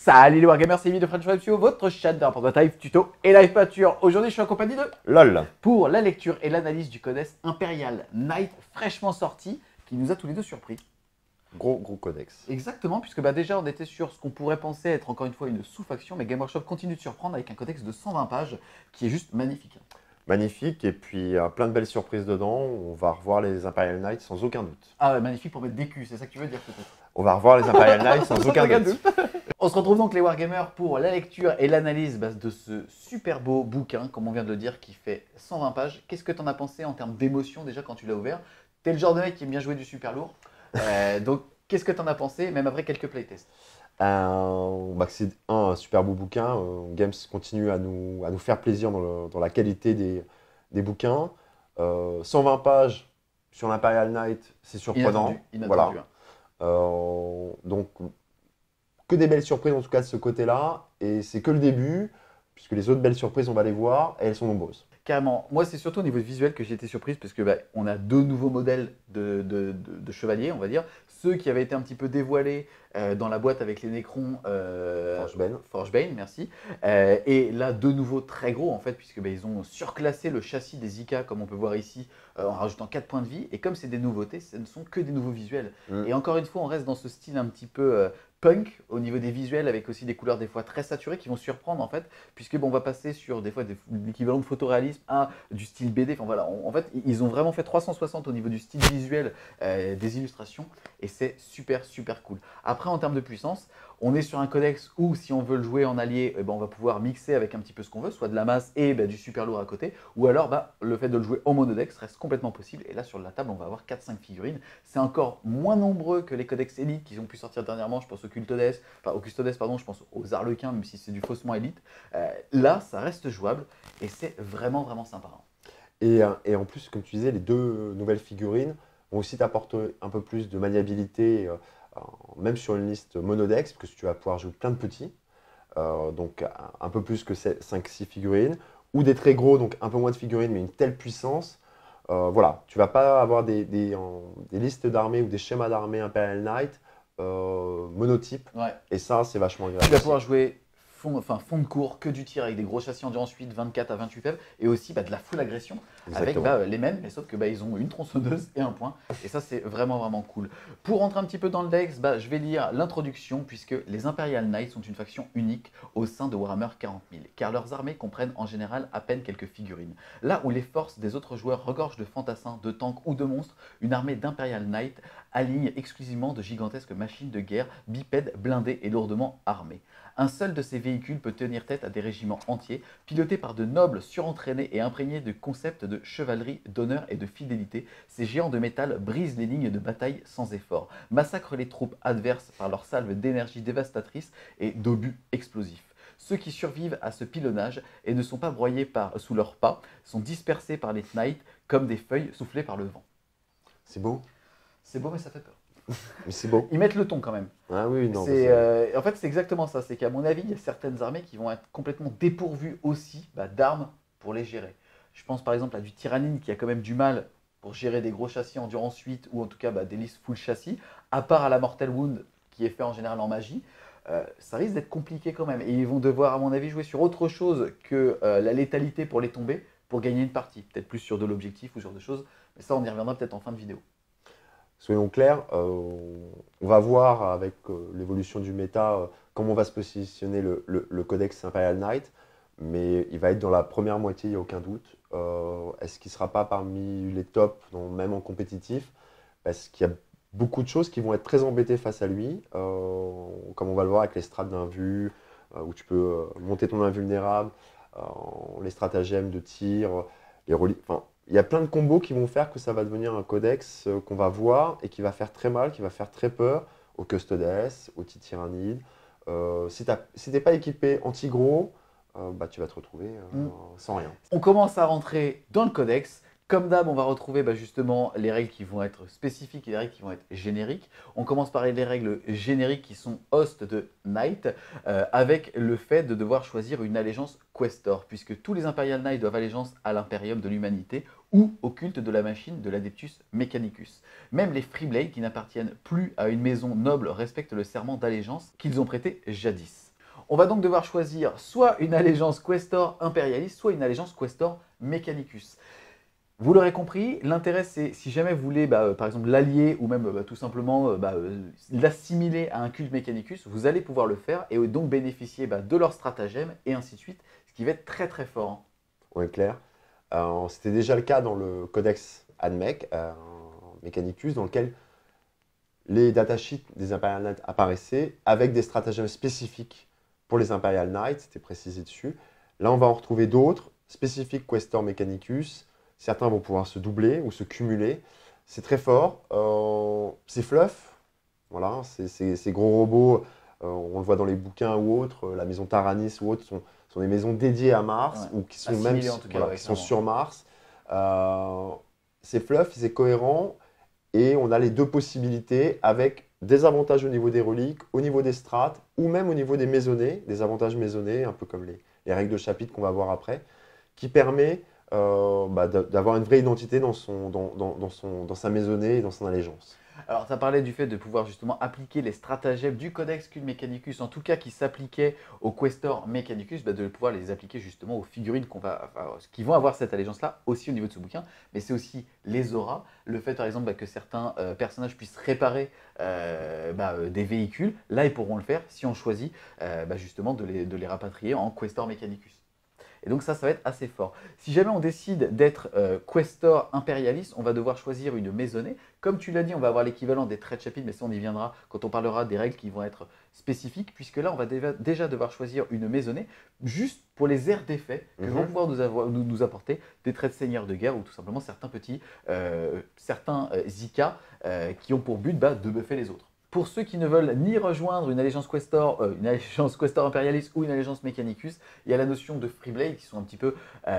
Salut les Wargamers, c'est Amy de French Studio, votre chat de rapport de bataille, tuto et live pâture. Aujourd'hui, je suis en compagnie de LOL. Pour la lecture et l'analyse du codex Imperial Knight fraîchement sorti, qui nous a tous les deux surpris. Gros codex. Exactement, puisque déjà on était sur ce qu'on pourrait penser être encore une fois une sous-faction, mais Game Workshop continue de surprendre avec un codex de 120 pages qui est juste magnifique. Magnifique, et puis plein de belles surprises dedans. On va revoir les Imperial Knights sans aucun doute. Ah ouais, magnifique pour mettre des culs, c'est ça que tu veux dire peut-être? On va revoir les Imperial Knights sans aucun doute. On se retrouve donc les Wargamers pour la lecture et l'analyse de ce super beau bouquin, comme on vient de le dire, qui fait 120 pages. Qu'est-ce que tu en as pensé en termes d'émotion déjà quand tu l'as ouvert? T'es le genre de mec qui aime bien jouer du super lourd. Donc qu'est-ce que tu en as pensé, même après quelques playtests? C'est un super beau bouquin. Games continue à nous faire plaisir dans la qualité des bouquins. 120 pages sur l'Imperial Knight, c'est surprenant. Inattendu. Voilà. Donc, que des belles surprises en tout cas de ce côté-là. Et c'est que le début, puisque les autres belles surprises, on va les voir, et elles sont nombreuses. Carrément. Moi, c'est surtout au niveau visuel que j'ai été surprise parce que on a deux nouveaux modèles de chevaliers, on va dire. Ceux qui avaient été un petit peu dévoilés dans la boîte avec les Necrons. Forgebane, merci. Et là, de nouveau très gros en fait, puisque ils ont surclassé le châssis des IK, comme on peut voir ici, en rajoutant 4 points de vie. Et comme c'est des nouveautés, ce ne sont que des nouveaux visuels. Et encore une fois, on reste dans ce style un petit peu punk au niveau des visuels, avec aussi des couleurs des fois très saturées qui vont surprendre en fait, puisque on va passer sur des fois l'équivalent de photoréalisme à du style BD. Enfin voilà, en fait, ils ont vraiment fait 360 au niveau du style visuel des illustrations, et c'est super cool. Après, en termes de puissance, on est sur un codex où, si on veut le jouer en allié, on va pouvoir mixer avec un petit peu ce qu'on veut, soit de la masse et du super lourd à côté, ou alors le fait de le jouer en monodex reste complètement possible. Et là, sur la table, on va avoir 4-5 figurines. C'est encore moins nombreux que les codex élites qui ont pu sortir dernièrement. Je pense au Custodes, je pense aux Arlequins, même si c'est du faussement élite. Là, ça reste jouable et c'est vraiment sympa. Et en plus, comme tu disais, les deux nouvelles figurines vont aussi t'apporter un peu plus de maniabilité, même sur une liste monodex, parce que tu vas pouvoir jouer plein de petits, donc un peu plus que 5-6 figurines, ou des très gros, donc un peu moins de figurines, mais une telle puissance. Voilà, tu vas pas avoir des listes d'armées ou des schémas d'armées Imperial Knight monotypes, et ça, c'est vachement agréable. Tu vas pouvoir jouer fond de cours, que du tir avec des gros châssis endurance 8, 24 à 28 fèves, et aussi de la full agression. Exactement. Avec les mêmes, mais sauf que ils ont une tronçonneuse et un point, et ça c'est vraiment cool. Pour rentrer un petit peu dans le dex, je vais lire l'introduction, puisque les Imperial Knights sont une faction unique au sein de Warhammer 40 000, car leurs armées comprennent en général à peine quelques figurines. Là où les forces des autres joueurs regorgent de fantassins, de tanks ou de monstres, une armée d'Imperial Knights aligne exclusivement de gigantesques machines de guerre, bipèdes, blindées et lourdement armées. Un seul de ces véhicules peut tenir tête à des régiments entiers, pilotés par de nobles surentraînés et imprégnés de concepts de chevalerie, d'honneur et de fidélité. Ces géants de métal brisent les lignes de bataille sans effort, massacrent les troupes adverses par leur salve d'énergie dévastatrice et d'obus explosifs. Ceux qui survivent à ce pilonnage et ne sont pas broyés sous leurs pas sont dispersés par les Knights comme des feuilles soufflées par le vent. C'est beau. C'est beau, mais ça fait peur. Mais c'est beau. Ils mettent le ton quand même. Ah oui, non. En fait, c'est exactement ça. C'est qu'à mon avis, il y a certaines armées qui vont être complètement dépourvues aussi d'armes pour les gérer. Je pense par exemple à du Tyrannine qui a quand même du mal pour gérer des gros châssis endurance 8 ou en tout cas des listes full châssis, à part à la Mortal Wound qui est fait en général en magie. Ça risque d'être compliqué quand même. Et ils vont devoir, à mon avis, jouer sur autre chose que la létalité pour les tomber pour gagner une partie. Peut-être plus sur de l'objectif ou sur des choses. Mais ça, on y reviendra peut-être en fin de vidéo. Soyons clairs, on va voir avec l'évolution du méta comment on va se positionner le codex Imperial Knight, mais il va être dans la première moitié, il n'y a aucun doute. Est-ce qu'il ne sera pas parmi les tops, même en compétitif? Parce qu'il y a beaucoup de choses qui vont être très embêtées face à lui, comme on va le voir avec les strats d'invue, où tu peux monter ton invulnérable, les stratagèmes de tir, les reliques. Il y a plein de combos qui vont faire que ça va devenir un codex qu'on va voir et qui va faire très mal, qui va faire très peur aux Custodes, aux Tyranides. Si tu n'es pas équipé anti-gros, tu vas te retrouver sans rien. On commence à rentrer dans le codex. Comme d'hab, on va retrouver justement les règles qui vont être spécifiques et les règles qui vont être génériques. On commence par les règles génériques qui sont host de Knight, avec le fait de devoir choisir une allégeance Questor, puisque tous les Imperial Knights doivent allégeance à l'Imperium de l'humanité ou au culte de la machine de l'Adeptus Mechanicus. Même les Freeblade qui n'appartiennent plus à une maison noble respectent le serment d'allégeance qu'ils ont prêté jadis. On va donc devoir choisir soit une allégeance Questor Imperialis, soit une allégeance Questor Mechanicus. Vous l'aurez compris, l'intérêt c'est si jamais vous voulez par exemple l'allier ou même tout simplement l'assimiler à un culte Mechanicus, vous allez pouvoir le faire et donc bénéficier de leur stratagème et ainsi de suite, ce qui va être très très fort. Hein. Oui, clair. C'était déjà le cas dans le codex AdMech, Mechanicus, dans lequel les datasheets des Imperial Knights apparaissaient avec des stratagèmes spécifiques pour les Imperial Knights, c'était précisé dessus. Là, on va en retrouver d'autres, spécifiques Questor Mechanicus. Certains vont pouvoir se doubler ou se cumuler. C'est très fort. C'est fluff. Voilà, ces gros robots, on le voit dans les bouquins ou autres, la maison Taranis ou autres sont des maisons dédiées à Mars ou qui sont même qui sont sur Mars. C'est fluff, c'est cohérent et on a les deux possibilités avec des avantages au niveau des reliques, au niveau des strates ou même au niveau des maisonnées, des avantages maisonnés, un peu comme les règles de chapitre qu'on va voir après, qui permet d'avoir une vraie identité dans sa maisonnée et dans son allégeance. Alors, tu as parlé du fait de pouvoir justement appliquer les stratagèmes du Codex Cul Mechanicus, en tout cas qui s'appliquaient au Questor Mechanicus, de pouvoir les appliquer justement aux figurines qui vont avoir cette allégeance-là aussi au niveau de ce bouquin. Mais c'est aussi les auras, le fait par exemple que certains personnages puissent réparer des véhicules. Là, ils pourront le faire si on choisit justement de les rapatrier en Questor Mechanicus. Et donc ça va être assez fort. Si jamais on décide d'être Questor Imperialis, on va devoir choisir une maisonnée. Comme tu l'as dit, on va avoir l'équivalent des traits de chapitre, mais ça on y viendra quand on parlera des règles qui vont être spécifiques, puisque là on va déjà devoir choisir une maisonnée juste pour les aires d'effet que vont pouvoir nous apporter des traits de seigneur de guerre ou tout simplement certains petits, Zika qui ont pour but de buffer les autres. Pour ceux qui ne veulent ni rejoindre une allégeance Questor Imperialis ou une allégeance Mechanicus, il y a la notion de Freeblade qui sont un petit peu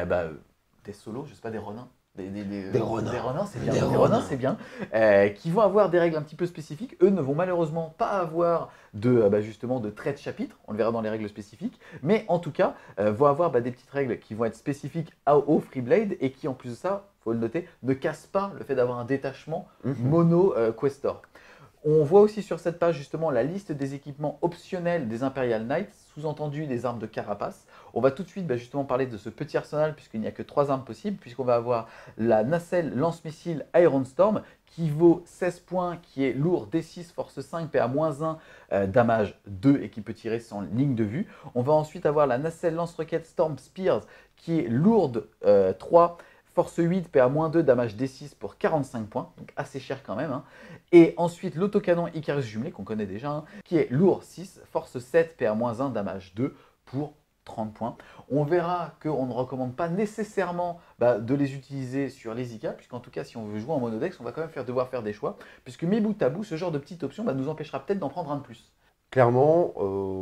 des solos, je sais pas, des Ronins. Des Ronins, c'est bien. Des Ronins, c'est bien. Qui vont avoir des règles un petit peu spécifiques. Eux ne vont malheureusement pas avoir justement de traits de chapitre. On le verra dans les règles spécifiques. Mais en tout cas, vont avoir des petites règles qui vont être spécifiques au Freeblade et qui, en plus de ça, il faut le noter, ne cassent pas le fait d'avoir un détachement mono Questor. On voit aussi sur cette page justement la liste des équipements optionnels des Imperial Knights, sous-entendu des armes de carapace. On va tout de suite justement parler de ce petit arsenal puisqu'il n'y a que 3 armes possibles, puisqu'on va avoir la nacelle lance-missile Iron Storm qui vaut 16 points, qui est lourd, D6, force 5, PA-1, damage 2 et qui peut tirer sans ligne de vue. On va ensuite avoir la nacelle lance-roquette Storm Spears qui est lourde, 3, force 8, PA-2, damage D6 pour 45 points, donc assez cher quand même. Hein. Et ensuite l'autocanon Icarus jumelé, qu'on connaît déjà, qui est lourd 6, force 7, PA-1, damage 2 pour 30 points. On verra qu'on ne recommande pas nécessairement de les utiliser sur les Zika, puisqu'en tout cas, si on veut jouer en monodex, on va quand même devoir faire des choix, puisque mis bout à bout, ce genre de petite option nous empêchera peut-être d'en prendre un de plus. Clairement,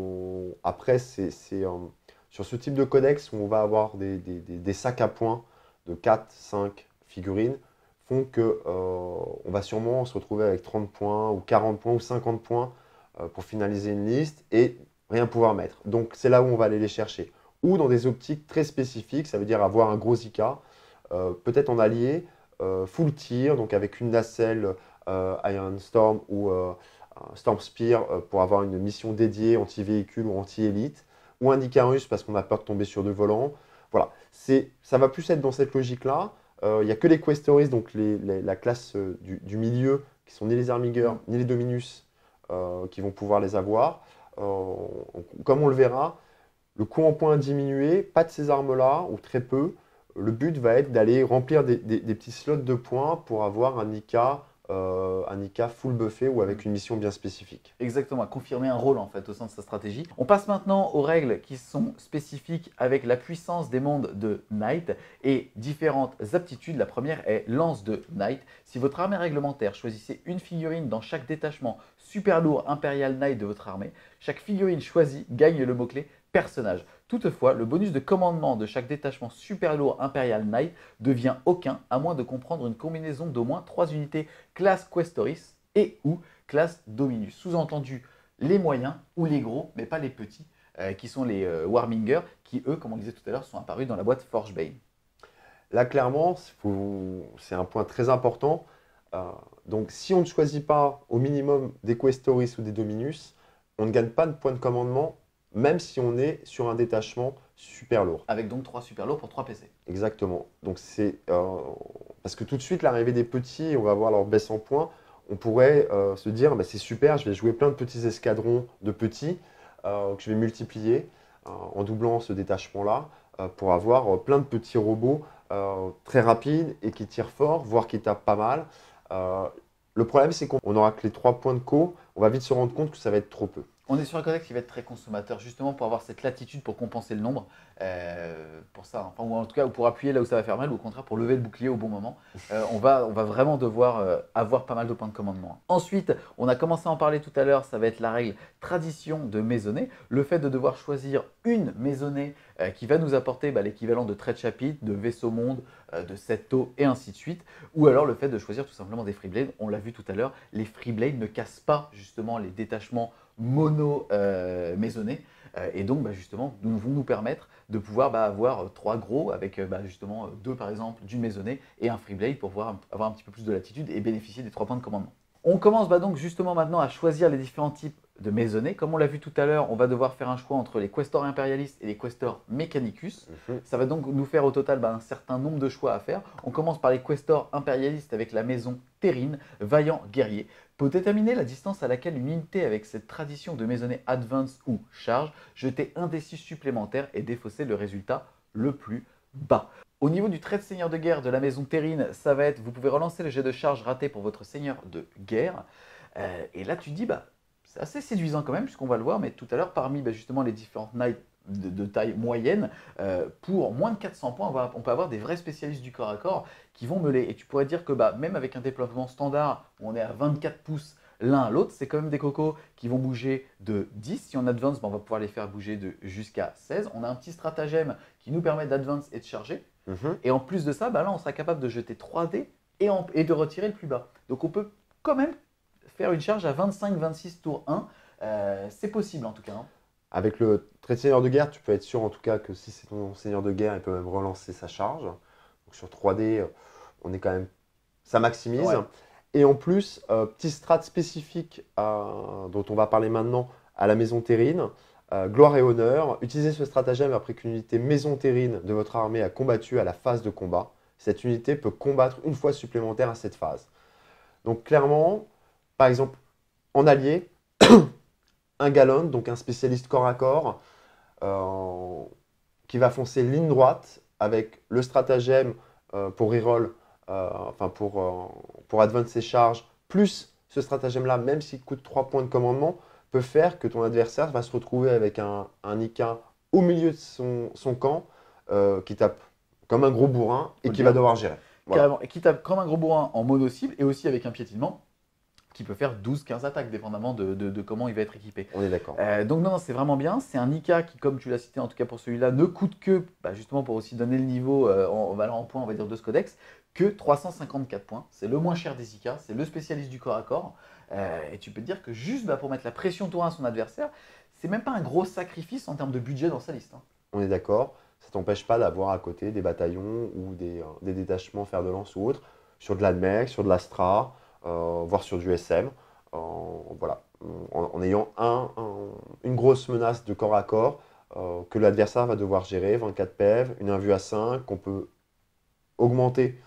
après, sur ce type de codex où on va avoir des sacs à points de 4, 5 figurines, font qu'on va sûrement se retrouver avec 30 points ou 40 points ou 50 points pour finaliser une liste et rien pouvoir mettre. Donc c'est là où on va aller les chercher. Ou dans des optiques très spécifiques, ça veut dire avoir un gros Zika, peut-être en allié, full tir, donc avec une nacelle Iron Storm ou Storm Spear pour avoir une mission dédiée anti-véhicule ou anti-élite, ou un Icarus parce qu'on a peur de tomber sur 2 volants. Voilà, ça va plus être dans cette logique-là. Il n'y a que les Questoris, donc la classe du milieu, qui sont ni les Armigers, ni les Dominus, qui vont pouvoir les avoir. Comme on le verra, le coût en points a diminué, pas de ces armes-là, ou très peu. Le but va être d'aller remplir des petits slots de points pour avoir un IK full buffé ou avec une mission bien spécifique. Exactement, à confirmer un rôle en fait au sein de sa stratégie. On passe maintenant aux règles qui sont spécifiques avec la puissance des mondes de Knight et différentes aptitudes. La première est lance de Knight. Si votre armée réglementaire choisissez une figurine dans chaque détachement super lourd Imperial Knight de votre armée, chaque figurine choisie gagne le mot-clé personnage. Toutefois, le bonus de commandement de chaque détachement super lourd Imperial Knight devient aucun, à moins de comprendre une combinaison d'au moins 3 unités classe Questoris et ou classe Dominus. Sous-entendu, les moyens ou les gros, mais pas les petits, qui sont les Warmingers, qui eux, comme on disait tout à l'heure, sont apparus dans la boîte Forgebane. Là, clairement, c'est un point très important. Donc, si on ne choisit pas au minimum des Questoris ou des Dominus, on ne gagne pas de points de commandement même si on est sur un détachement super lourd. Avec donc 3 super lourds pour 3 PC. Exactement. Donc c'est parce que tout de suite, l'arrivée des petits, on va voir leur baisse en points, on pourrait se dire, bah, c'est super, je vais jouer plein de petits escadrons de petits que je vais multiplier en doublant ce détachement-là pour avoir plein de petits robots très rapides et qui tirent fort, voire qui tapent pas mal. Le problème, c'est qu'on aura que les 3 points de co, on va vite se rendre compte que ça va être trop peu. On est sur un codex qui va être très consommateur, justement pour avoir cette latitude pour compenser le nombre, pour ça, enfin, ou en tout cas pour appuyer là où ça va faire mal, ou au contraire pour lever le bouclier au bon moment. On va vraiment devoir avoir pas mal de points de commandement. Ensuite, on a commencé à en parler tout à l'heure, ça va être la règle tradition de maisonnée, le fait de devoir choisir une maisonnée qui va nous apporter l'équivalent de traits de chapitre, de vaisseau monde, de 7 taux et ainsi de suite, ou alors le fait de choisir tout simplement des Freeblade. On l'a vu tout à l'heure, les Freeblade ne cassent pas justement les détachements mono maisonnés et donc justement vont nous permettre de pouvoir avoir 3 gros avec justement 2 par exemple d'une maisonnée et un Freeblade pour pouvoir avoir un petit peu plus de latitude et bénéficier des 3 points de commandement. On commence donc justement maintenant à choisir les différents types de maisonnées. Comme on l'a vu tout à l'heure, on va devoir faire un choix entre les questors impérialistes et les questors mechanicus. Ça va donc nous faire au total un certain nombre de choix à faire. On commence par les questors impérialistes avec la maison Terrine, vaillant guerrier. Pour déterminer la distance à laquelle une unité avec cette tradition de maisonnée advance ou charge, jeter un D6 supplémentaire et défausser le résultat le plus bas. Au niveau du trait de seigneur de guerre de la maison Terrine, ça va être, vous pouvez relancer le jet de charge raté pour votre seigneur de guerre. Et là tu dis, c'est assez séduisant quand même, puisqu'on va le voir, mais tout à l'heure, parmi justement les différentes knights de taille moyenne, pour moins de 400 points, on peut avoir des vrais spécialistes du corps à corps qui vont meuler. Et tu pourrais dire que même avec un développement standard, où on est à 24 pouces l'un à l'autre, c'est quand même des cocos qui vont bouger de 10. Si on advance, on va pouvoir les faire bouger jusqu'à 16. On a un petit stratagème qui nous permet d'advance et de charger. Et en plus de ça, là, on sera capable de jeter 3 dés et de retirer le plus bas. Donc on peut quand même faire une charge à 25-26 tour 1. C'est possible en tout cas. Avec le trait de seigneur de guerre, tu peux être sûr en tout cas que si c'est ton seigneur de guerre, il peut même relancer sa charge. Donc sur 3D, on est quand même, ça maximise. Ouais. Et en plus, petit strat spécifique dont on va parler maintenant à la maison Terrine, gloire et honneur. Utilisez ce stratagème après qu'une unité maison Terrine de votre armée a combattu à la phase de combat. Cette unité peut combattre une fois supplémentaire à cette phase. Donc clairement, par exemple, en allié, un Galon, donc un spécialiste corps à corps, qui va foncer ligne droite avec le stratagème pour reroll, pour advance ses charges, plus ce stratagème-là, même s'il coûte 3 points de commandement, peut faire que ton adversaire va se retrouver avec un Nika au milieu de son camp qui tape comme un gros bourrin et qui va devoir gérer. Voilà. Carrément, et qui tape comme un gros bourrin en mono-cible et aussi avec un piétinement qui peut faire 12-15 attaques, dépendamment de comment il va être équipé. On est d'accord. Donc non, c'est vraiment bien. C'est un Nika qui, comme tu l'as cité, en tout cas pour celui-là, ne coûte que, justement pour aussi donner le niveau en valeur en points, on va dire, de ce codex, que 354 points. C'est le moins cher des Ika, c'est le spécialiste du corps à corps. Et tu peux te dire que juste pour mettre la pression tour 1 à son adversaire, c'est même pas un gros sacrifice en termes de budget dans sa liste. On est d'accord. Ça t'empêche pas d'avoir à côté des bataillons ou des détachements fer de lance ou autres, sur de l'ADMEC, sur de l'Astra, voire sur du SM, voilà, en ayant une grosse menace de corps à corps que l'adversaire va devoir gérer, 24 PV, une invue à 5 qu'on peut augmenter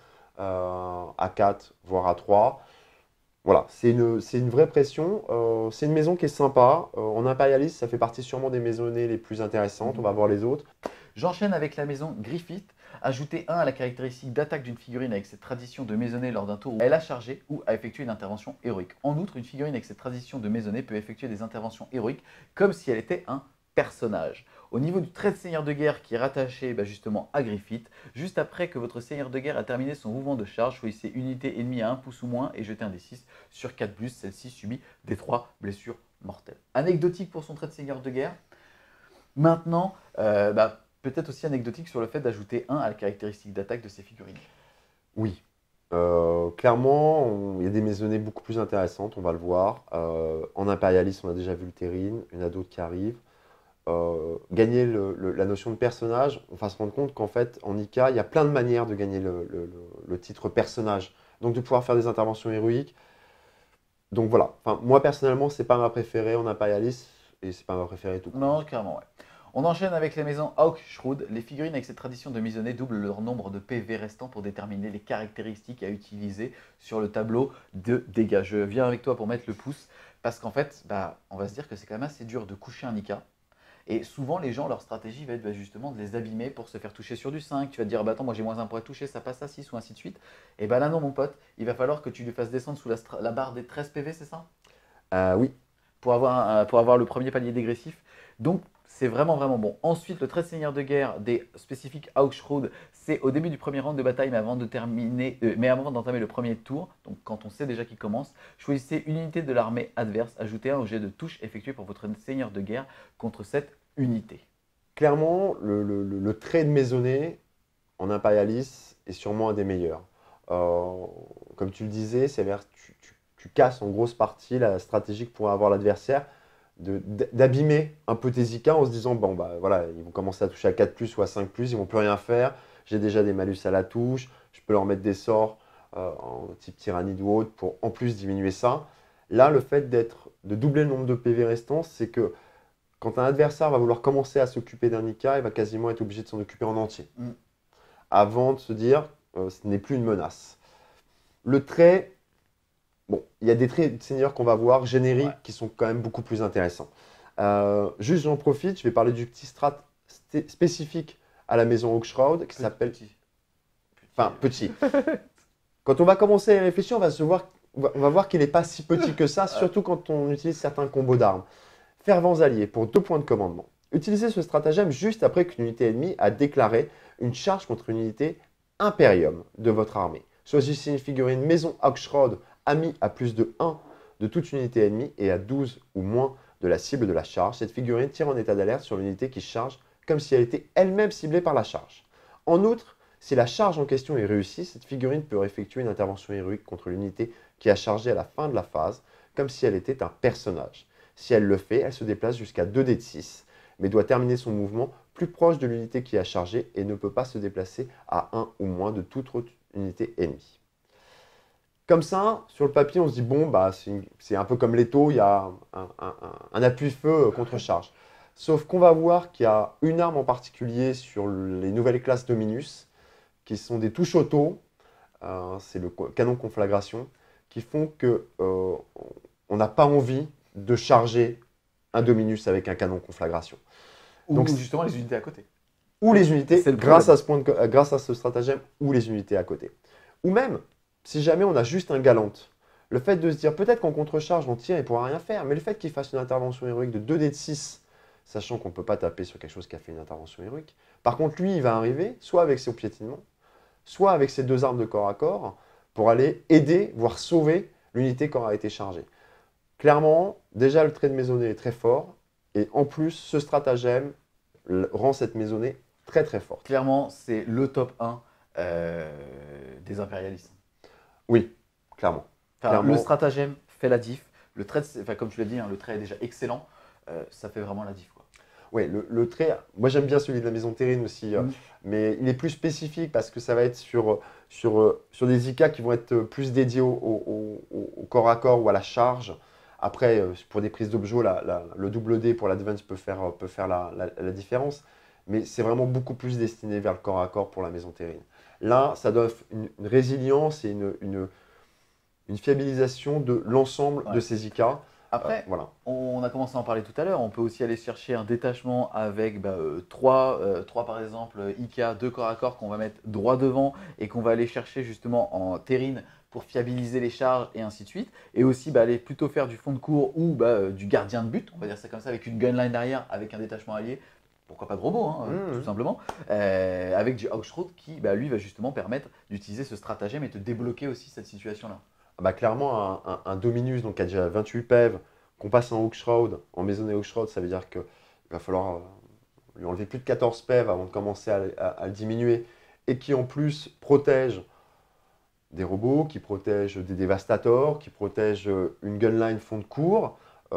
à 4, voire à 3. Voilà, c'est une vraie pression. C'est une maison qui est sympa. En impérialiste, ça fait partie sûrement des maisonnées les plus intéressantes. On va voir les autres. J'enchaîne avec la maison Griffith. Ajouter 1 à la caractéristique d'attaque d'une figurine avec cette tradition de maisonnée lors d'un tour où elle a chargé ou a effectué une intervention héroïque. En outre, une figurine avec cette tradition de maisonnée peut effectuer des interventions héroïques comme si elle était un personnage. Au niveau du trait de seigneur de guerre qui est rattaché justement à Griffith, juste après que votre seigneur de guerre a terminé son mouvement de charge, choisissez unité ennemie à 1 pouce ou moins et jetez un D6 sur 4 bus. Celle-ci subit des 3 blessures mortelles. Anecdotique pour son trait de seigneur de guerre. Maintenant, peut-être aussi anecdotique sur le fait d'ajouter 1 à la caractéristique d'attaque de ces figurines. Oui. Clairement, il y a des maisonnées beaucoup plus intéressantes, on va le voir. En impérialiste, on a déjà vu le Terrine, il y en a d'autres qui arrivent. Gagner la notion de personnage, on va se rendre compte qu'en fait, en IK, il y a plein de manières de gagner le titre personnage. Donc de pouvoir faire des interventions héroïques. Donc voilà, moi personnellement, ce n'est pas ma préférée en impérialiste. et c'est pas ma préférée tout. Non, clairement, ouais. On enchaîne avec les maisons Hawk Shroud. Les figurines avec cette tradition de misonner doublent leur nombre de PV restants pour déterminer les caractéristiques à utiliser sur le tableau de dégâts. Je viens avec toi pour mettre le pouce parce qu'en fait, on va se dire que c'est quand même assez dur de coucher un Nika. Et souvent, les gens, leur stratégie va être justement de les abîmer pour se faire toucher sur du 5. Tu vas te dire, attends, moi j'ai -1 pour être touché, ça passe à 6 ou ainsi de suite. Et là, non, mon pote, il va falloir que tu lui fasses descendre sous la barre des 13 PV, c'est ça? Oui. Pour avoir le premier palier dégressif. Donc, c'est vraiment, vraiment bon. Ensuite, le 13 seigneur de guerre des spécifiques Augshrud, c'est au début du premier round de bataille, mais avant d'entamer le premier tour, donc quand on sait déjà qu'il commence, choisissez une unité de l'armée adverse, ajoutez un au jet de touche effectué pour votre seigneur de guerre contre cette unité. Clairement, le trait de maisonnée en Imperialis est sûrement un des meilleurs. Comme tu le disais, tu casses en grosse partie la stratégie que pourrait avoir l'adversaire d'abîmer un peu tes IK en se disant bon bah voilà, ils vont commencer à toucher à 4+, ou à 5+, ils vont plus rien faire, j'ai déjà des malus à la touche, je peux leur mettre des sorts en type tyrannide ou autre pour en plus diminuer ça. Là, le fait de doubler le nombre de PV restants, c'est que quand un adversaire va vouloir commencer à s'occuper d'un IK, il va quasiment être obligé de s'en occuper en entier. Avant de se dire ce n'est plus une menace. Le trait, bon, il y a des traits de seigneur qu'on va voir génériques qui sont quand même beaucoup plus intéressants. Juste, j'en profite, je vais parler du petit strat spécifique à la maison Hawkshroud qui s'appelle. Enfin, petit. Quand on va commencer à y réfléchir, on va voir qu'il n'est pas si petit que ça, surtout quand on utilise certains combos d'armes. Fervents alliés pour 2 points de commandement. Utilisez ce stratagème juste après qu'une unité ennemie a déclaré une charge contre une unité Imperium de votre armée. Choisissez une figurine maison Hawkshroud amie à plus de 1 de toute unité ennemie et à 12 ou moins de la cible de la charge. Cette figurine tire en état d'alerte sur l'unité qui charge comme si elle était elle-même ciblée par la charge. En outre, si la charge en question est réussie, cette figurine peut effectuer une intervention héroïque contre l'unité qui a chargé à la fin de la phase, comme si elle était un personnage. Si elle le fait, elle se déplace jusqu'à 2 dés de 6, mais doit terminer son mouvement plus proche de l'unité qui a chargé et ne peut pas se déplacer à 1 ou moins de toute autre unité ennemie. Comme ça, sur le papier, on se dit, bon, bah, c'est un peu comme l'étau, il y a un appui-feu contre charge. Sauf qu'on va voir qu'il y a une arme en particulier sur les nouvelles classes Dominus, qui sont des touches auto, c'est le canon conflagration, qui font qu'on n'a pas envie de charger un Dominus avec un canon conflagration. Donc justement les unités à côté. Ou les unités, grâce à ce stratagème, ou les unités à côté. Ou même, si jamais on a juste un galante, le fait de se dire peut-être qu'en contre-charge on tire et il ne pourra rien faire, mais le fait qu'il fasse une intervention héroïque de 2 dés de 6, sachant qu'on ne peut pas taper sur quelque chose qui a fait une intervention héroïque, par contre lui il va arriver soit avec son piétinement, soit avec ses 2 armes de corps à corps, pour aller aider, voire sauver l'unité qui aura été chargée. Clairement, déjà le trait de maisonnée est très fort, et en plus ce stratagème rend cette maisonnée très très forte. Clairement, c'est le top 1 des impérialistes. Oui, clairement. Le stratagème fait la diff. Le trait, comme tu l'as dit, le trait est déjà excellent. Ça fait vraiment la diff, quoi. Oui, le trait, moi j'aime bien celui de la maison Terrine aussi, mais il est plus spécifique parce que ça va être sur des IK qui vont être plus dédiés au corps à corps ou à la charge. Après, pour des prises d'objets, le double D pour l'advance peut faire la différence, mais c'est vraiment beaucoup plus destiné vers le corps à corps pour la maison Terrine. Là, ça donne une résilience et une fiabilisation de l'ensemble de ces IK. Après, voilà. On a commencé à en parler tout à l'heure, on peut aussi aller chercher un détachement avec 3 par exemple IK, 2 corps à corps qu'on va mettre droit devant et qu'on va aller chercher justement en terrine pour fiabiliser les charges et ainsi de suite. Et aussi aller plutôt faire du fond de cours ou du gardien de but, on va dire ça comme ça, avec une gunline derrière, avec un détachement allié. Pourquoi pas de robot, tout simplement, avec du Hawkshroud qui, lui, va justement permettre d'utiliser ce stratagème et de débloquer aussi cette situation-là. Clairement, un Dominus donc, qui a déjà 28 PEV, qu'on passe en Hawkshroud, en maisonnée Hawkshroud, ça veut dire qu'il va falloir lui enlever plus de 14 PEV avant de commencer à le diminuer, et qui en plus protège des robots, qui protège des dévastators, qui protège une gunline fond de cours,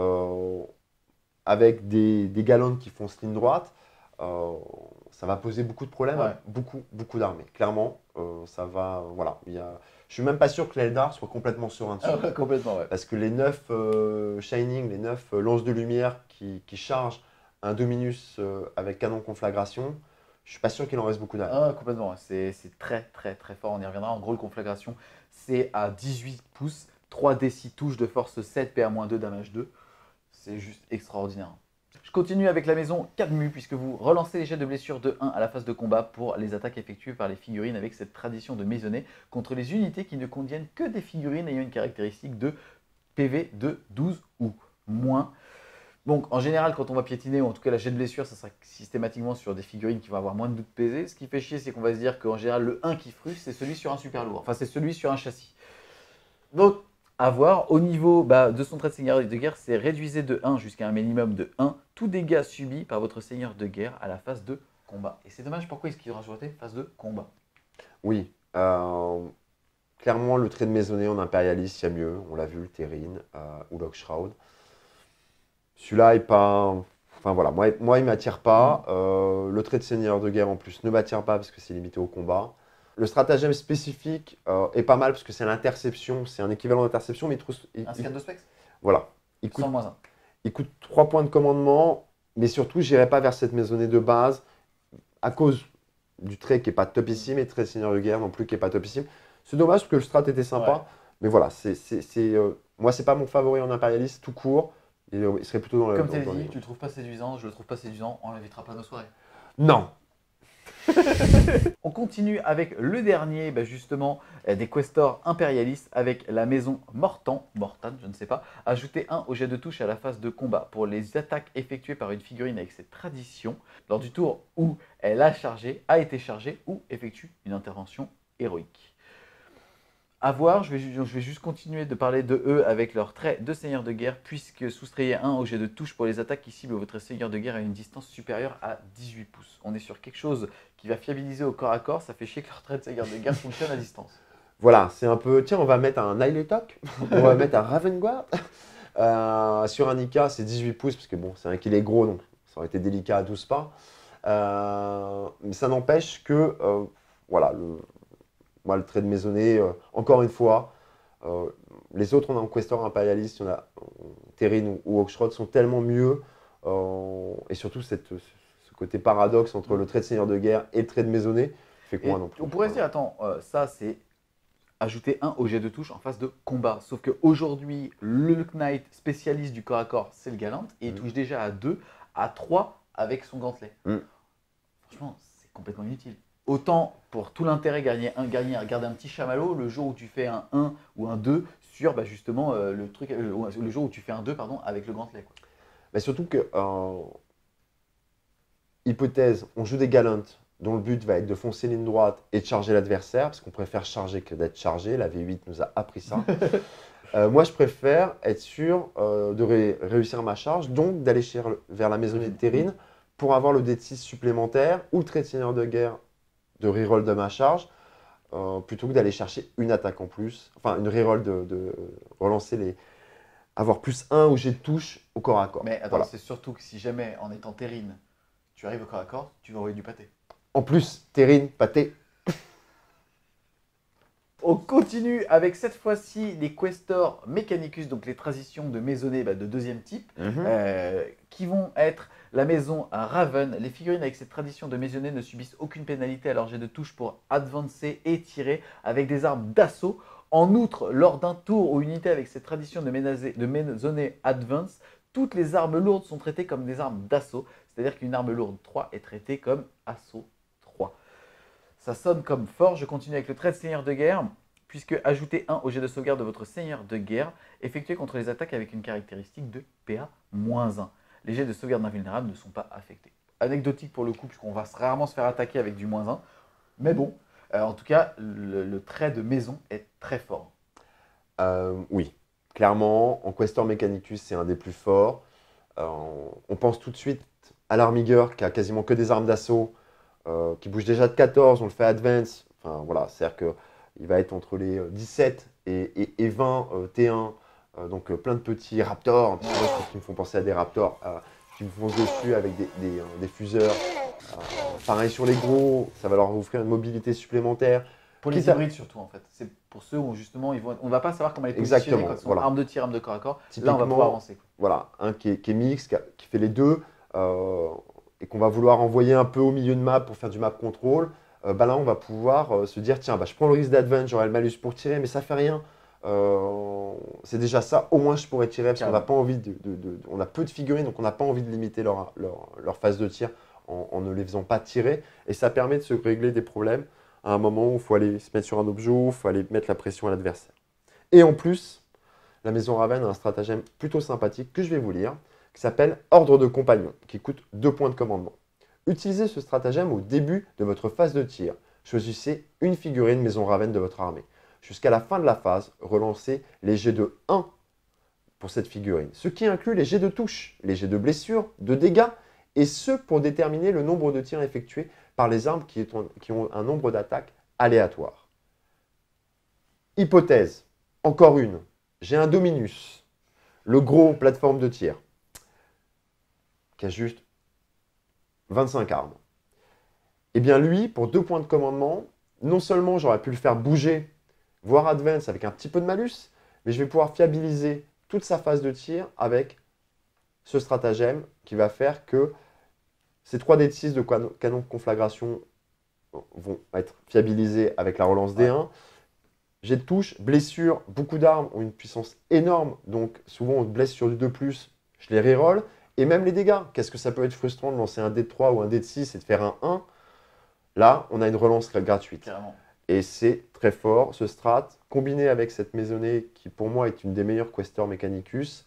avec des galantes qui font ligne droite. Ça va poser beaucoup de problèmes à beaucoup d'armées. Clairement, ça va. Voilà. Je suis même pas sûr que l'Eldar soit complètement serein dessus. Complètement, ouais. Parce que les 9 Shining, les 9 lances de lumière qui charge un Dominus avec canon conflagration, je suis pas sûr qu'il en reste beaucoup derrière. Ah, complètement, c'est très très très fort, on y reviendra. En gros, le conflagration, c'est à 18 pouces, 3d6 touches de force 7, PA-2, damage 2. C'est juste extraordinaire. Je continue avec la maison Cadmu, puisque vous relancez les jets de blessure de 1 à la phase de combat pour les attaques effectuées par les figurines avec cette tradition de maisonnée contre les unités qui ne contiennent que des figurines ayant une caractéristique de PV de 12 ou moins. Donc en général, quand on va piétiner, ou en tout cas la jet de blessure, ça sera systématiquement sur des figurines qui vont avoir moins de 12 PV. Ce qui fait chier, c'est qu'on va se dire qu'en général, le 1 qui frustre, c'est celui sur un super lourd. Enfin, c'est celui sur un châssis. Donc, à voir, au niveau de son trait de seigneur de guerre, c'est réduisez de 1 jusqu'à un minimum de 1 tout dégât subi par votre seigneur de guerre à la phase de combat. Et c'est dommage, pourquoi est-ce qu'il aura rajouté phase de combat? Oui, clairement, le trait de maisonnée en impérialiste, il y a mieux. On l'a vu, le Terrine ou l'Oakshroud. Celui-là est pas. Enfin voilà, moi il ne m'attire pas. Le trait de seigneur de guerre en plus ne m'attire pas parce que c'est limité au combat. Le stratagème spécifique est pas mal parce que c'est l'interception, c'est un équivalent d'interception, mais Un scan de specs. Voilà. Il coûte 3 points de commandement, mais surtout, je n'irai pas vers cette maisonnée de base à cause du trait qui n'est pas topissime et le trait de seigneur de guerre non plus qui n'est pas topissime. C'est dommage parce que le strat était sympa, mais voilà, moi, c'est pas mon favori en impérialiste tout court. Il serait plutôt dans le. Comme tu l'as dit, tu le trouves pas séduisant, je le trouve pas séduisant, on l'invitera pas à nos soirées. Non. On continue avec le dernier, justement, des questors impérialistes avec la maison Mortan, je ne sais pas. Ajoutez 1 au jet de touche à la phase de combat pour les attaques effectuées par une figurine avec cette tradition lors du tour où elle a été chargée ou effectue une intervention héroïque. À voir, je vais juste continuer de parler de eux avec leur trait de seigneur de guerre, puisque soustrayez 1 au jet de touche pour les attaques qui ciblent votre seigneur de guerre à une distance supérieure à 18 pouces. On est sur quelque chose qui va fiabiliser au corps à corps, ça fait chier que leur trait de seigneur de guerre fonctionne à distance. Voilà, c'est un peu, tiens, on va mettre un Niletok, on va mettre un Ravenguard. Sur un Nika, c'est 18 pouces, parce que bon, c'est un qu'il est gros, donc ça aurait été délicat à 12 pas. Mais ça n'empêche que, voilà, moi, le trait de maisonnée, encore une fois, les autres, on a en Questor impérialiste, on a Terrine ou Oakshroud sont tellement mieux. Et surtout, ce côté paradoxe entre le trait de seigneur de guerre et le trait de maisonnée fait quoi non plus. On pourrait se dire, attends, ça c'est ajouter 1 au jet de touche en phase de combat. Sauf qu'aujourd'hui, le Knight spécialiste du corps à corps, c'est le Galant, et il touche déjà à 2, à 3 avec son gantelet. Franchement, c'est complètement inutile. Autant pour tout l'intérêt garder un petit chamallow le jour où tu fais un 1 ou un 2 sur justement le jour où tu fais un 2 pardon, avec le gantelet. Quoi. Mais surtout que, hypothèse, on joue des galantes dont le but va être de foncer ligne droite et de charger l'adversaire, parce qu'on préfère charger que d'être chargé, la V8 nous a appris ça. Moi, je préfère être sûr de réussir ma charge, donc d'aller vers la maisonnée de Terrine pour avoir le dé de 6 supplémentaire ou le trait de seigneur de guerre de reroll de ma charge, plutôt que d'aller chercher une attaque en plus, enfin une reroll de relancer avoir plus 1 au jet de touche au corps à corps. Mais attends, voilà. C'est surtout que si jamais en étant Terrine, tu arrives au corps à corps, tu vas envoyer du pâté. En plus, Terrine, pâté. On continue avec cette fois-ci les Questors Mechanicus, donc les transitions de maisonnée de deuxième type, qui vont être la maison à Raven. Les figurines avec cette tradition de maisonnée ne subissent aucune pénalité à leur jet de touche pour avancer et tirer avec des armes d'assaut. En outre, lors d'un tour ou unité avec cette tradition de maisonnée advance, toutes les armes lourdes sont traitées comme des armes d'assaut, c'est-à-dire qu'une arme lourde 3 est traitée comme assaut 3. Ça sonne comme fort. Je continue avec le trait de seigneur de guerre, puisque ajoutez 1 au jet de sauvegarde de votre seigneur de guerre, effectué contre les attaques avec une caractéristique de PA-1. Les jets de sauvegarde invulnérables ne sont pas affectés. Anecdotique pour le coup, puisqu'on va rarement se faire attaquer avec du -1. Mais bon, en tout cas, le trait de maison est très fort. Oui, clairement, en Questor Mechanicus, c'est un des plus forts. On pense tout de suite à l'Armigueur, qui a quasiment que des armes d'assaut, qui bouge déjà de 14, on le fait advance. Enfin, voilà, c'est-à-dire qu'il va être entre les 17 et 20 T1. Donc plein de petits raptors, qui me font penser à des raptors qui me foncent dessus avec des fuseurs. Pareil sur les gros, ça va leur offrir une mobilité supplémentaire. Pour les hybrides surtout en fait. C'est pour ceux où justement on ne va pas savoir comment les positionner quand ils sont arme de tir, arme de corps à corps. Là on va pouvoir avancer. Voilà, un qui est mix, qui fait les deux et qu'on va vouloir envoyer un peu au milieu de map pour faire du map control. Là on va pouvoir se dire tiens je prends le risque d'advance, j'aurai le malus pour tirer mais ça fait rien. C'est déjà ça, au moins je pourrais tirer parce qu'on n'a pas envie on a peu de figurines donc on n'a pas envie de limiter leur phase de tir en ne les faisant pas tirer et ça permet de se régler des problèmes à un moment où il faut aller se mettre sur un objet, il faut aller mettre la pression à l'adversaire. Et en plus, la maison Raven a un stratagème plutôt sympathique que je vais vous lire qui s'appelle Ordre de compagnon qui coûte 2 points de commandement. Utilisez ce stratagème au début de votre phase de tir. Choisissez une figurine maison Raven de votre armée. Jusqu'à la fin de la phase, relancez les jets de 1 pour cette figurine, ce qui inclut les jets de touche, les jets de blessure, de dégâts, et ce pour déterminer le nombre de tirs effectués par les armes qui ont un nombre d'attaques aléatoire. Hypothèse, encore une, j'ai un Dominus, le gros plateforme de tir, qui a juste 25 armes. Et bien lui, pour 2 points de commandement, non seulement j'aurais pu le faire bouger, voire advance avec un petit peu de malus, mais je vais pouvoir fiabiliser toute sa phase de tir avec ce stratagème qui va faire que ces 3 dés de 6 de canon de conflagration vont être fiabilisés avec la relance D1. Jet de touche, blessure, beaucoup d'armes ont une puissance énorme, donc souvent on blesse sur du 2+, je les reroll. Et même les dégâts, qu'est-ce que ça peut être frustrant de lancer un dé de 3 ou un dé de 6 et de faire un 1. Là, on a une relance gratuite. Carrément. Et c'est très fort, ce strat, combiné avec cette maisonnée qui pour moi est une des meilleures Questor Mechanicus,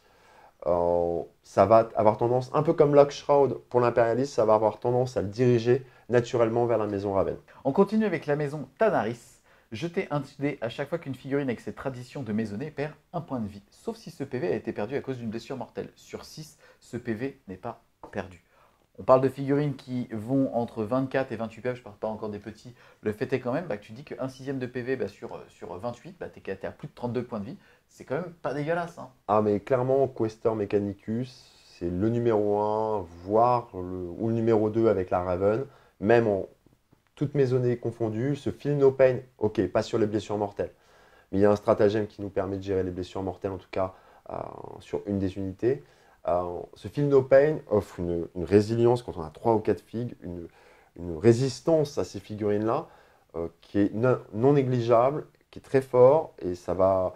ça va avoir tendance, un peu comme Lock Shroud pour l'impérialiste, ça va avoir tendance à le diriger naturellement vers la maison Raven. On continue avec la maison Tanaris. Jetez un dé à chaque fois qu'une figurine avec cette tradition de maisonnée perd un point de vie, sauf si ce PV a été perdu à cause d'une blessure mortelle. Sur 6, ce PV n'est pas perdu. On parle de figurines qui vont entre 24 et 28 PV, je ne parle pas encore des petits. Le fait est quand même que tu dis qu'un sixième de PV sur 28, tu es à plus de 32 points de vie. C'est quand même pas dégueulasse. Hein. Ah mais clairement, Questor Mechanicus, c'est le numéro 1, voire ou le numéro 2 avec la Raven, même en toutes maisonnées confondues. Ce Feel No Pain, ok, pas sur les blessures mortelles, mais il y a un stratagème qui nous permet de gérer les blessures mortelles, en tout cas sur une des unités. Ce Feel No Pain offre une résilience quand on a 3 ou 4 figues, une résistance à ces figurines-là qui est non négligeable, qui est très fort, et ça va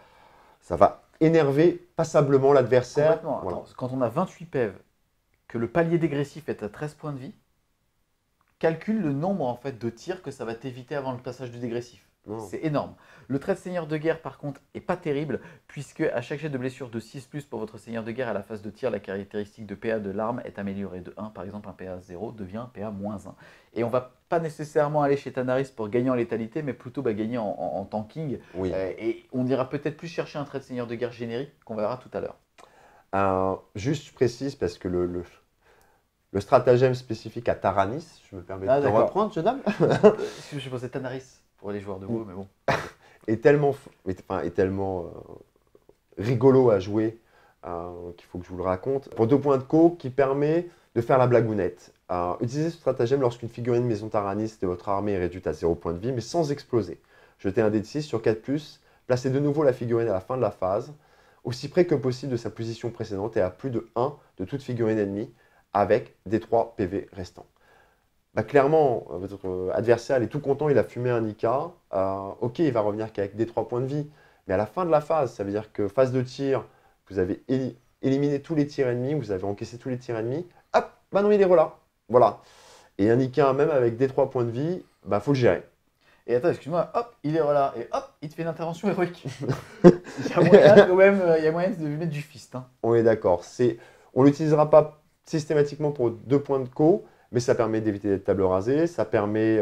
énerver passablement l'adversaire. Voilà. Quand on a 28 PV, que le palier dégressif est à 13 points de vie, calcule le nombre en fait de tirs que ça va t'éviter avant le passage du dégressif. C'est énorme. Le trait de seigneur de guerre, par contre, est pas terrible, puisque à chaque jet de blessure de 6+ pour votre seigneur de guerre à la phase de tir, la caractéristique de PA de l'arme est améliorée de 1. Par exemple, un PA 0 devient PA -1. Et on va pas nécessairement aller chez Tanaris pour gagner en létalité, mais plutôt gagner en tanking. Oui. Et on ira peut-être plus chercher un trait de seigneur de guerre générique qu'on verra tout à l'heure. Juste je précise, parce que le stratagème spécifique à Taranis, je me permets de te reprendre, jeune dame. Je pensais Tanaris pour les joueurs de WoW, mais bon. est tellement rigolo à jouer qu'il faut que je vous le raconte. Pour 2 points de co, qui permet de faire la blagounette. Utilisez ce stratagème lorsqu'une figurine maison Taranis de votre armée est réduite à 0 point de vie, mais sans exploser. Jetez un dé de 6 sur 4+, placez de nouveau la figurine à la fin de la phase, aussi près que possible de sa position précédente et à plus de 1 de toute figurine ennemie, avec des 3 PV restants. Clairement, votre adversaire est tout content, il a fumé un Nika. Ok, il va revenir qu'avec des 3 points de vie, mais à la fin de la phase, ça veut dire que phase de tir, vous avez éliminé tous les tirs ennemis, vous avez encaissé tous les tirs ennemis. Hop, non, il est là. Voilà. Et un Nika, même avec des 3 points de vie, faut le gérer. Et attends, excuse-moi, hop, il est là, et hop, il te fait une intervention héroïque. Il y a moyen quand même, il y a moyen de lui mettre du fist. Hein. On est d'accord. On ne l'utilisera pas systématiquement pour 2 points de co, mais ça permet d'éviter d'être table rasée, ça permet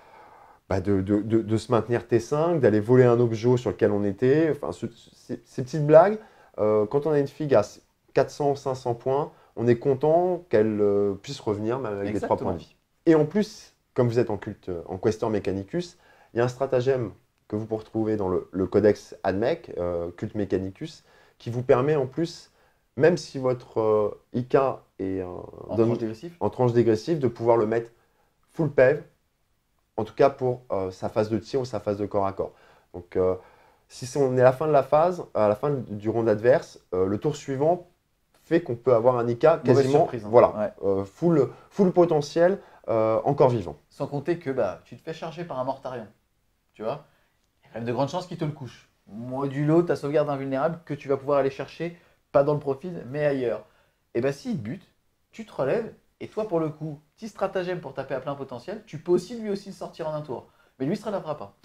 de se maintenir T5, d'aller voler un objet sur lequel on était. Enfin, ces petites blagues, quand on a une figue à 400-500 points, on est content qu'elle puisse revenir même avec des 3 points de vie. Et en plus, comme vous êtes en Questor Mechanicus, il y a un stratagème que vous pouvez retrouver dans le codex AdMech, Culte Mechanicus, qui vous permet en plus, même si votre IK est en tranche dégressive, de pouvoir le mettre full PEV en tout cas pour sa phase de tir ou sa phase de corps à corps. Donc, si on est à la fin de la phase, à la fin du round adverse, le tour suivant fait qu'on peut avoir un IK quasiment surprise, hein. Voilà, full potentiel, encore vivant. Sans compter que bah, tu te fais charger par un Mortarion, tu vois. Il y a quand même de grandes chances qu'il te le couche. Modulo ta sauvegarde invulnérable que tu vas pouvoir aller chercher, pas dans le profil, mais ailleurs. Et bah s'il te bute, tu te relèves, et toi pour le coup, petit stratagème pour taper à plein potentiel, tu peux aussi lui aussi le sortir en un tour. Mais lui, il se relèvera pas.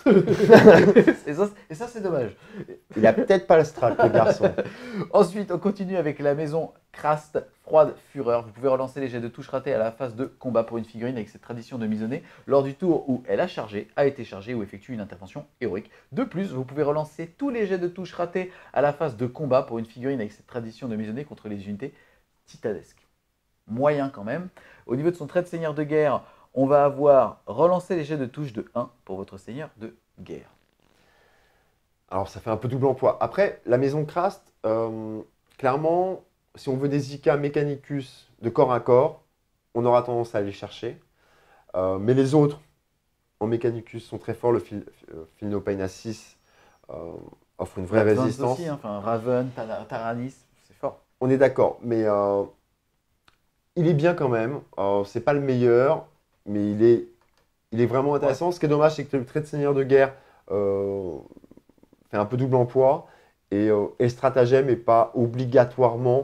et ça c'est dommage. Il a peut-être pas le strat, le garçon. Ensuite, on continue avec la maison Krast, Froide Fureur. Vous pouvez relancer les jets de touche ratés à la phase de combat pour une figurine avec cette tradition de misonner lors du tour où elle a chargé, a été chargée ou effectue une intervention héroïque. De plus, vous pouvez relancer tous les jets de touche ratés à la phase de combat pour une figurine avec cette tradition de misonner contre les unités titanesques. Moyen quand même. Au niveau de son trait de seigneur de guerre, on va avoir relancé les jets de touche de 1 pour votre seigneur de guerre. Alors, ça fait un peu double emploi. Après, la maison Krast, clairement, si on veut des IK Mechanicus de corps à corps, on aura tendance à aller chercher. Mais les autres, en Mechanicus, sont très forts. Le Feel No Pain à 6 offre une vraie résistance. Aussi, hein, enfin, Raven, Taranis, c'est fort. On est d'accord, mais il est bien quand même. C'est pas le meilleur, mais il est vraiment intéressant. Ouais. Ce qui est dommage, c'est que le trait de seigneur de guerre fait un peu double emploi et le stratagème n'est pas obligatoirement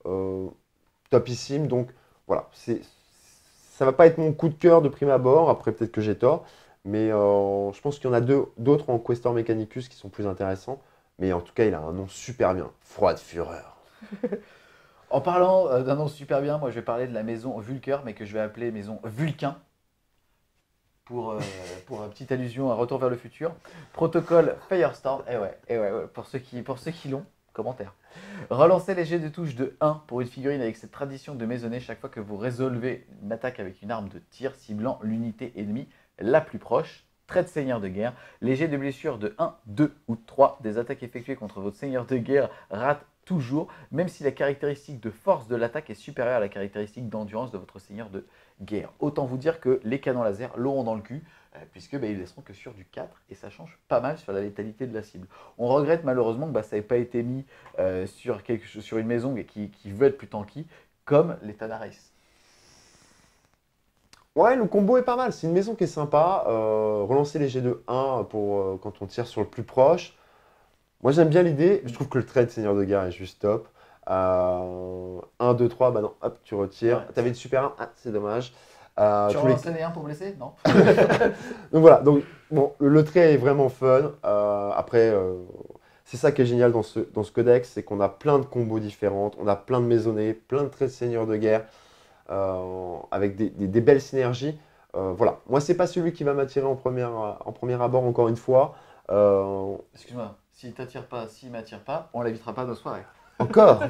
topissime. Donc voilà, ça va pas être mon coup de cœur de prime abord. Après, peut-être que j'ai tort, mais je pense qu'il y en a d'autres en Questor Mechanicus qui sont plus intéressants. Mais en tout cas, il a un nom super bien, Froide Fureur. En parlant d'un nom super bien, moi je vais parler de la maison Vulker, mais que je vais appeler maison Vulcain. Pour une petite allusion à Retour vers le futur. Protocole Firestorm, ouais, pour ceux qui l'ont, commentaire. Relancez les jets de touche de 1 pour une figurine avec cette tradition de maisonner chaque fois que vous résolvez une attaque avec une arme de tir ciblant l'unité ennemie la plus proche. Trait de seigneur de guerre. Les jets de blessure de 1, 2 ou 3 des attaques effectuées contre votre seigneur de guerre ratent toujours, même si la caractéristique de force de l'attaque est supérieure à la caractéristique d'endurance de votre seigneur de guerre. Autant vous dire que les canons laser l'auront dans le cul, puisque ils laisseront que sur du 4, et ça change pas mal sur la létalité de la cible. On regrette malheureusement que ça n'ait pas été mis sur une maison qui veut être plus tanky, comme les Tanaris. Ouais, le combo est pas mal. C'est une maison qui est sympa. Relancer les jets de 1 pour quand on tire sur le plus proche. Moi, j'aime bien l'idée. Je trouve que le trait de seigneur de guerre est juste top. 1, 2, 3, bah non, hop, tu retires. Ouais. T'avais une super arme, c'est dommage. Tu relances les 1 pour blesser? Non. Donc voilà, donc, bon, le trait est vraiment fun. Après, c'est ça qui est génial dans ce codex, c'est qu'on a plein de combos différentes, on a plein de maisonnées, plein de traits de seigneur de guerre, avec des belles synergies. Voilà, moi, c'est pas celui qui va m'attirer en premier abord, encore une fois. Excuse-moi, s'il m'attire pas, on l'évitera pas nos soirées. Encore.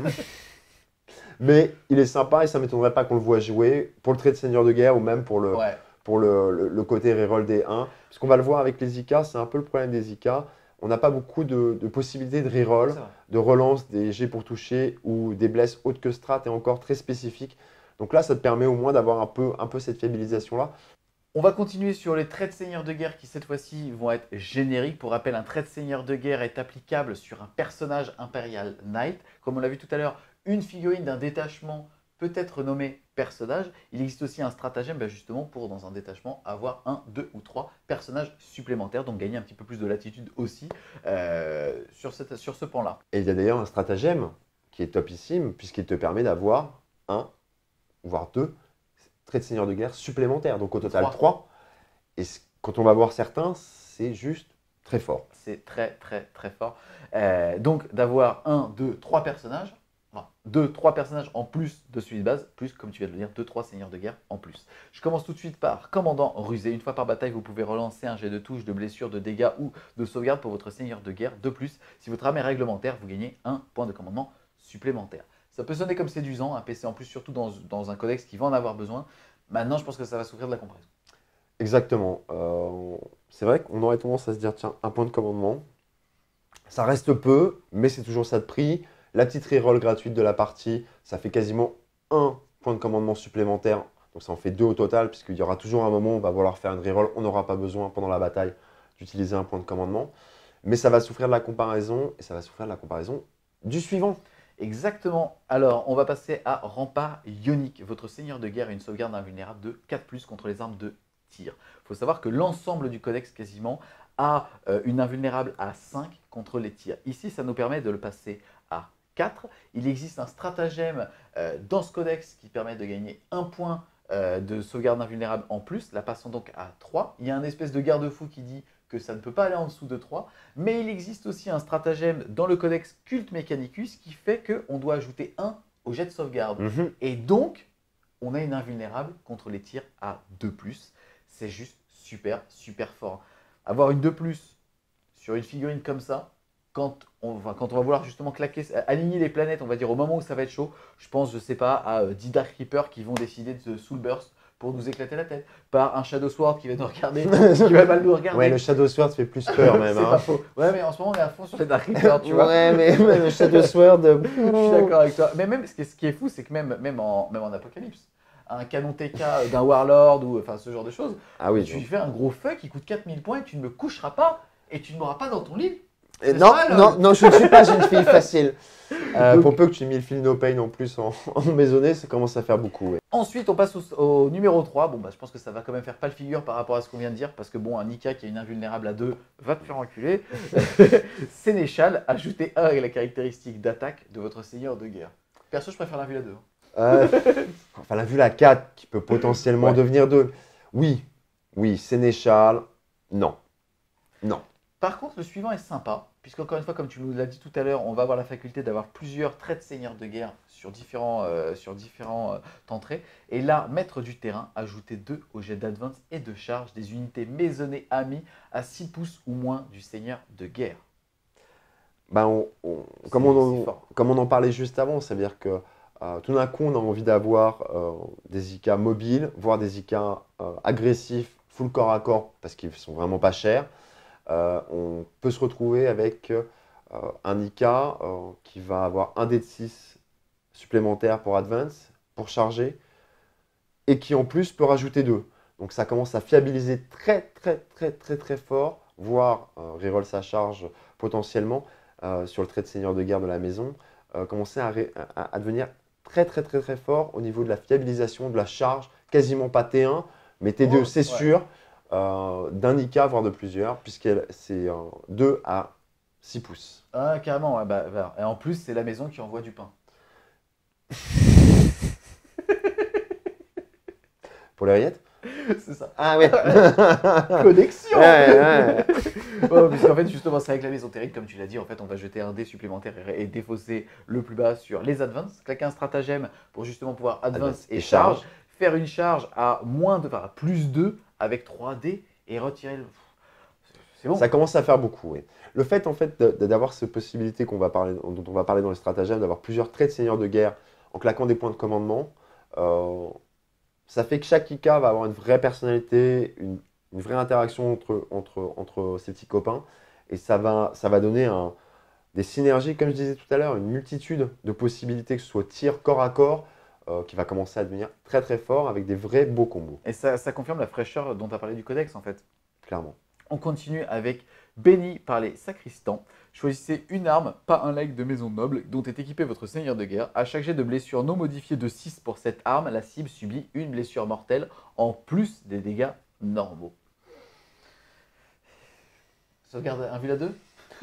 Mais il est sympa et ça ne m'étonnerait pas qu'on le voit jouer pour le trait de seigneur de guerre ou même pour le côté reroll des 1. Parce qu'on va le voir avec les IK, c'est un peu le problème des IK. On n'a pas beaucoup de possibilités de reroll, de relance des jets pour toucher ou des blesses hautes que strat et encore très spécifiques. Donc là, ça te permet au moins d'avoir un peu cette fiabilisation-là. On va continuer sur les traits de seigneur de guerre qui cette fois-ci vont être génériques. Pour rappel, un trait de seigneur de guerre est applicable sur un personnage Imperial Knight. Comme on l'a vu tout à l'heure, une figurine d'un détachement peut être nommée personnage. Il existe aussi un stratagème justement pour, dans un détachement, avoir 1, 2 ou 3 personnages supplémentaires, donc gagner un petit peu plus de latitude aussi sur ce pan-là. Et il y a d'ailleurs un stratagème qui est topissime puisqu'il te permet d'avoir 1, voire 2 traits de seigneur de guerre supplémentaires, donc au total 3. Et quand on va voir certains, c'est juste très fort. C'est très très très fort. Donc d'avoir 1, 2, 3 personnages, enfin 2, 3 personnages en plus de celui de base, plus comme tu viens de le dire, 2, 3 seigneurs de guerre en plus. Je commence tout de suite par commandant rusé. Une fois par bataille, vous pouvez relancer un jet de touche, de blessure, de dégâts ou de sauvegarde pour votre seigneur de guerre. De plus, si votre arme est réglementaire, vous gagnez 1 point de commandement supplémentaire. Ça peut sonner comme séduisant, un PC en plus, surtout dans un codex qui va en avoir besoin. Maintenant, je pense que ça va souffrir de la comparaison. Exactement. C'est vrai qu'on aurait tendance à se dire, tiens, un point de commandement, ça reste peu, mais c'est toujours ça de prix. La petite reroll gratuite de la partie, ça fait quasiment 1 point de commandement supplémentaire. Donc ça en fait 2 au total, puisqu'il y aura toujours un moment où on va vouloir faire une reroll. On n'aura pas besoin pendant la bataille d'utiliser un point de commandement. Mais ça va souffrir de la comparaison, et ça va souffrir de la comparaison du suivant. Exactement. Alors, on va passer à Rempart Ionique. Votre seigneur de guerre a une sauvegarde invulnérable de 4+ contre les armes de tir. Il faut savoir que l'ensemble du codex quasiment a une invulnérable à 5 contre les tirs. Ici, ça nous permet de le passer à 4. Il existe un stratagème dans ce codex qui permet de gagner 1 point de sauvegarde invulnérable en plus, la passant donc à 3. Il y a un espèce de garde-fou qui dit que ça ne peut pas aller en dessous de 3, mais il existe aussi un stratagème dans le codex Cult Mechanicus qui fait qu'on doit ajouter 1 au jet de sauvegarde. Et donc, on a une invulnérable contre les tirs à 2+. C'est juste super, super fort. Avoir une 2+ sur une figurine comme ça, quand on va vouloir justement aligner les planètes, on va dire au moment où ça va être chaud, je pense, je sais pas, à 10 Dark Reapers qui vont décider de Soul Burst pour nous éclater la tête, par un Shadow Sword qui va nous regarder, qui va mal nous regarder. Ouais, le Shadow Sword fait plus peur même. C'est pas faux. Ouais, mais en ce moment, on est à fond sur les Dark Reapers, tu vois. Ouais, mais le Shadow Sword... Je suis d'accord avec toi. Mais même, ce qui est fou, c'est que même en Apocalypse, un canon TK d'un Warlord ou enfin ce genre de choses, tu lui fais un gros feu qui coûte 4000 points et tu ne me coucheras pas et tu ne m'auras pas dans ton lit. Non, je ne suis pas une fille facile. Pour peu que tu aies mis le fil No Pain en plus en maisonnée, ça commence à faire beaucoup. Ouais. Ensuite, on passe au numéro 3. Bon, je pense que ça va quand même faire pas le figure par rapport à ce qu'on vient de dire, parce que bon, un Nika qui a une invulnérable à 2 va te faire enculer. Sénéchal, ajoutez 1 avec la caractéristique d'attaque de votre seigneur de guerre. Perso, je préfère la vue à 2. Enfin, la vue à 4 qui peut potentiellement devenir 2. Oui, Sénéchal, non. Par contre, le suivant est sympa, puisqu'encore une fois, comme tu nous l'as dit tout à l'heure, on va avoir la faculté d'avoir plusieurs traits de seigneur de guerre sur différents entrées. Et là, maître du terrain, ajoutez 2 au jet d'advance et de charge des unités maisonnées amies à 6 pouces ou moins du seigneur de guerre. Comme on en parlait juste avant, c'est-à-dire que tout d'un coup, on a envie d'avoir des IK mobiles, voire des IK agressifs, full corps à corps, parce qu'ils sont vraiment pas chers. On peut se retrouver avec un IK qui va avoir un dé de 6 supplémentaire pour advance, pour charger, et qui en plus peut rajouter 2. Donc ça commence à fiabiliser très fort, voire reroll sa charge potentiellement sur le trait de seigneur de guerre de la maison, commencer à devenir très fort au niveau de la fiabilisation de la charge, quasiment pas T1, mais T2 c'est sûr. D'un IK, voire de plusieurs, puisque c'est 2 à 6 pouces. Ah, carrément, ouais, et en plus, c'est la maison qui envoie du pain. Pour les rillettes? C'est ça. Ah ouais. Connexion. Ouais. Puisqu'en fait, justement, c'est avec la maison terrible, comme tu l'as dit, en fait, on va jeter un dé supplémentaire et défausser le plus bas sur les advances, claquer un stratagème pour justement pouvoir advance et charge, faire une charge à plus 2 avec 3 dés et retirer le... C'est bon. Ça commence à faire beaucoup, oui. Le fait, en fait, d'avoir cette possibilité dont on va parler dans les stratagèmes, d'avoir plusieurs traits de seigneur de guerre en claquant des points de commandement, ça fait que chaque IK va avoir une vraie personnalité, une vraie interaction entre ses petits copains, et ça va donner des synergies, comme je disais tout à l'heure, une multitude de possibilités, que ce soit tir corps à corps, qui va commencer à devenir très fort avec des vrais beaux combos. Et ça confirme la fraîcheur dont tu as parlé du codex en fait. Clairement. On continue avec béni par les sacristans. Choisissez une arme, pas un leg de maison noble, dont est équipé votre seigneur de guerre. À chaque jet de blessure non modifié de 6 pour cette arme, la cible subit une blessure mortelle en plus des dégâts normaux. Sauvegarde un vue à 2.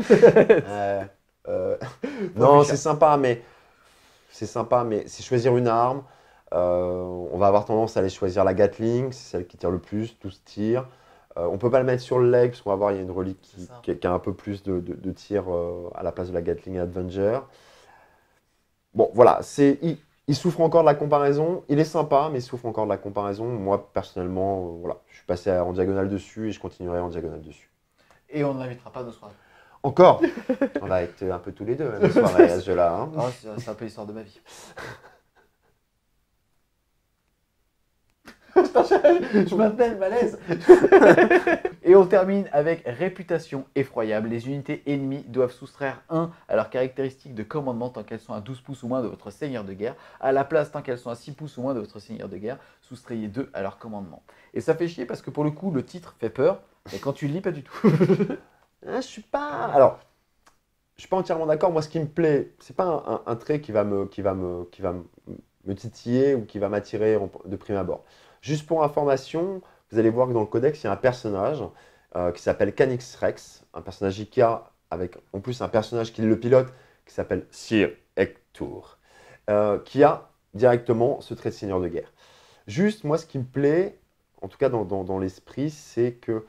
Non, c'est sympa, mais c'est choisir une arme. On va avoir tendance à aller choisir la Gatling, c'est celle qui tire le plus, 12 tirs. On ne peut pas le mettre sur le leg, parce qu'on va voir, il y a une relique qui a un peu plus de tir à la place de la Gatling Avenger. Bon, voilà, il souffre encore de la comparaison. Il est sympa, mais il souffre encore de la comparaison. Moi, personnellement, voilà, je suis passé en diagonale dessus et je continuerai en diagonale dessus. Et on ne l'invitera pas nos soirées. Encore. On va être un peu tous les deux nos soirées à ce jeu-là. Hein. Oh, c'est un peu l'histoire de ma vie. Je je maintenais le malaise. Et on termine avec réputation effroyable. Les unités ennemies doivent soustraire 1 à leurs caractéristiques de commandement tant qu'elles sont à 12 pouces ou moins de votre seigneur de guerre. À la place, tant qu'elles sont à 6 pouces ou moins de votre seigneur de guerre, soustrayez 2 à leur commandement. Et ça fait chier parce que pour le coup, le titre fait peur. Et quand tu le lis, pas du tout. Je suis pas. Alors, je suis pas entièrement d'accord. Moi, ce qui me plaît, c'est pas un trait qui va me titiller ou qui va m'attirer de prime abord. Juste pour information, vous allez voir que dans le codex, il y a un personnage qui s'appelle Canix Rex, un personnage Ika avec en plus un personnage qui le pilote qui s'appelle Sir Hector, qui a directement ce trait de seigneur de guerre. Juste, moi, ce qui me plaît, en tout cas dans l'esprit, c'est que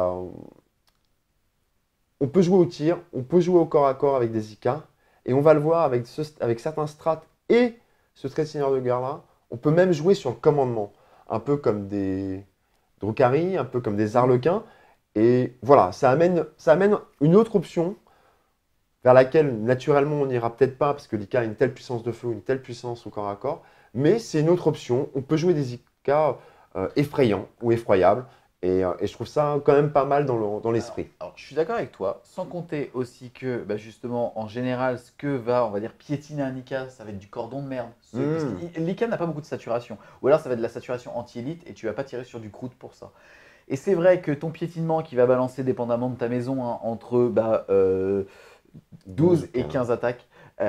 on peut jouer au tir, on peut jouer au corps à corps avec des IK, et on va le voir avec certains strats et ce trait de seigneur de guerre-là, on peut même jouer sur le commandement, un peu comme des Drukhari, un peu comme des Arlequins, et voilà, ça amène une autre option vers laquelle naturellement on n'ira peut-être pas, parce que l'IK a une telle puissance de feu, une telle puissance au corps à corps, mais c'est une autre option, on peut jouer des IK effrayants ou effroyables, et je trouve ça quand même pas mal dans l'esprit. Alors, je suis d'accord avec toi, sans compter aussi que, justement, en général, ce que va, on va dire, piétiner un Ika, ça va être du cordon de merde. Parce que l'Ika n'a pas beaucoup de saturation. Ou alors, ça va être de la saturation anti-élite et tu vas pas tirer sur du croûte pour ça. Et c'est vrai que ton piétinement qui va balancer, dépendamment de ta maison, entre 12 et 15 attaques,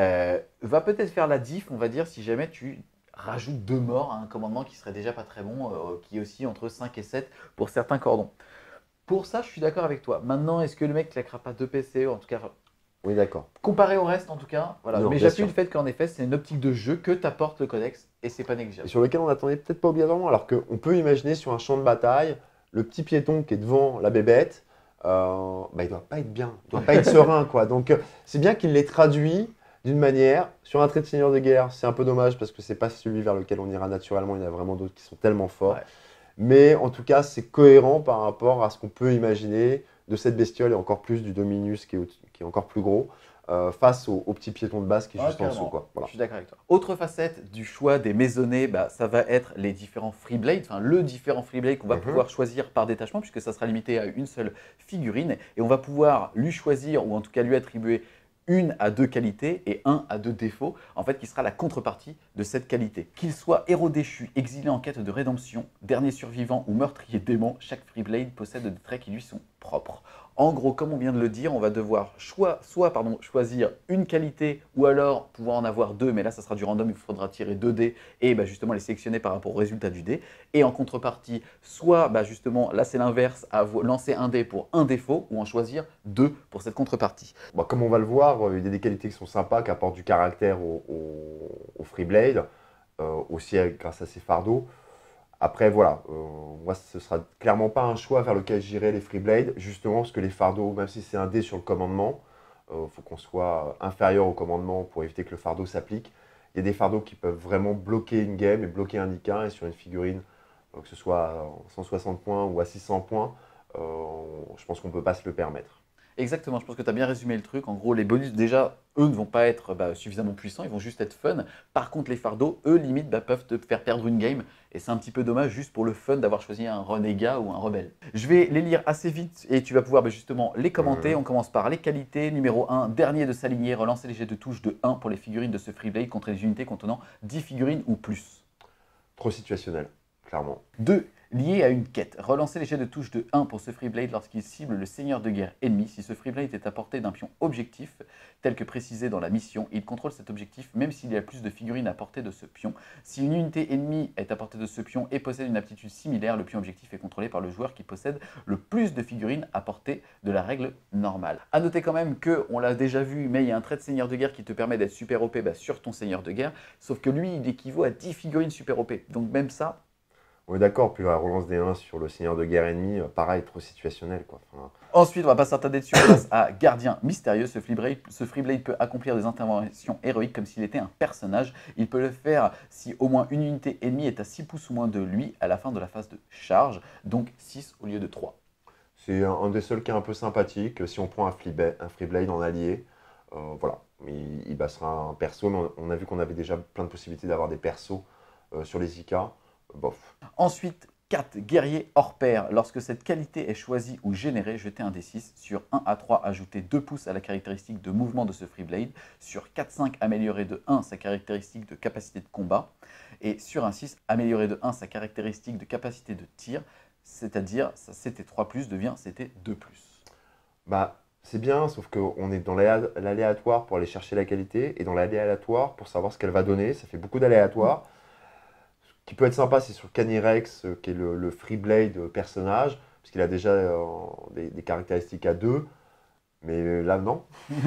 va peut-être faire la diff, on va dire, si jamais tu rajoute 2 morts à un commandement qui serait déjà pas très bon, qui est aussi entre 5 et 7 pour certains cordons. Pour ça, je suis d'accord avec toi. Maintenant, est-ce que le mec claquera pas 2 PC, en tout cas, oui, d'accord. Comparé au reste, en tout cas, voilà. Non, mais j'appuie le fait qu'en effet, c'est une optique de jeu que t'apporte le codex et c'est pas négligeable. Et sur lequel on n'attendait peut-être pas obligatoirement, alors qu'on peut imaginer sur un champ de bataille, le petit piéton qui est devant la bébête, il ne doit pas être bien, il doit pas être serein, quoi. Donc, c'est bien qu'il l'ait traduit d'une manière. Sur un trait de seigneur de guerre, c'est un peu dommage parce que c'est pas celui vers lequel on ira naturellement. Il y en a vraiment d'autres qui sont tellement forts. Ouais. Mais en tout cas, c'est cohérent par rapport à ce qu'on peut imaginer de cette bestiole et encore plus du Dominus qui est encore plus gros. Face au petit piéton de base qui est juste en dessous, quoi. Voilà. Je suis d'accord avec toi. Autre facette du choix des maisonnées, ça va être les différents Freeblade, enfin le différent Freeblade qu'on va pouvoir choisir par détachement puisque ça sera limité à une seule figurine et on va pouvoir lui choisir ou en tout cas lui attribuer 1 à 2 qualités et 1 à 2 défauts, en fait, qui sera la contrepartie de cette qualité. Qu'il soit héros déchu, exilé en quête de rédemption, dernier survivant ou meurtrier démon, chaque Freeblade possède des traits qui lui sont propres. En gros, comme on vient de le dire, on va devoir choisir une qualité ou alors pouvoir en avoir 2, mais là, ça sera du random, il faudra tirer 2 dés et justement les sélectionner par rapport au résultat du dé. Et en contrepartie, soit justement, là c'est l'inverse, lancer un dé pour un défaut ou en choisir 2 pour cette contrepartie. Bon, comme on va le voir, il y a des qualités qui sont sympas, qui apportent du caractère au Freeblade, aussi grâce à ses fardeaux. Après, voilà, moi, ce ne sera clairement pas un choix vers lequel j'irai les Freeblade, justement parce que les fardeaux, même si c'est un dé sur le commandement, il faut qu'on soit inférieur au commandement pour éviter que le fardeau s'applique. Il y a des fardeaux qui peuvent vraiment bloquer une game et bloquer un IK, et sur une figurine, que ce soit à 160 points ou à 600 points, je pense qu'on ne peut pas se le permettre. Exactement, je pense que tu as bien résumé le truc. En gros, les bonus, déjà, eux ne vont pas être suffisamment puissants, ils vont juste être fun. Par contre, les fardeaux, eux, limite, peuvent te faire perdre une game. Et c'est un petit peu dommage juste pour le fun d'avoir choisi un renégat ou un rebelle. Je vais les lire assez vite et tu vas pouvoir justement les commenter. On commence par les qualités. Numéro 1, dernier de sa lignée, relancer les jets de touche de 1 pour les figurines de ce Freeblade contre les unités contenant 10 figurines ou plus. Trop situationnel, clairement. 2. Lié à une quête. Relancer les jets de touche de 1 pour ce Freeblade lorsqu'il cible le seigneur de guerre ennemi. Si ce Freeblade est à portée d'un pion objectif, tel que précisé dans la mission, il contrôle cet objectif même s'il y a plus de figurines à portée de ce pion. Si une unité ennemie est à portée de ce pion et possède une aptitude similaire, le pion objectif est contrôlé par le joueur qui possède le plus de figurines à portée de la règle normale. A noter quand même que, on l'a déjà vu, mais il y a un trait de seigneur de guerre qui te permet d'être super OP sur ton seigneur de guerre, sauf que lui, il équivaut à 10 figurines super OP. Donc même ça, on est d'accord, puis la relance des 1 sur le seigneur de guerre ennemi, pareil, trop situationnel, quoi. Enfin... Ensuite, on va pas s'attarder dessus, on passe à Gardien Mystérieux. Ce Freeblade peut accomplir des interventions héroïques comme s'il était un personnage. Il peut le faire si au moins une unité ennemie est à 6 pouces ou moins de lui à la fin de la phase de charge, donc 6 au lieu de 3. C'est un des seuls cas un peu sympathique. Si on prend un Freeblade en allié, voilà, il sera un perso, mais on a vu qu'on avait déjà plein de possibilités d'avoir des persos sur les IK. Bof. Ensuite, 4. Guerrier hors pair. Lorsque cette qualité est choisie ou générée, jetez un D6. Sur 1 à 3, ajoutez 2 pouces à la caractéristique de mouvement de ce Freeblade. Sur 4-5, améliorez de 1 sa caractéristique de capacité de combat. Et sur un 6, améliorez de 1 sa caractéristique de capacité de tir. C'est-à-dire, ça c'était 3+, devient c'était 2+. Bah, c'est bien, sauf qu'on est dans l'aléatoire pour aller chercher la qualité et dans l'aléatoire pour savoir ce qu'elle va donner. Ça fait beaucoup d'aléatoire. Ce qui peut être sympa, c'est sur Canierex, qui est le Freeblade personnage, parce qu'il a déjà des caractéristiques à 2. Mais là, non.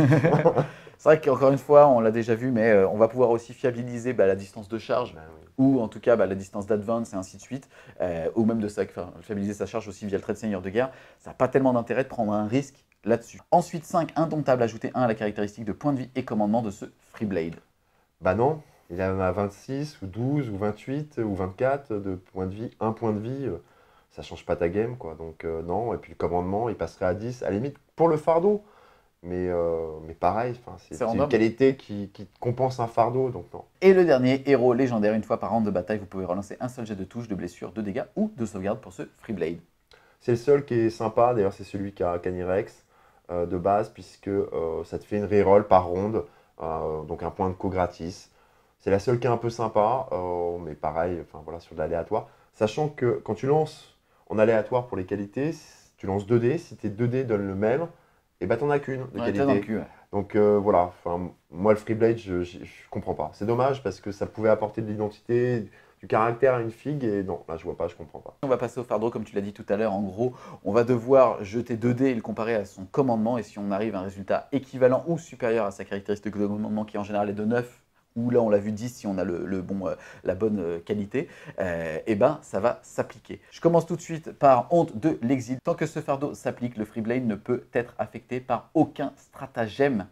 C'est vrai qu'encore une fois, on l'a déjà vu, mais on va pouvoir aussi fiabiliser la distance de charge, ou en tout cas la distance d'advance et ainsi de suite, ou même de fiabiliser sa charge aussi via le trait de seigneur de guerre. Ça n'a pas tellement d'intérêt de prendre un risque là-dessus. Ensuite, 5, indomptable, ajouter 1 à la caractéristique de point de vie et commandement de ce Freeblade. Bah non, il en a 26, ou 12, ou 28, ou 24 de points de vie. Un point de vie, ça change pas ta game, quoi. Donc non, et puis le commandement, il passerait à 10, à la limite, pour le fardeau. Mais pareil, c'est une qualité qui compense un fardeau, donc non. Et le dernier, héros légendaire, une fois par round de bataille, vous pouvez relancer un seul jet de touche, de blessure, de dégâts ou de sauvegarde pour ce Freeblade. C'est le seul qui est sympa, d'ailleurs c'est celui qui a Canierex de base, puisque ça te fait une reroll par ronde, donc un point de co gratis. C'est la seule qui est un peu sympa, mais pareil, voilà, sur de l'aléatoire. Sachant que quand tu lances en aléatoire pour les qualités, tu lances 2 dés, si tes 2 dés donnent le même, et bah t'en as qu'une de qualité. Dans le cul, ouais. Donc voilà, moi le Freeblade, je comprends pas. C'est dommage parce que ça pouvait apporter de l'identité, du caractère à une figue, et non, là je vois pas, je comprends pas. On va passer au fardeau, comme tu l'as dit tout à l'heure. En gros, on va devoir jeter 2 dés et le comparer à son commandement, et si on arrive à un résultat équivalent ou supérieur à sa caractéristique de commandement, qui en général est de 9, ou là on l'a vu 10 si on a la bonne qualité, et ben ça va s'appliquer. Je commence tout de suite par honte de l'exil. Tant que ce fardeau s'applique, le Freeblade ne peut être affecté par aucun stratagème,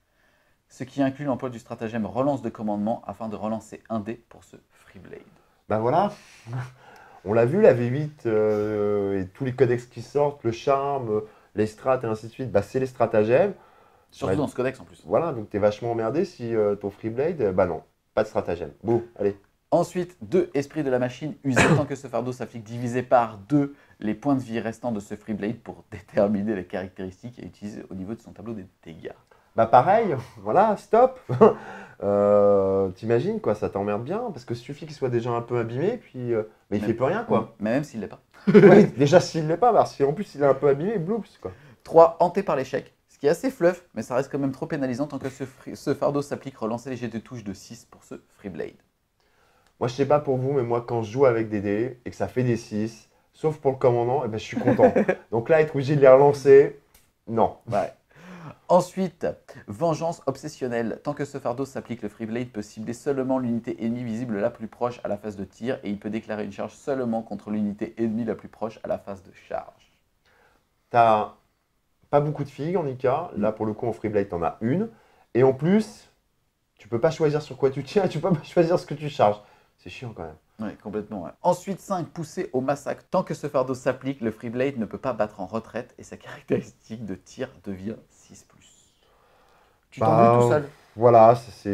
ce qui inclut l'emploi du stratagème relance de commandement afin de relancer un dé pour ce Freeblade. Ben voilà, on l'a vu la V8 et tous les codex qui sortent, le charme, les strats et ainsi de suite, c'est les stratagèmes. Surtout dans ce codex en plus. Voilà, donc t'es vachement emmerdé si ton Freeblade, non, pas de stratagème. Bon, allez. Ensuite, 2 esprits de la machine usés tant que ce fardeau s'applique, divisé par 2 les points de vie restants de ce Freeblade pour déterminer les caractéristiques et utiliser au niveau de son tableau des dégâts. Bah pareil, voilà, stop. T'imagines quoi, ça t'emmerde bien parce que suffit qu'il soit déjà un peu abîmé, puis mais il fait plus rien quoi. Mais même s'il l'est pas. Oui, déjà s'il l'est pas, si en plus il est un peu abîmé, bloops quoi. 3, hanté par l'échec. Ce qui est assez fluff, mais ça reste quand même trop pénalisant tant que ce fardeau s'applique. Relancer les jets de touche de 6 pour ce Freeblade. Moi, je sais pas pour vous, mais moi, quand je joue avec des dés et que ça fait des 6, sauf pour le commandant, je suis content. Donc là, être obligé de les relancer, non. Ouais. Ensuite, vengeance obsessionnelle. Tant que ce fardeau s'applique, le Freeblade peut cibler seulement l'unité ennemie visible la plus proche à la phase de tir et il peut déclarer une charge seulement contre l'unité ennemie la plus proche à la phase de charge. T'as pas beaucoup de figues en IK. Là, pour le coup, en Freeblade, t'en as une. Et en plus, tu peux pas choisir sur quoi tu tiens et tu peux pas choisir ce que tu charges. C'est chiant quand même. Oui, complètement. Ouais. Ensuite, 5, pousser au massacre. Tant que ce fardeau s'applique, le Freeblade ne peut pas battre en retraite et sa caractéristique de tir devient 6+. Tu t'en tout seul. Voilà,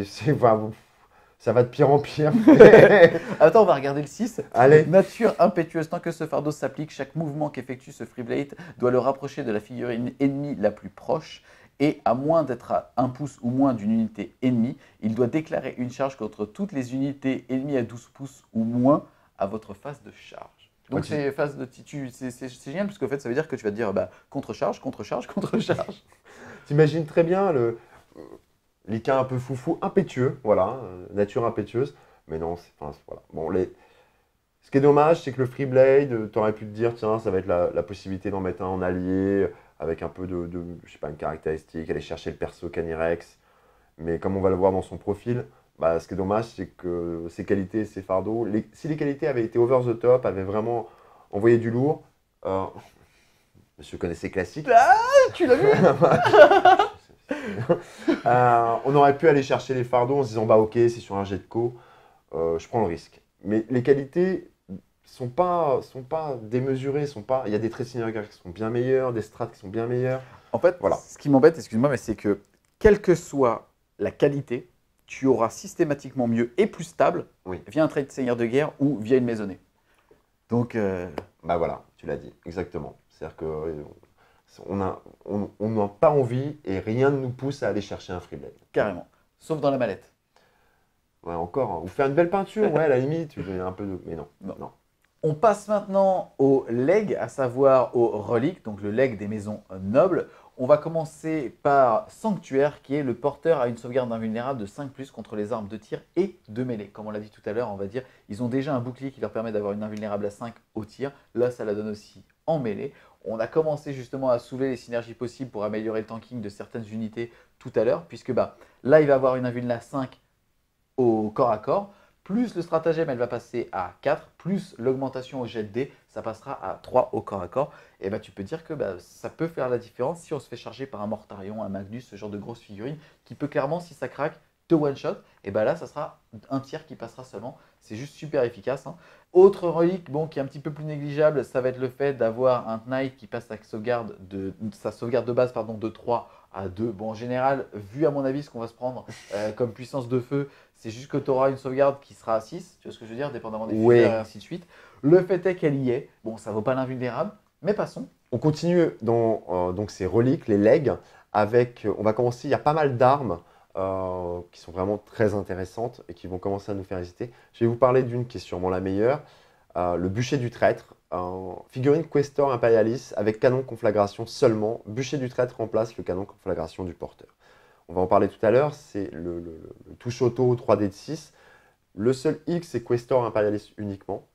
ça va de pire en pire. Attends, on va regarder le 6. Allez. Nature impétueuse. Tant que ce fardeau s'applique, chaque mouvement qu'effectue ce Freeblade doit le rapprocher de la figurine ennemie la plus proche. Et à moins d'être à 1 pouce ou moins d'une unité ennemie, il doit déclarer une charge contre toutes les unités ennemies à 12 pouces ou moins à votre phase de charge. Donc c'est phase de c'est génial parce qu'en fait ça veut dire que tu vas te dire contre-charge, contre-charge, contre-charge. T'imagines très bien les cas un peu foufou, impétueux, voilà, nature impétueuse. Mais non, voilà. Bon, ce qui est dommage, c'est que le Freeblade, t'aurais pu te dire, tiens, ça va être la possibilité d'en mettre un en allié, avec un peu je sais pas, une caractéristique, aller chercher le perso Canierex. Mais comme on va le voir dans son profil, ce qui est dommage, c'est que ses qualités, ses fardeaux, si les qualités avaient été over the top, avaient vraiment envoyé du lourd, monsieur connaissait classique. Ah, tu l'as vu. On aurait pu aller chercher les fardeaux en se disant, ok, c'est sur un jet de co, je prends le risque. Mais les qualités sont pas démesurées, il y a des traits de seigneur de guerre qui sont bien meilleurs, des strats qui sont bien meilleurs. En fait, voilà. Ce qui m'embête, excuse-moi, mais c'est que quelle que soit la qualité, tu auras systématiquement mieux et plus stable via un trait de seigneur de guerre ou via une maisonnée. Donc, Bah voilà, tu l'as dit, exactement. C'est-à-dire que on n'a pas envie et rien ne nous pousse à aller chercher un Freeblade. carrément. Sauf dans la mallette. Ouais, encore, hein. Ou faire une belle peinture, ouais, à la limite, tu veux un peu de... Mais non, Non. non. On passe maintenant au leg, à savoir aux reliques, donc le leg des maisons nobles. On va commencer par Sanctuaire, qui est le porteur à une sauvegarde invulnérable de 5+ contre les armes de tir et de mêlée. Comme on l'a dit tout à l'heure, on va dire, ils ont déjà un bouclier qui leur permet d'avoir une invulnérable à 5 au tir. Là, ça la donne aussi en mêlée. On a commencé justement à soulever les synergies possibles pour améliorer le tanking de certaines unités tout à l'heure, puisque là, il va avoir une invulnérable à 5 au corps à corps. Plus le stratagème, elle va passer à 4, plus l'augmentation au jet de dés, ça passera à 3 au corps à corps. Et tu peux dire que ça peut faire la différence si on se fait charger par un Mortarion, un Magnus, ce genre de grosse figurine, qui peut clairement, si ça craque, te one-shot. Et là, ça sera un tir qui passera seulement. C'est juste super efficace. Autre relique qui est un petit peu plus négligeable, ça va être le fait d'avoir un Knight qui passe sa sauvegarde de base de 3 à 2. Bon, en général, vu à mon avis ce qu'on va se prendre comme puissance de feu, c'est juste que tu auras une sauvegarde qui sera à 6, tu vois ce que je veux dire, dépendamment des fuseurs et ainsi de suite. Le fait est qu'elle y est. Bon, ça vaut pas l'invulnérable, mais passons. On continue dans donc ces reliques, les legs, avec, on va commencer, il y a pas mal d'armes qui sont vraiment très intéressantes et qui vont commencer à nous faire hésiter. Je vais vous parler d'une qui est sûrement la meilleure, le bûcher du traître. Figurine Questor Imperialis avec canon conflagration seulement. Bûcher du traître remplace le canon conflagration du porteur. On va en parler tout à l'heure, c'est le touche auto 3D de 6. Le seul X, c'est Questor Imperialis uniquement.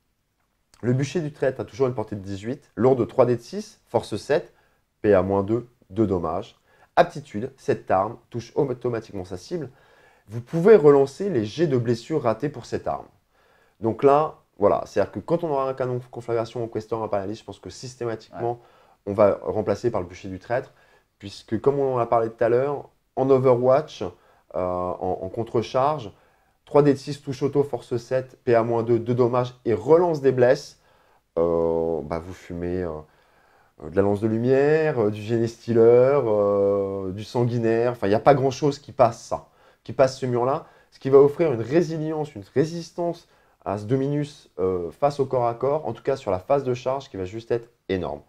Le bûcher du traître a toujours une portée de 18. Lourde 3D de 6, force 7, PA-2, 2 dommages. Aptitude, cette arme touche automatiquement sa cible. Vous pouvez relancer les jets de blessures ratés pour cette arme. Donc là, voilà, c'est-à-dire que quand on aura un canon conflagration au Questor Imperialis, je pense que systématiquement, on va remplacer par le bûcher du traître, puisque comme on en a parlé tout à l'heure, en Overwatch, en contre-charge, 3D de 6, touche auto, force 7, PA-2, 2 dommages et relance des blesses, vous fumez de la lance de lumière, du génie stealer, du sanguinaire, enfin il n'y a pas grand-chose qui passe ce mur-là, ce qui va offrir une résilience, une résistance à ce Dominus face au corps à corps, en tout cas sur la phase de charge qui va juste être énorme.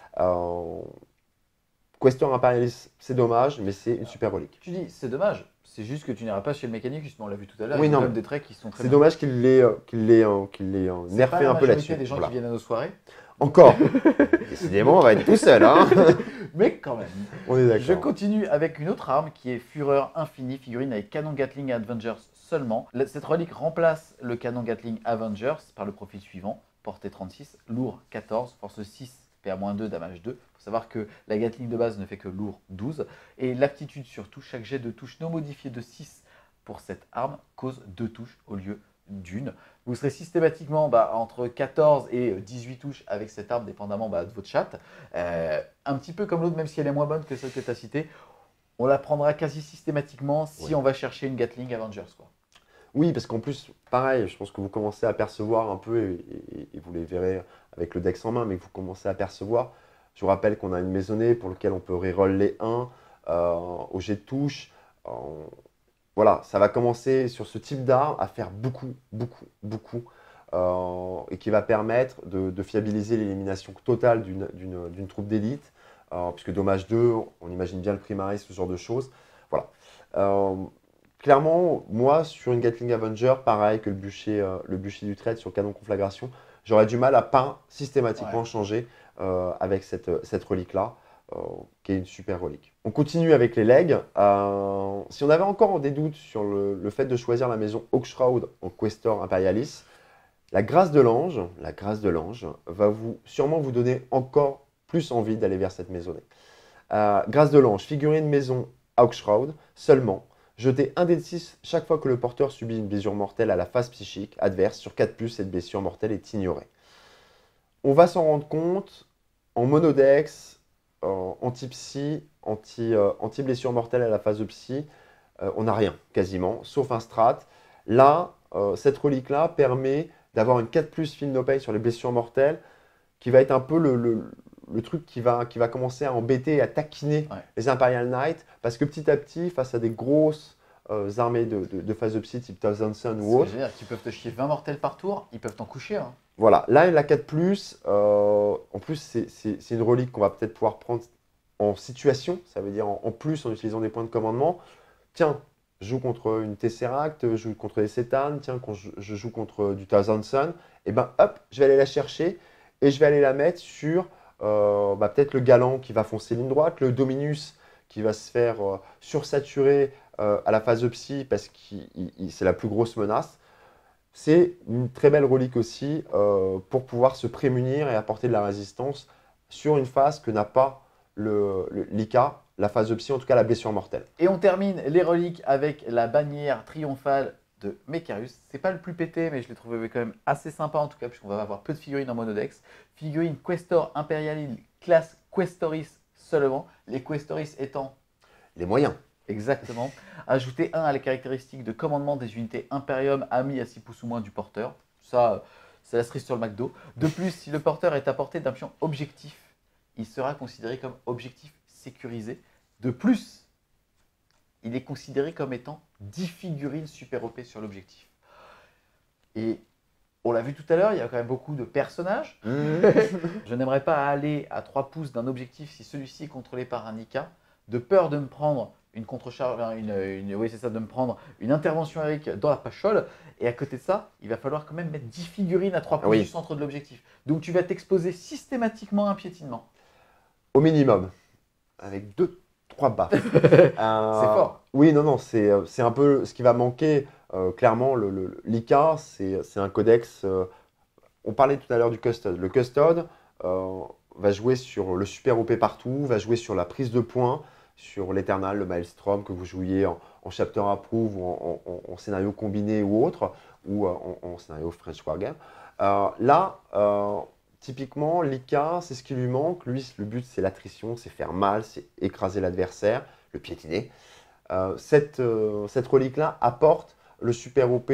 Questor Imperialis, c'est dommage, mais c'est une super relique. Tu dis, c'est dommage, c'est juste que tu n'iras pas chez le mécanicus, on l'a vu tout à l'heure, oui, il y a des traits qui sont très bien. C'est dommage qu'il l'ait nerfé un peu là-dessus. C'est pas des gens qui viennent à nos soirées. Encore. Décidément, on va être tout seul. Mais quand même. On est d'accord. Je continue avec une autre arme qui est Fureur Infini, figurine avec canon Gatling Avengers seulement. Cette relique remplace le canon Gatling Avengers par le profil suivant, portée 36, lourd 14, force 6, PA-2, damage 2. Il faut savoir que la Gatling de base ne fait que lourd 12. Et l'aptitude surtout, chaque jet de touche non modifié de 6 pour cette arme cause 2 touches au lieu d'une. Vous serez systématiquement entre 14 et 18 touches avec cette arme, dépendamment de votre chat. Un petit peu comme l'autre, même si elle est moins bonne que celle que tu as citée, on la prendra quasi systématiquement si on va chercher une Gatling Avengers, quoi. Oui, parce qu'en plus, pareil, je pense que vous commencez à percevoir un peu, et vous les verrez avec le dex en main, mais que vous commencez à percevoir. Je vous rappelle qu'on a une maisonnée pour laquelle on peut reroll les 1 au jet de touche. Voilà, ça va commencer sur ce type d'arme à faire beaucoup, et qui va permettre de fiabiliser l'élimination totale d'une troupe d'élite, puisque dommage 2, on imagine bien le primaris, ce genre de choses. Voilà. Clairement, moi, sur une Gatling Avenger, pareil que le bûcher du traître sur canon conflagration, j'aurais du mal à pas systématiquement changer avec cette relique-là. Qui est une super relique. On continue avec les legs. Si on avait encore des doutes sur le fait de choisir la maison Hawkshroud en Questor Imperialis, la grâce de l'ange va sûrement vous donner encore plus envie d'aller vers cette maisonnée. Grâce de l'ange, figurine maison Hawkshroud, seulement, jetez un dé de 6 chaque fois que le porteur subit une blessure mortelle à la phase psychique adverse. Sur 4+, cette blessure mortelle est ignorée. On va s'en rendre compte en monodex, anti-psy, anti-blessure mortelle à la phase de psy, on n'a rien quasiment, sauf un strat. Là, cette relique-là permet d'avoir une 4+ fil no pay sur les blessures mortelles, qui va être un peu le truc qui va commencer à embêter et à taquiner les Imperial Knights, parce que petit à petit, face à des grosses armées de phase de psy type Thousand Sun ou autre. C'est-à-dire qu'ils peuvent te chier 20 mortels par tour, ils peuvent t'en coucher. Hein. Voilà, là, la 4+, en plus, c'est une relique qu'on va peut-être pouvoir prendre en situation, ça veut dire en plus en utilisant des points de commandement. Tiens, je joue contre une Tesseract, je joue contre des Cétanes, tiens, quand je joue contre du Thousand Sun, et ben hop, je vais aller la chercher et je vais aller la mettre sur peut-être le Galant qui va foncer ligne droite, le Dominus qui va se faire sursaturer à la phase de psy parce que c'est la plus grosse menace. C'est une très belle relique aussi pour pouvoir se prémunir et apporter de la résistance sur une phase que n'a pas l'Ika, la phase de psy, en tout cas la blessure mortelle. Et on termine les reliques avec la bannière triomphale de Mecharius. C'est pas le plus pété, mais je l'ai trouvé quand même assez sympa en tout cas, puisqu'on va avoir peu de figurines en monodex. Figurine Questor Imperial classe Questoris seulement, les Questoris étant les moyens. Exactement. Ajouter 1 à la caractéristique de commandement des unités Imperium amis à 6 pouces ou moins du porteur. Ça la cerise sur le McDo. De plus, si le porteur est à portée d'un pion objectif, il sera considéré comme objectif sécurisé. De plus, il est considéré comme étant 10 figurines super OP sur l'objectif. Et on l'a vu tout à l'heure, il y a quand même beaucoup de personnages. Je n'aimerais pas aller à 3 pouces d'un objectif si celui-ci est contrôlé par un Ika, de peur de me prendre une contre-charge, de me prendre une intervention aérienne dans la pachole. Et à côté de ça, il va falloir quand même mettre 10 figurines à 3 pouces du centre de l'objectif. Donc tu vas t'exposer systématiquement à un piétinement. Au minimum, avec 2-3 baffes. C'est fort. Oui, non, c'est un peu ce qui va manquer. Clairement, l'ICA, c'est un codex. On parlait tout à l'heure du Custode. Le Custode va jouer sur le super OP partout, va jouer sur la prise de points, sur l'Eternal, le Maelstrom que vous jouiez en Chapter Approve ou en scénario combiné ou autre, ou en scénario French Wargame. Typiquement, l'ICA, c'est ce qui lui manque. Lui, le but, c'est l'attrition, c'est faire mal, c'est écraser l'adversaire, le piétiner. Cette relique-là apporte le super OP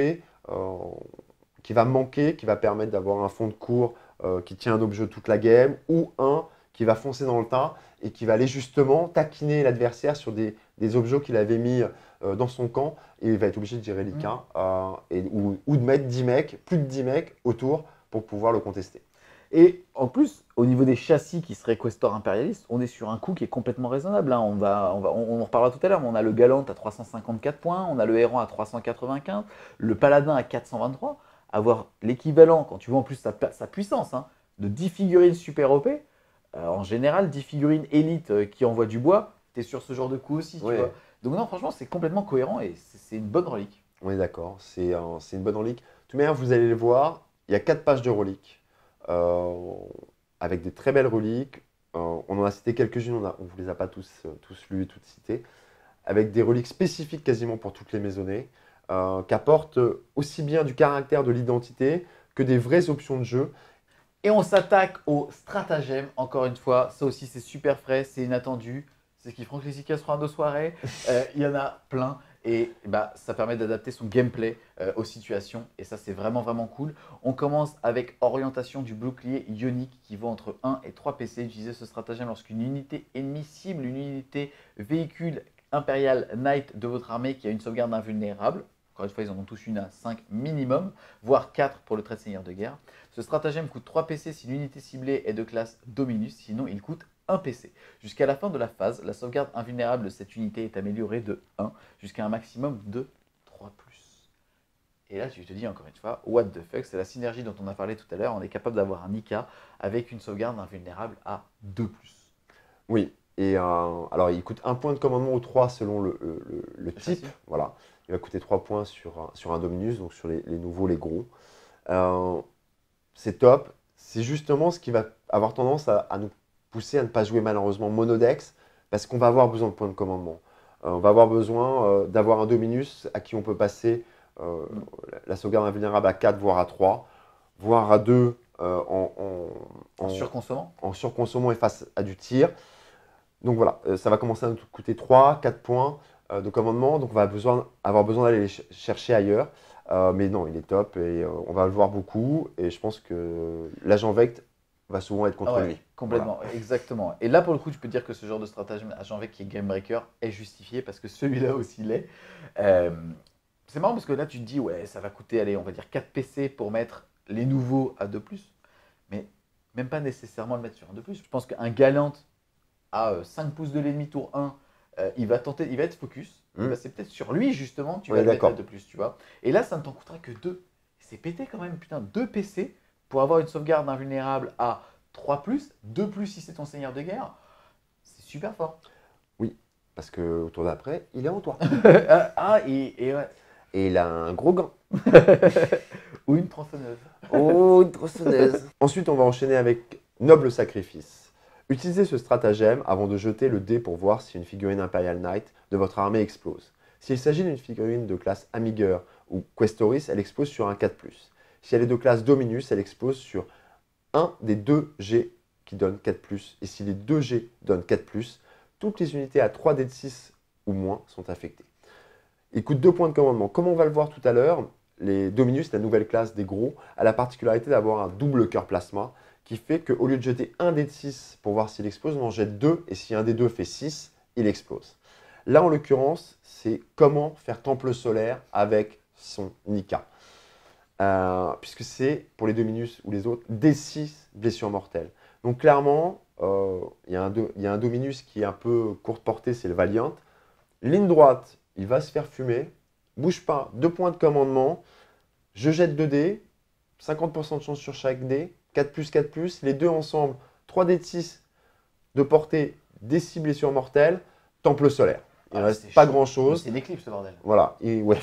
qui va manquer, qui va permettre d'avoir un fond de cours qui tient un objet toute la game, ou un qui va foncer dans le tas et qui va aller justement taquiner l'adversaire sur des objets qu'il avait mis dans son camp, et il va être obligé de gérer l'ICA ou de mettre 10 mecs, plus de 10 mecs autour pour pouvoir le contester. Et en plus, au niveau des châssis qui seraient Questor Impérialiste, on est sur un coût qui est complètement raisonnable. Hein. On en reparlera tout à l'heure, mais on a le Galant à 354 points, on a le Héron à 395, le Paladin à 423. Avoir l'équivalent, quand tu vois en plus sa puissance, hein, de 10 figurines super OP, en général, 10 figurines élites qui envoient du bois, tu es sur ce genre de coût aussi. Tu vois. Donc non, franchement, c'est complètement cohérent et c'est une bonne relique. On est d'accord, c'est une bonne relique. De toute manière, vous allez le voir, il y a 4 pages de reliques. Avec des très belles reliques. On en a cité quelques-unes, on ne vous les a pas tous lues et toutes citées, avec des reliques spécifiques quasiment pour toutes les maisonnées, qui apportent aussi bien du caractère, de l'identité, que des vraies options de jeu. Et on s'attaque au stratagème, encore une fois, ça aussi c'est super frais, c'est inattendu, c'est ce qui fera que les IK seront à 2 soirées, il y en a plein. Et ça permet d'adapter son gameplay aux situations. Et ça, c'est vraiment, vraiment cool. On commence avec orientation du bouclier ionique qui vaut entre 1 et 3 PC. Utilisez ce stratagème lorsqu'une unité ennemie cible une unité véhicule Imperial Knight de votre armée qui a une sauvegarde invulnérable. Encore une fois, ils en ont tous une à 5 minimum, voire 4 pour le trait de seigneur de guerre. Ce stratagème coûte 3 PC si l'unité ciblée est de classe Dominus. Sinon, il coûte 1 PC. Jusqu'à la fin de la phase, la sauvegarde invulnérable de cette unité est améliorée de 1 jusqu'à un maximum de 3+. Et là, je te dis encore une fois, what the fuck, c'est la synergie dont on a parlé tout à l'heure. On est capable d'avoir un IK avec une sauvegarde invulnérable à 2+. Oui, et alors il coûte 1 point de commandement ou 3 selon le type. Voilà. Il va coûter 3 points sur un Dominus, donc sur les nouveaux, les gros. C'est top. C'est justement ce qui va avoir tendance à nous pousser à ne pas jouer malheureusement monodex, parce qu'on va avoir besoin de points de commandement. On va avoir besoin d'avoir un Dominus à qui on peut passer la sauvegarde invulnérable à 4, voire à 3, voire à 2 en surconsommant et face à du tir. Donc voilà, ça va commencer à nous coûter 3, 4 points de commandement, donc on va avoir besoin d'aller les chercher ailleurs. Mais non, il est top et on va le voir beaucoup. Et je pense que l'agent Vect va souvent être contre Ouais, lui. complètement, exactement. Et là, pour le coup, tu peux dire que ce genre de stratagème agent V qui est Game Breaker est justifié parce que celui-là aussi l'est. Euh, c'est marrant parce que là, tu te dis, ouais, ça va coûter, allez, on va dire 4 PC pour mettre les nouveaux à 2+. Mais même pas nécessairement le mettre sur un 2+. Je pense qu'un Galant à 5 pouces de l'ennemi tour 1, il va tenter, il va être focus. Et bah, c'est peut-être sur lui, justement, que tu vas le mettre à 2+, tu vois. Et là, ça ne t'en coûtera que 2. C'est pété quand même, putain, 2 PC pour avoir une sauvegarde invulnérable à 3+, 2+ si c'est ton seigneur de guerre. C'est super fort. Oui, parce que au tour d'après, il est en toi. Ouais. Et il a un gros gant. Ou une tronçonneuse. Oh, une tronçonneuse. Ensuite, on va enchaîner avec Noble Sacrifice. Utilisez ce stratagème avant de jeter le dé pour voir si une figurine Imperial Knight de votre armée explose. S'il s'agit d'une figurine de classe Amigueur ou Questoris, elle explose sur un 4+. Si elle est de classe Dominus, elle explose sur un des 2 G qui donne 4+. Et si les 2 G donnent 4+, toutes les unités à 3 d de 6 ou moins sont affectées. Il coûte 2 points de commandement. Comme on va le voir tout à l'heure, les Dominus, la nouvelle classe des gros, a la particularité d'avoir un double cœur plasma qui fait qu'au lieu de jeter un dé de 6 pour voir s'il explose, on en jette 2 et si un des 2 fait 6, il explose. Là, en l'occurrence, c'est comment faire temple solaire avec son Nika. Puisque c'est, pour les Dominus ou les autres, D6 blessures mortelles. Donc clairement, il y a un Dominus qui est un peu courte portée, c'est le Valiant. Ligne droite, il va se faire fumer. Bouge pas, 2 points de commandement. Je jette 2 dés, 50% de chance sur chaque dé, 4+, 4+, les deux ensemble, 3 dés de 6 de portée, des 6 blessures mortelles, temple solaire. Il ne reste pas grand-chose. C'est une éclipse, ce bordel. Voilà, ouais.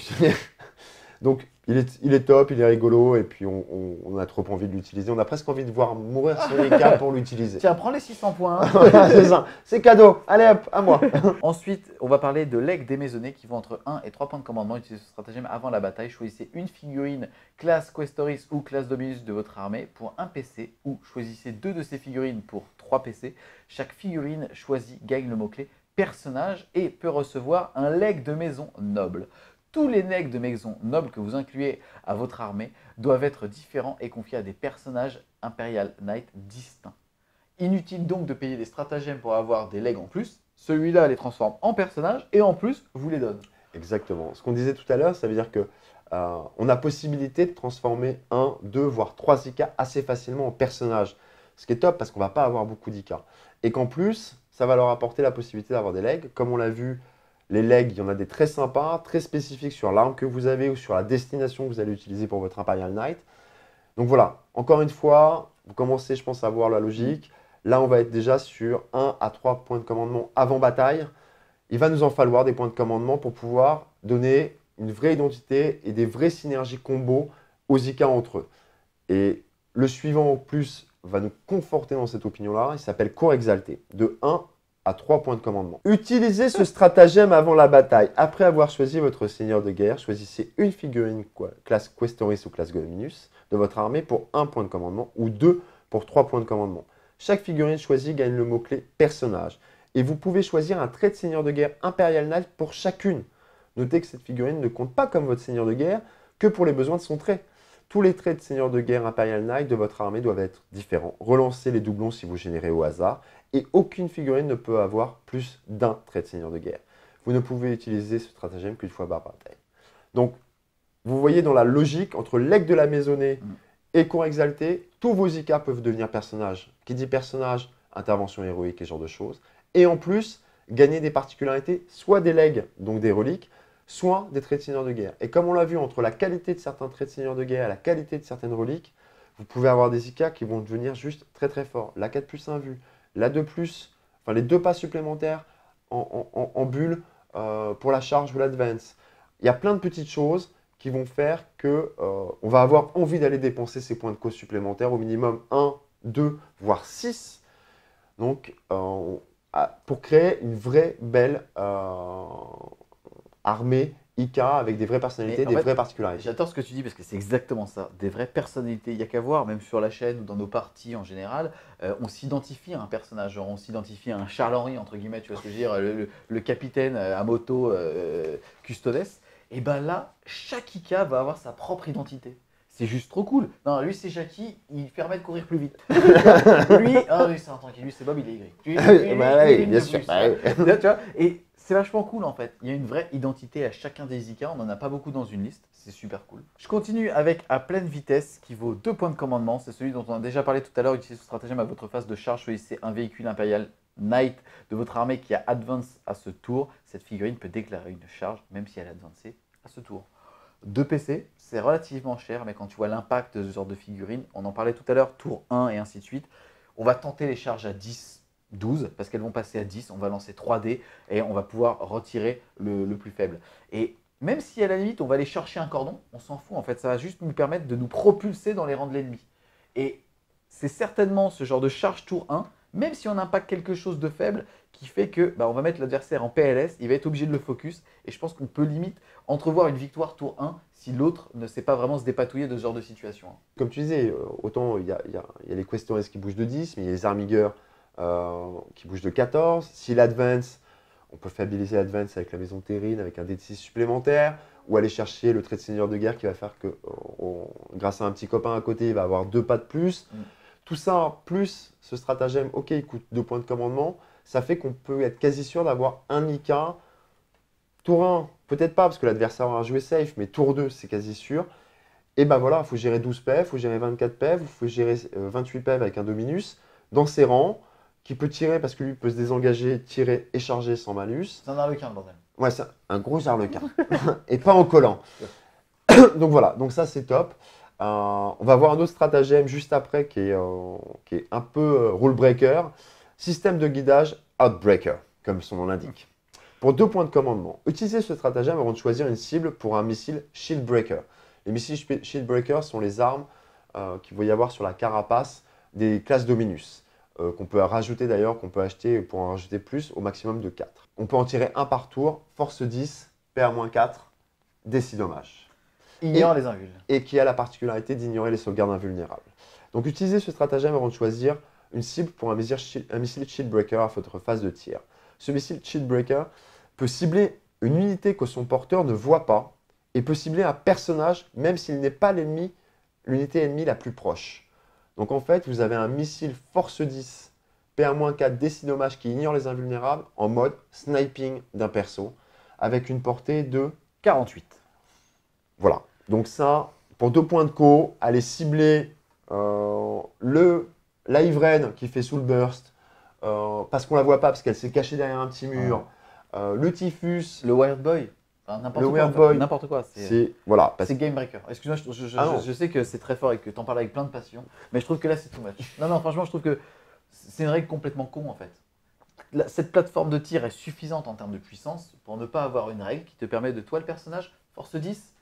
Donc, il est top, il est rigolo, et puis on a trop envie de l'utiliser. On a presque envie de voir mourir sur les cartes pour l'utiliser. Tiens, prends les 600 points. C'est ça, c'est cadeau. Allez hop, à moi. Ensuite, on va parler de legs démaisonnés qui vont entre 1 et 3 points de commandement. Utilisez ce stratagème avant la bataille. Choisissez une figurine classe Questoris ou classe Dominus de votre armée pour un PC, ou choisissez 2 de ces figurines pour 3 PC. Chaque figurine choisie gagne le mot-clé personnage et peut recevoir un leg de maison noble. Tous les legs de maison nobles que vous incluez à votre armée doivent être différents et confiés à des personnages Imperial Knight distincts. Inutile donc de payer des stratagèmes pour avoir des legs en plus. Celui-là les transforme en personnages et en plus vous les donne. Exactement. Ce qu'on disait tout à l'heure, ça veut dire que on a possibilité de transformer 1, 2, voire 3 IK assez facilement en personnages. Ce qui est top parce qu'on ne va pas avoir beaucoup d'IK. Et qu'en plus, ça va leur apporter la possibilité d'avoir des legs. Comme on l'a vu, les legs, il y en a des très sympas, très spécifiques sur l'arme que vous avez ou sur la destination que vous allez utiliser pour votre Imperial Knight. Donc voilà, encore une fois, vous commencez, je pense, à voir la logique. Là, on va être déjà sur 1 à 3 points de commandement avant bataille. Il va nous en falloir des points de commandement pour pouvoir donner une vraie identité et des vraies synergies combo aux IK entre eux. Et le suivant, en plus, va nous conforter dans cette opinion-là. Il s'appelle Corps Exalté, de 1 à 3 points de commandement. Utilisez ce stratagème avant la bataille. Après avoir choisi votre seigneur de guerre, choisissez une figurine classe Questoris ou classe Dominus de votre armée pour 1 point de commandement ou 2 pour 3 points de commandement. Chaque figurine choisie gagne le mot-clé personnage. Et vous pouvez choisir un trait de seigneur de guerre Imperial Knight pour chacune. Notez que cette figurine ne compte pas comme votre seigneur de guerre que pour les besoins de son trait. Tous les traits de seigneur de guerre Imperial Knight de votre armée doivent être différents. Relancez les doublons si vous générez au hasard. Et aucune figurine ne peut avoir plus d'un trait de seigneur de guerre. Vous ne pouvez utiliser ce stratagème qu'une fois par bataille. Donc, vous voyez dans la logique entre l'aigle de la maisonnée et Corps Exalté, tous vos IK peuvent devenir personnages. Qui dit personnage, intervention héroïque et ce genre de choses. Et en plus, gagner des particularités, soit des legs, donc des reliques, soit des traits de seigneur de guerre. Et comme on l'a vu, entre la qualité de certains traits de seigneur de guerre et la qualité de certaines reliques, vous pouvez avoir des IK qui vont devenir juste très très forts. La 4+1 vue, la 2+, enfin les 2 pas supplémentaires en bulle pour la charge ou l'advance. Il y a plein de petites choses qui vont faire qu'on va avoir envie d'aller dépenser ces points de cause supplémentaires, au minimum 1, 2, voire 6. Donc, pour créer une vraie belle armée IK avec des vraies personnalités, des vraies particularités. J'adore ce que tu dis parce que c'est exactement ça, des vraies personnalités. Il n'y a qu'à voir, même sur la chaîne ou dans nos parties en général, on s'identifie à un personnage, genre on s'identifie à un Charles-Henri, entre guillemets, tu vois ce que je veux dire, le capitaine à moto Custodes. Et bien là, chaque IK va avoir sa propre identité. C'est juste trop cool. Non, lui, c'est Jackie, il permet de courir plus vite. Lui, c'est un tranquille, lui, c'est Bob, il est aigri. Oui, bien sûr. Tu vois, et c'est vachement cool en fait. Il y a une vraie identité à chacun des IK. On n'en a pas beaucoup dans une liste. C'est super cool. Je continue avec à pleine vitesse qui vaut 2 points de commandement. C'est celui dont on a déjà parlé tout à l'heure. Utilisez ce stratagème à votre phase de charge. Choisissez un véhicule impérial Knight de votre armée qui a advance à ce tour. Cette figurine peut déclarer une charge même si elle a advancé à ce tour. 2 PC, c'est relativement cher, mais quand tu vois l'impact de ce genre de figurine, on en parlait tout à l'heure, tour 1 et ainsi de suite, on va tenter les charges à 10, 12, parce qu'elles vont passer à 10, on va lancer 3 dés et on va pouvoir retirer le plus faible. Et même si à la limite on va aller chercher un cordon, on s'en fout en fait, ça va juste nous permettre de nous propulser dans les rangs de l'ennemi. Et c'est certainement ce genre de charge tour 1, même si on impacte quelque chose de faible, qui fait que on va mettre l'adversaire en PLS, il va être obligé de le focus, et je pense qu'on peut limite entrevoir une victoire tour 1 si l'autre ne sait pas vraiment se dépatouiller de ce genre de situation. Comme tu disais, autant il y a les Questorens qui bougent de 10, mais il y a les Armigers qui bougent de 14. Si l'Advance, on peut fiabiliser l'Advance avec la maison terrine, avec un D6 supplémentaire, ou aller chercher le trait de seigneur de guerre qui va faire que, grâce à un petit copain à côté, il va avoir 2 pas de plus. Tout ça, plus ce stratagème, ok, il coûte 2 points de commandement, ça fait qu'on peut être quasi sûr d'avoir un IK. Tour 1, peut-être pas, parce que l'adversaire aura joué safe, mais tour 2, c'est quasi sûr. Et ben voilà, il faut gérer 12 PF, il faut gérer 24 PF, il faut gérer 28 PF avec un Dominus, dans ses rangs, qui peut tirer, parce que lui peut se désengager, tirer et charger sans malus. C'est un arlequin, le bordel. Ouais, c'est un gros arlequin. Et pas en collant. Donc voilà, donc ça c'est top. On va voir un autre stratagème juste après qui est un peu rule breaker. Système de guidage Outbreaker, comme son nom l'indique. Pour 2 points de commandement, utilisez ce stratagème avant de choisir une cible pour un missile Shield Breaker. Les missiles Shield Breaker sont les armes qu'il va y avoir sur la carapace des classes Dominus, qu'on peut rajouter d'ailleurs, qu'on peut acheter pour en rajouter plus, au maximum de 4. On peut en tirer un par tour, force 10, PA-4, décis dommages. Ignore les invuls. Et qui a la particularité d'ignorer les sauvegardes invulnérables. Donc utilisez ce stratagème avant de choisir une cible pour un missile Shield Breaker à votre phase de tir. Ce missile Shield Breaker peut cibler une unité que son porteur ne voit pas et peut cibler un personnage même s'il n'est pas l'unité ennemie la plus proche. Donc en fait, vous avez un missile force 10, PA-4, décis dommages qui ignore les invulnérables en mode sniping d'un perso avec une portée de 48. Voilà. Donc ça, pour 2 points de co, aller cibler la Ivraine qui fait Soul Burst parce qu'on la voit pas, parce qu'elle s'est cachée derrière un petit mur. Le Typhus. Le Weird Boy. Enfin, n'importe quoi. Voilà, c'est game breaker. Excuse-moi, je sais que c'est très fort et que tu en parles avec plein de passion, mais je trouve que là c'est too much. Non, franchement, je trouve que c'est une règle complètement con en fait. Cette plateforme de tir est suffisante en termes de puissance pour ne pas avoir une règle qui te permet de toi le personnage, force 10.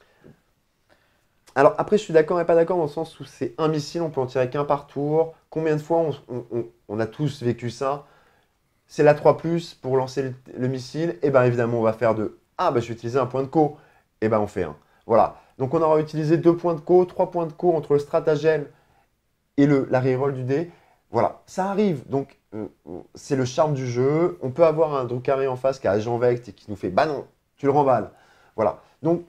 Alors après, je suis d'accord et pas d'accord dans le sens où c'est un missile, on peut en tirer qu'un par tour. Combien de fois on a tous vécu ça? C'est la 3+, pour lancer le missile, et bien évidemment on va faire je vais utiliser un point de co, et bien on fait un. Voilà, donc on aura utilisé 2 points de co, 3 points de co entre le stratagème et la reroll du dé. Voilà, ça arrive, donc c'est le charme du jeu. On peut avoir un Drukhari en face qui a Agent Vect et qui nous fait bah non, tu le remballes. Voilà, donc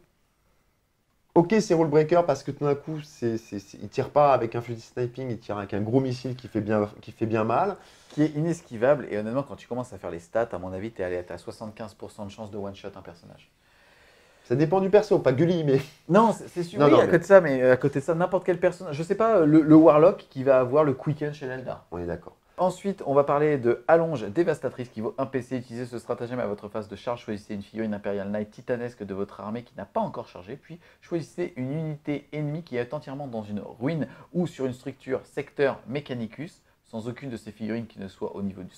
ok, c'est rule breaker parce que tout d'un coup, il tire pas avec un fusil sniping, il tire avec un gros missile qui fait bien mal. Qui est inesquivable, et honnêtement, quand tu commences à faire les stats, à mon avis, tu es allé à 75% de chance de one-shot un personnage. Ça dépend du perso, pas Gully, mais... Non, c'est sûr, oui, à côté de ça, n'importe quel personnage. Je sais pas, le Warlock qui va avoir le Quicken chez l'Eldar. On est d'accord. Ensuite, on va parler de Allonge Dévastatrice qui vaut 1 PC. Utilisez ce stratagème à votre phase de charge. Choisissez une figurine Imperial Knight titanesque de votre armée qui n'a pas encore chargé. Puis choisissez une unité ennemie qui est entièrement dans une ruine ou sur une structure secteur Mechanicus, sans aucune de ces figurines qui ne soit au niveau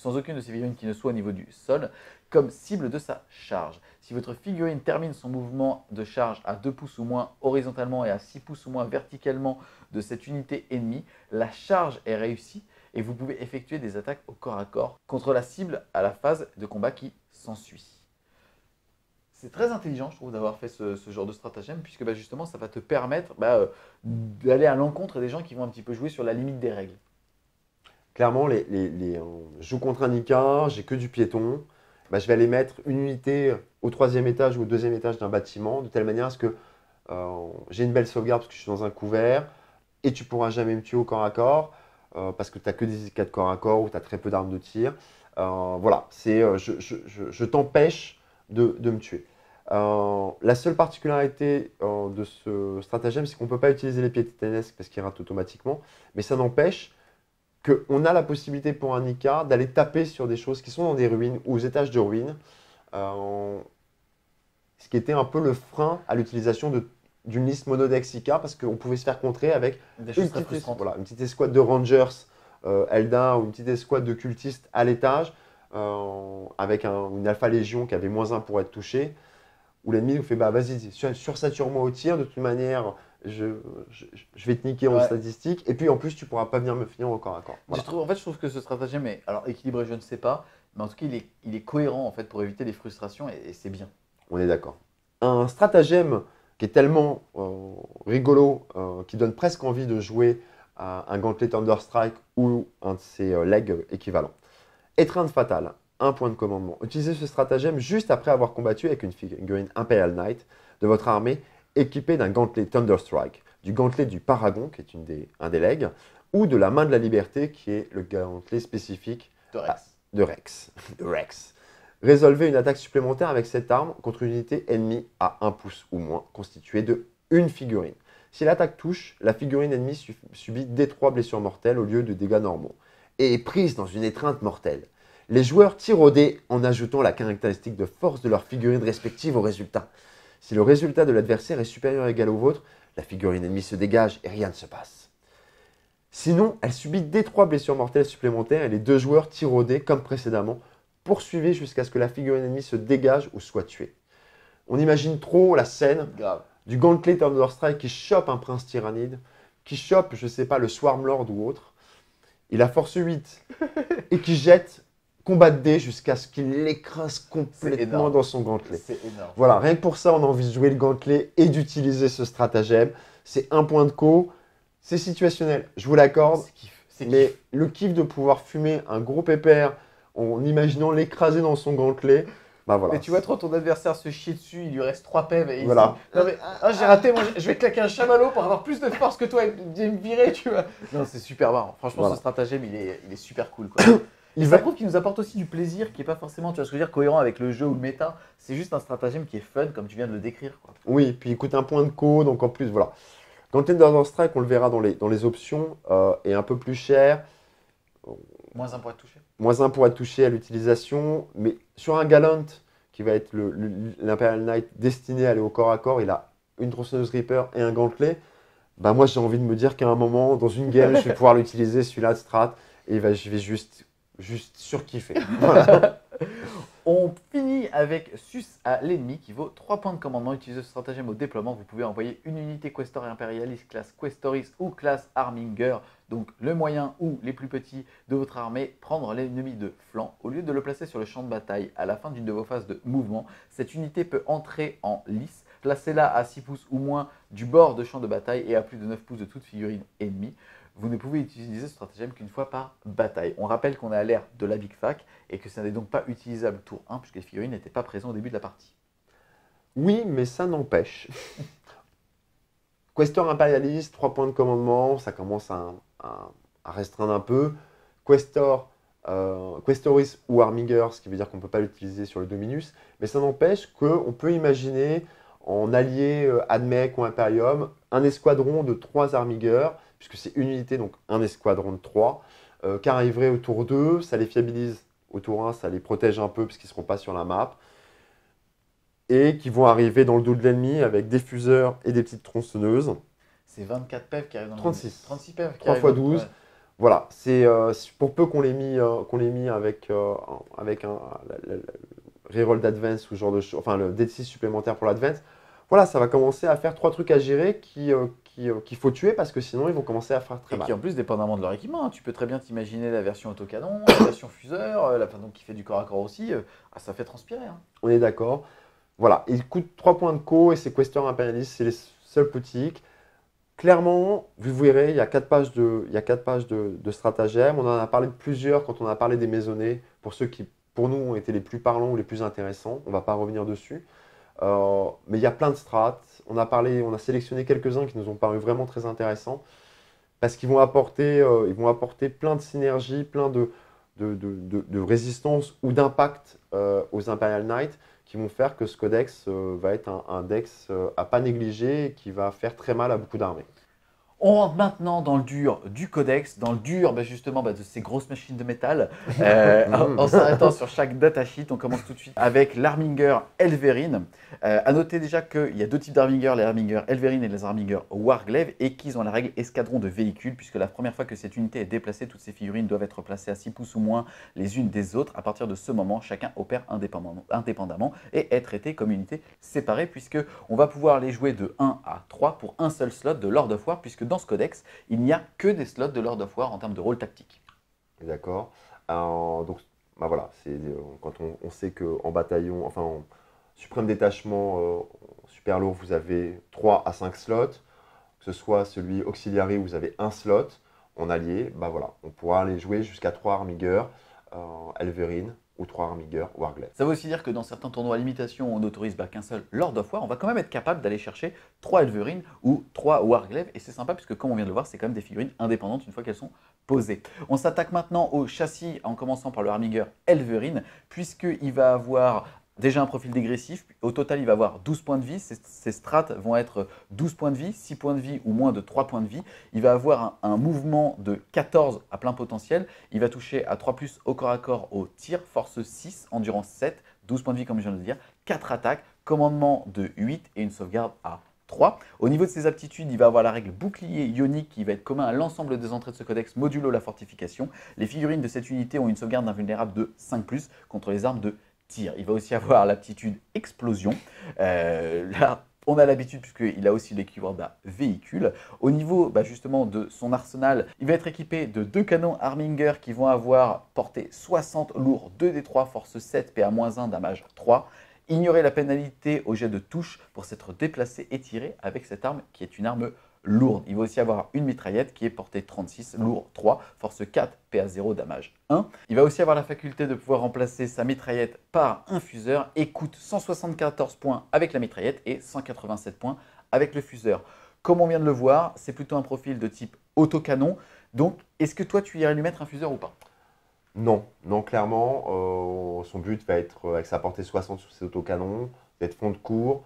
du sol, comme cible de sa charge. Si votre figurine termine son mouvement de charge à 2 pouces ou moins horizontalement et à 6 pouces ou moins verticalement de cette unité ennemie, la charge est réussie et vous pouvez effectuer des attaques au corps à corps contre la cible à la phase de combat qui s'ensuit. C'est très intelligent, je trouve, d'avoir fait ce genre de stratagème, puisque justement, ça va te permettre d'aller à l'encontre des gens qui vont un petit peu jouer sur la limite des règles. Clairement, je joue contre un Nika, j'ai que du piéton, je vais aller mettre une unité au 3e étage ou au 2e étage d'un bâtiment, de telle manière à ce que j'ai une belle sauvegarde parce que je suis dans un couvert, et tu pourras jamais me tuer au corps à corps, parce que tu n'as que des IK de corps à corps ou tu as très peu d'armes de tir. Voilà, je t'empêche de me tuer. La seule particularité de ce stratagème, c'est qu'on ne peut pas utiliser les pieds titanesques parce qu'ils ratent automatiquement, mais ça n'empêche qu'on a la possibilité pour un IK d'aller taper sur des choses qui sont dans des ruines ou aux étages de ruines, ce qui était un peu le frein à l'utilisation d'une liste monodex IK parce qu'on pouvait se faire contrer avec une petite escouade de Rangers Eldar ou une petite escouade de cultistes à l'étage avec une Alpha Légion qui avait -1 pour être touché, où l'ennemi nous fait bah vas-y, sursature-moi au tir, de toute manière je vais te niquer en statistique, et puis en plus tu pourras pas venir me finir au corps à corps. Voilà. Je trouve que ce stratagème est alors équilibré, je ne sais pas, mais en tout cas il est cohérent en fait pour éviter les frustrations et c'est bien. On est d'accord. Un stratagème qui est tellement rigolo, qui donne presque envie de jouer à un Gantelet Thunderstrike ou un de ses legs équivalents. Étreinte fatale, un point de commandement. Utilisez ce stratagème juste après avoir combattu avec une figurine Imperial Knight de votre armée équipée d'un Gantelet Thunderstrike, du Gantelet du Paragon, qui est un des legs, ou de la Main de la Liberté, qui est le Gantelet spécifique de Rex. Résolvez une attaque supplémentaire avec cette arme contre une unité ennemie à 1 pouce ou moins, constituée de une figurine. Si l'attaque touche, la figurine ennemie subit D3 blessures mortelles au lieu de dégâts normaux et est prise dans une étreinte mortelle. Les joueurs tirent au dé en ajoutant la caractéristique de force de leur figurine respective au résultat. Si le résultat de l'adversaire est supérieur ou égal au vôtre, la figurine ennemie se dégage et rien ne se passe. Sinon, elle subit D3 blessures mortelles supplémentaires et les deux joueurs tirent au dé comme précédemment. Poursuivez jusqu'à ce que la figurine ennemie se dégage ou soit tuée. On imagine trop la scène du Gantelet Thunderstrike qui chope un prince tyrannide, qui chope, je sais pas, le Swarmlord ou autre. Il a force 8 et qui jette combat de dés jusqu'à ce qu'il l'écrase complètement dans son gantelet. C'est énorme. Voilà, rien que pour ça, on a envie de jouer le gantelet et d'utiliser ce stratagème. C'est un point de co, c'est situationnel, je vous l'accorde. Mais le kiff de pouvoir fumer un gros pépère en imaginant l'écraser dans son gantelet, bah voilà. Mais tu vois trop ton adversaire se chier dessus, il lui reste 3 pèves et il voilà. dit, non mais j'ai raté, moi je vais claquer un chamallow pour avoir plus de force que toi et me virer, tu vois. Non, c'est super marrant. Franchement, ce stratagème, il est super cool, quoi. Ça prouve qu'il nous apporte aussi du plaisir qui n'est pas forcément, tu vois ce que je veux dire, cohérent avec le jeu ou le méta. C'est juste un stratagème qui est fun, comme tu viens de le décrire, quoi. Oui, puis il coûte un point de co, donc en plus, voilà. Gantelet Thunderstrike, on le verra dans les options, est un peu plus cher. -1 pour être touché. -1 pour être touché à l'utilisation, mais sur un Gallant, qui va être l'Imperial Knight destiné à aller au corps à corps, il a une tronçonneuse Reaper et un gantelet. Bah moi j'ai envie de me dire qu'à un moment, dans une game, je vais pouvoir l'utiliser, celui-là de strat, et je vais juste surkiffer. Voilà. On finit avec Sus à l'ennemi qui vaut 3 points de commandement. Utilisez ce stratagème au déploiement. Vous pouvez envoyer une unité Questor Imperialis classe Questoris ou classe Arminger, donc le moyen ou les plus petits de votre armée, prendre l'ennemi de flanc. Au lieu de le placer sur le champ de bataille à la fin d'une de vos phases de mouvement, cette unité peut entrer en lice. Placez-la à 6 pouces ou moins du bord de champ de bataille et à plus de 9 pouces de toute figurine ennemie. Vous ne pouvez utiliser ce stratagème qu'une fois par bataille. On rappelle qu'on est à l'ère de la Big Fac et que ça n'est donc pas utilisable tour 1 puisque les figurines n'étaient pas présentes au début de la partie. Oui, mais ça n'empêche. Questor Imperialis, 3 points de commandement, ça commence à restreindre un peu. Questor, Questoris ou Armiger, ce qui veut dire qu'on ne peut pas l'utiliser sur le Dominus, mais ça n'empêche qu'on peut imaginer en allié Admech ou Imperium, un escadron de 3 Armiger, puisque c'est une unité, donc un escadron de 3, qui arriverait au tour 2, ça les fiabilise au tour 1, ça les protège un peu puisqu'ils ne seront pas sur la map, et qui vont arriver dans le dos de l'ennemi avec des fuseurs et des petites tronçonneuses. C'est 24 pèves qui arrivent dans le 36. 36 pèves. 3 x 12. Ouais. Voilà, c'est pour peu qu'on l'ait mis, avec un reroll d'advance ou ce genre de choses, enfin le D6 supplémentaire pour l'advance. Voilà, ça va commencer à faire 3 trucs à gérer qu'il faut tuer parce que sinon ils vont commencer à faire très mal. Et qui en plus, dépendamment de leur équipement, hein, tu peux très bien t'imaginer la version autocanon, la version fuseur, donc qui fait du corps à corps aussi, ça fait transpirer. Hein. On est d'accord. Voilà, il coûte 3 points de co et c'est Questor Imperialis, c'est les seuls petits. Clairement, vous verrez, il y a 4 pages de stratagèmes. On en a parlé de plusieurs quand on a parlé des maisonnés, pour ceux qui, pour nous, ont été les plus parlants ou les plus intéressants. On ne va pas revenir dessus. Mais il y a plein de strats. On a sélectionné quelques-uns qui nous ont paru vraiment très intéressants parce qu'ils vont apporter plein de synergies, plein de résistance ou d'impact aux Imperial Knights qui vont faire que ce codex va être un dex à pas négliger et qui va faire très mal à beaucoup d'armées. On rentre maintenant dans le dur du codex, dans le dur justement de ces grosses machines de métal. En s'arrêtant sur chaque datasheet, on commence tout de suite avec l'Arminger Elverine. À noter déjà qu'il y a deux types d'Arminger, les Arminger Elverine et les Arminger Warglaive, et qu'ils ont la règle escadron de véhicules, puisque la première fois que cette unité est déplacée, toutes ces figurines doivent être placées à 6 pouces ou moins les unes des autres. À partir de ce moment, chacun opère indépendamment et est traité comme unité séparée, puisque on va pouvoir les jouer de 1 à 3 pour un seul slot de Lord of War, puisque dans ce codex, il n'y a que des slots de Lord of War en termes de rôle tactique. D'accord. Donc, voilà, quand on sait qu'en bataillon, enfin en suprême détachement super lourd, vous avez 3 à 5 slots, que ce soit celui auxiliary où vous avez un slot, en allié, voilà, on pourra aller jouer jusqu'à 3 Armiger, Elverine, ou 3 Armiger Warglaive. Ça veut aussi dire que dans certains tournois à limitation, on n'autorise qu'un seul Lord of War, on va quand même être capable d'aller chercher 3 Elverine ou 3 Warglaive, et c'est sympa puisque comme on vient de le voir, c'est quand même des figurines indépendantes une fois qu'elles sont posées. On s'attaque maintenant au châssis en commençant par le Armiger Elverine, puisqu'il va avoir déjà un profil dégressif. Au total, il va avoir 12 points de vie. Ces strats vont être 12 points de vie, 6 points de vie ou moins de 3 points de vie. Il va avoir un mouvement de 14 à plein potentiel. Il va toucher à 3+ au corps à corps au tir, force 6, endurance 7, 12 points de vie comme je viens de le dire, 4 attaques, commandement de 8 et une sauvegarde à 3. Au niveau de ses aptitudes, il va avoir la règle bouclier ionique qui va être commun à l'ensemble des entrées de ce codex modulo la fortification. Les figurines de cette unité ont une sauvegarde d'invulnérable de 5+ contre les armes de tir. Il va aussi avoir l'aptitude explosion. Là, on a l'habitude puisqu'il a aussi les keywords véhicule. Au niveau justement de son arsenal, il va être équipé de 2 canons Arminger qui vont avoir portée 60 lourds, 2d3, force 7, PA-1, damage 3. Ignorez la pénalité au jet de touche pour s'être déplacé et tiré avec cette arme qui est une arme lourde. Il va aussi avoir une mitraillette qui est portée 36, lourd 3, force 4, PA0, damage 1. Il va aussi avoir la faculté de pouvoir remplacer sa mitraillette par un fuseur et coûte 174 points avec la mitraillette et 187 points avec le fuseur. Comme on vient de le voir, c'est plutôt un profil de type autocanon. Donc, est-ce que toi, tu irais lui mettre un fuseur ou pas? Non, clairement, son but va être, avec sa portée 60 sur ses autocanons, d'être fond de cours.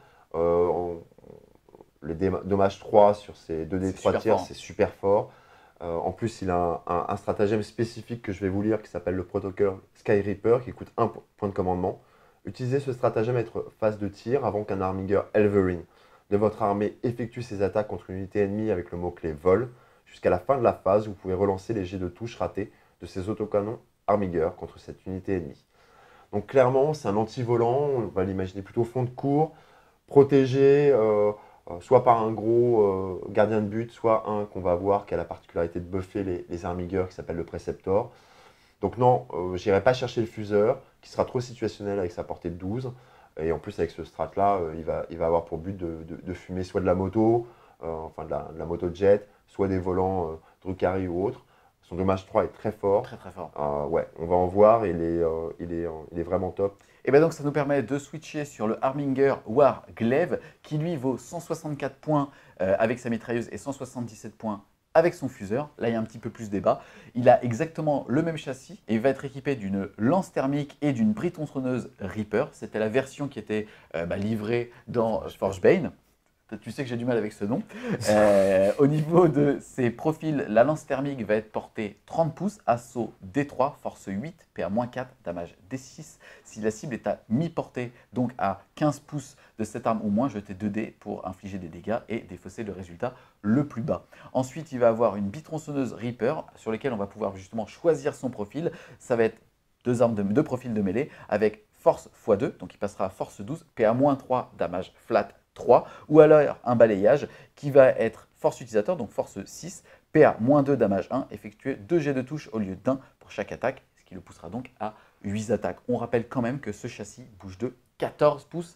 Les dommages 3 sur ses 2d3 tirs, c'est super fort. En plus, il a un stratagème spécifique que je vais vous lire qui s'appelle le protocole Sky Reaper qui coûte 1 point de commandement. Utilisez ce stratagème à être phase de tir avant qu'un Armiger Elverine de votre armée effectue ses attaques contre une unité ennemie avec le mot-clé vol. Jusqu'à la fin de la phase, vous pouvez relancer les jets de touche ratés de ses autocanons Armiger contre cette unité ennemie. Donc clairement, c'est un anti-volant, on va l'imaginer plutôt fond de cours, protégé soit par un gros gardien de but, soit un qu'on va voir qui a la particularité de buffer les Armiger qui s'appelle le Preceptor. Donc non, j'irai pas chercher le fuseur qui sera trop situationnel avec sa portée de 12. Et en plus avec ce strat là, il va avoir pour but de fumer soit de la moto, enfin de la moto jet, soit des volants Drukhari ou autres. Son dommage 3 est très fort. Très très fort. Ouais, on va en voir, il est vraiment top. Et bien donc ça nous permet de switcher sur le Arminger Warglaive qui lui vaut 164 points avec sa mitrailleuse et 177 points avec son fuseur. Là il y a un petit peu plus débat. Il a exactement le même châssis et il va être équipé d'une lance thermique et d'une bride tronçonneuse Reaper. C'était la version qui était livrée dans Forgebane. Tu sais que j'ai du mal avec ce nom. Au niveau de ses profils, la lance thermique va être portée 30 pouces, assaut D3, force 8, PA-4, damage D6. Si la cible est à mi-portée, donc à 15 pouces de cette arme ou moins, jetez 2 dés pour infliger des dégâts et défausser le résultat le plus bas. Ensuite, il va avoir une bitronçonneuse Reaper sur lesquelles on va pouvoir justement choisir son profil. Ça va être deux profils de mêlée avec force x2, donc il passera à force 12, PA-3, damage flat 3, ou alors un balayage qui va être force utilisateur, donc force 6, PA-2, damage 1, effectuer 2 jets de touche au lieu d'1 pour chaque attaque, ce qui le poussera donc à 8 attaques. On rappelle quand même que ce châssis bouge de 14 pouces.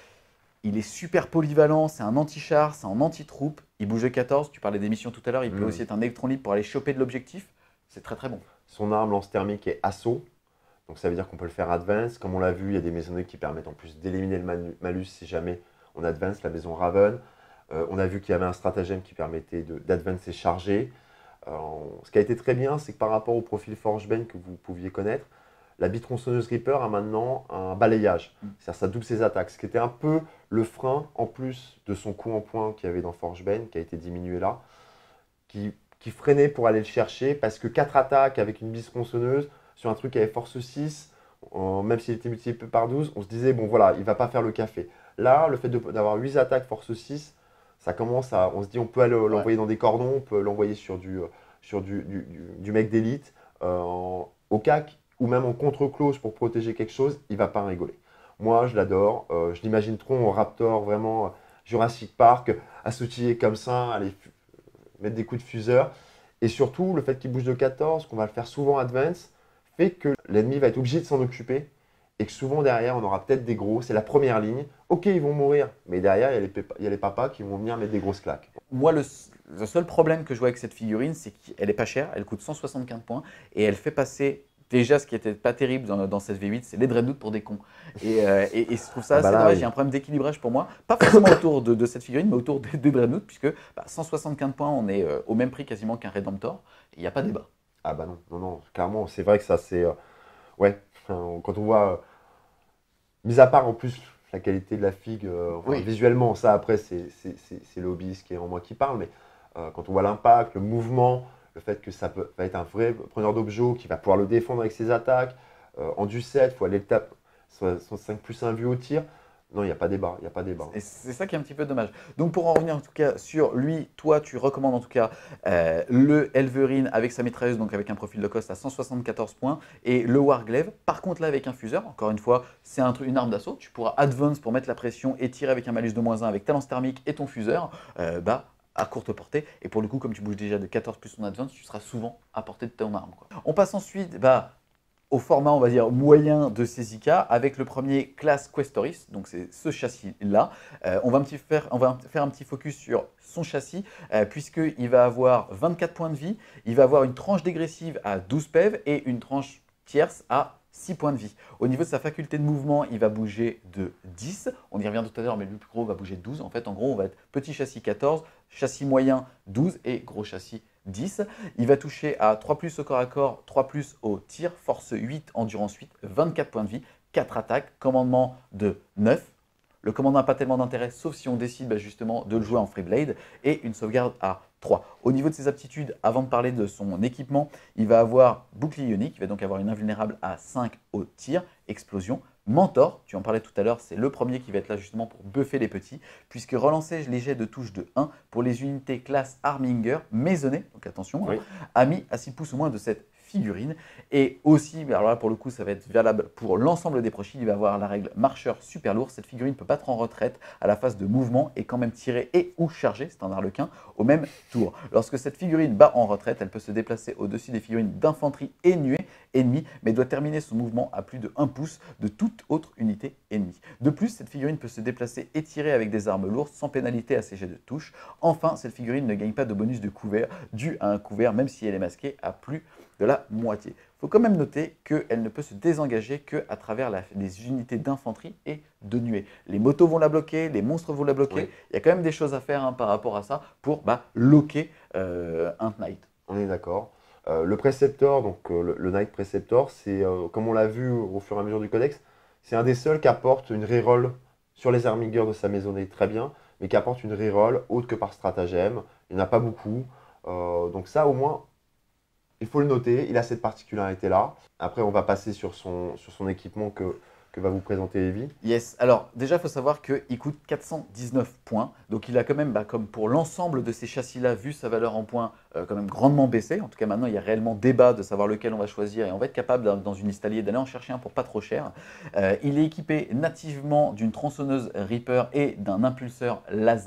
Il est super polyvalent, c'est un anti-char, c'est un anti-troupe, il bouge de 14, tu parlais des missions tout à l'heure, il peut aussi être un électron libre pour aller choper de l'objectif, c'est très très bon. Son arme lance thermique est assaut, Donc ça veut dire qu'on peut le faire advance. Comme on l'a vu, il y a des maisonnées qui permettent en plus d'éliminer le malus si jamais on advance la maison Raven. On a vu qu'il y avait un stratagème qui permettait d'advance et charger. Ce qui a été très bien, c'est que par rapport au profil Forgebane que vous pouviez connaître, la bitronçonneuse Reaper a maintenant un balayage. C'est-à-dire ça double ses attaques. Ce qui était un peu le frein, en plus de son coup en point qu'il y avait dans Forgebane, qui a été diminué là, qui freinait pour aller le chercher, parce que 4 attaques avec une bitronçonneuse, sur un truc qui avait force 6, même s'il était multiplié par 12, on se disait, bon voilà, il ne va pas faire le café. Là, le fait d'avoir 8 attaques force 6, ça commence à, on se dit, on peut aller l'envoyer dans des cordons, on peut l'envoyer sur du mec d'élite, au CAC, ou même en contre-close pour protéger quelque chose, il ne va pas rigoler. Moi, je l'adore. Je l'imagine trop en Raptor, vraiment Jurassic Park, à sautiller comme ça, aller mettre des coups de fuseur. Et surtout, le fait qu'il bouge de 14, qu'on va le faire souvent advance, fait que l'ennemi va être obligé de s'en occuper et que souvent derrière, on aura peut-être des gros. C'est la première ligne. Ok, ils vont mourir, mais derrière, il y a les papas qui vont venir mettre des grosses claques. Moi, le seul problème que je vois avec cette figurine, c'est qu'elle n'est pas chère, elle coûte 175 points et elle fait passer. Déjà, ce qui n'était pas terrible dans cette V8, c'est les dreadnoughts pour des cons. Et je trouve ça assez dommage. Il y a un problème d'équilibrage pour moi. Pas forcément autour de cette figurine, mais autour des dreadnoughts, puisque 175 points, on est au même prix quasiment qu'un Redemptor. Il n'y a pas débat. Ah bah non, clairement, c'est vrai que ça, c'est... ouais, quand on voit... mis à part en plus la qualité de la figue, Oui. visuellement, ça après, c'est le hobbyiste qui est en moi qui parle, mais quand on voit l'impact, le mouvement, le fait que ça va être un vrai preneur d'objets qui va pouvoir le défendre avec ses attaques. En du 7, il faut aller le taper. Son 5+1 vu au tir. Non, il n'y a pas débat. Il n'y a pas débat. Et c'est ça qui est un petit peu dommage. Donc pour en revenir en tout cas sur lui, toi tu recommandes en tout cas le Elverine avec sa mitrailleuse, donc avec un profil de cost à 174 points, et le Warglaive. Par contre là avec un fuseur, encore une fois, c'est une arme d'assaut. Tu pourras advance pour mettre la pression et tirer avec un malus de -1 avec ta lance thermique et ton fuseur. À courte portée. Et pour le coup, comme tu bouges déjà de 14 plus ton advance, tu seras souvent à portée de ton arme, quoi. On passe ensuite au format, on va dire, moyen de ces IK avec le premier Class Questoris. Donc, c'est ce châssis-là. On va faire un petit focus sur son châssis puisqu'il va avoir 24 points de vie. Il va avoir une tranche dégressive à 12 PEV et une tranche tierce à 6 points de vie. Au niveau de sa faculté de mouvement, il va bouger de 10. On y revient tout à l'heure, mais le plus gros va bouger de 12. En fait, en gros, on va être petit châssis 14, châssis moyen 12 et gros châssis 10. Il va toucher à 3+ au corps à corps, 3+ au tir, force 8, endurance 8, 24 points de vie, 4 attaques, commandement de 9. Le commandement n'a pas tellement d'intérêt, sauf si on décide justement de le jouer en Freeblade, et une sauvegarde à 3. Au niveau de ses aptitudes, avant de parler de son équipement, il va avoir bouclier ionique, il va donc avoir une invulnérable à 5 au tir, explosion. Mentor, tu en parlais tout à l'heure, c'est le premier qui va être là justement pour buffer les petits, puisque relancer les jets de touche de 1 pour les unités classe Arminger maisonnées, donc attention, oui. Amis à 6 pouces ou moins de cette figurine. Et aussi, alors là pour le coup ça va être valable pour l'ensemble des profils, il va avoir la règle marcheur super lourd. Cette figurine peut battre en retraite à la phase de mouvement et quand même tirer et ou charger, c'est un arlequin, au même tour. Lorsque cette figurine bat en retraite, elle peut se déplacer au-dessus des figurines d'infanterie et nuée ennemie, mais doit terminer son mouvement à plus de 1 pouce de toute autre unité ennemie. De plus, cette figurine peut se déplacer et tirer avec des armes lourdes sans pénalité à ses jets de touche. Enfin, cette figurine ne gagne pas de bonus de couvert dû à un couvert, même si elle est masquée à plus de la moitié. Il faut quand même noter qu'elle ne peut se désengager qu'à travers les unités d'infanterie et de nuée. Les motos vont la bloquer, les monstres vont la bloquer. Oui. Il y a quand même des choses à faire par rapport à ça pour loquer un Knight. On est d'accord. Le Preceptor, donc le Knight Preceptor, c'est comme on l'a vu au fur et à mesure du codex, c'est un des seuls qui apporte une reroll sur les Armigers de sa maisonnée, très bien, mais qui apporte une reroll autre que par stratagème. Il n'y en a pas beaucoup. Donc ça, au moins, il faut le noter, il a cette particularité-là. Après, on va passer sur son équipement que va vous présenter Evie. Yes, alors déjà, il faut savoir qu'il coûte 419 points. Donc, il a quand même, comme pour l'ensemble de ces châssis-là, vu sa valeur en points, quand même grandement baissé. En tout cas, maintenant, il y a réellement débat de savoir lequel on va choisir. Et on va être capable, dans une liste alliée, d'aller en chercher un pour pas trop cher. Il est équipé nativement d'une tronçonneuse Reaper et d'un impulseur laser.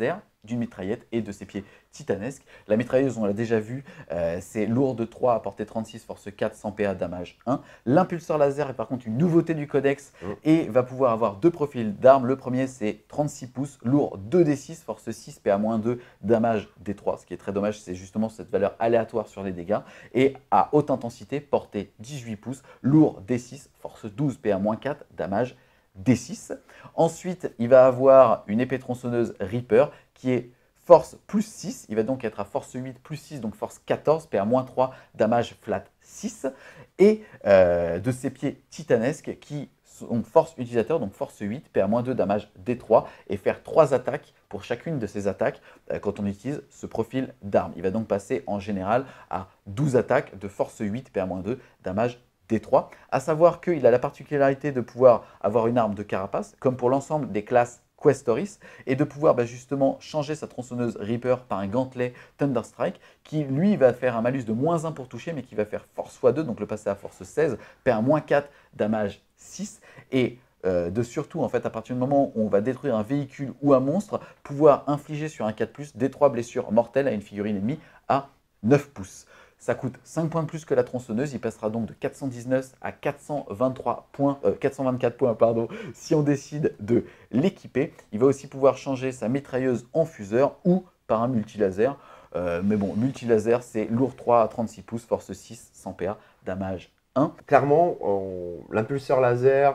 d'une mitraillette et de ses pieds titanesques. La mitrailleuse, on l'a déjà vu, c'est lourd de 3 à portée 36, force 4, 100 PA, damage 1. L'impulseur laser est par contre une nouveauté du codex et va pouvoir avoir deux profils d'armes. Le premier, c'est 36 pouces, lourd 2d6, force 6, PA-2, damage D3. Ce qui est très dommage, c'est justement cette valeur aléatoire sur les dégâts. Et à haute intensité, portée 18 pouces, lourd D6, force 12, PA-4, damage D6. Ensuite, il va avoir une épée tronçonneuse Reaper qui est force plus 6. Il va donc être à force 8 plus 6, donc force 14, PA-3, damage flat 6. Et de ses pieds titanesques qui sont force utilisateur, donc force 8, PA-2, damage D3, et faire 3 attaques pour chacune de ces attaques quand on utilise ce profil d'arme. Il va donc passer en général à 12 attaques de force 8, PA-2, damage D3. À savoir qu'il a la particularité de pouvoir avoir une arme de carapace, comme pour l'ensemble des classes Questoris, et de pouvoir justement changer sa tronçonneuse Reaper par un gantelet Thunderstrike qui lui va faire un malus de -1 pour toucher, mais qui va faire force x2, donc le passer à force 16, perd -4, damage 6, et de surtout, en fait, à partir du moment où on va détruire un véhicule ou un monstre, pouvoir infliger sur un 4+, des 3 blessures mortelles à une figurine ennemie à 9 pouces. Ça coûte 5 points de plus que la tronçonneuse. Il passera donc de 419 à 424 points si on décide de l'équiper. Il va aussi pouvoir changer sa mitrailleuse en fuseur ou par un multilaser. Mais bon, multilaser, c'est lourd 3 à 36 pouces, force 6, 100 PA, damage 1. Clairement, l'impulseur laser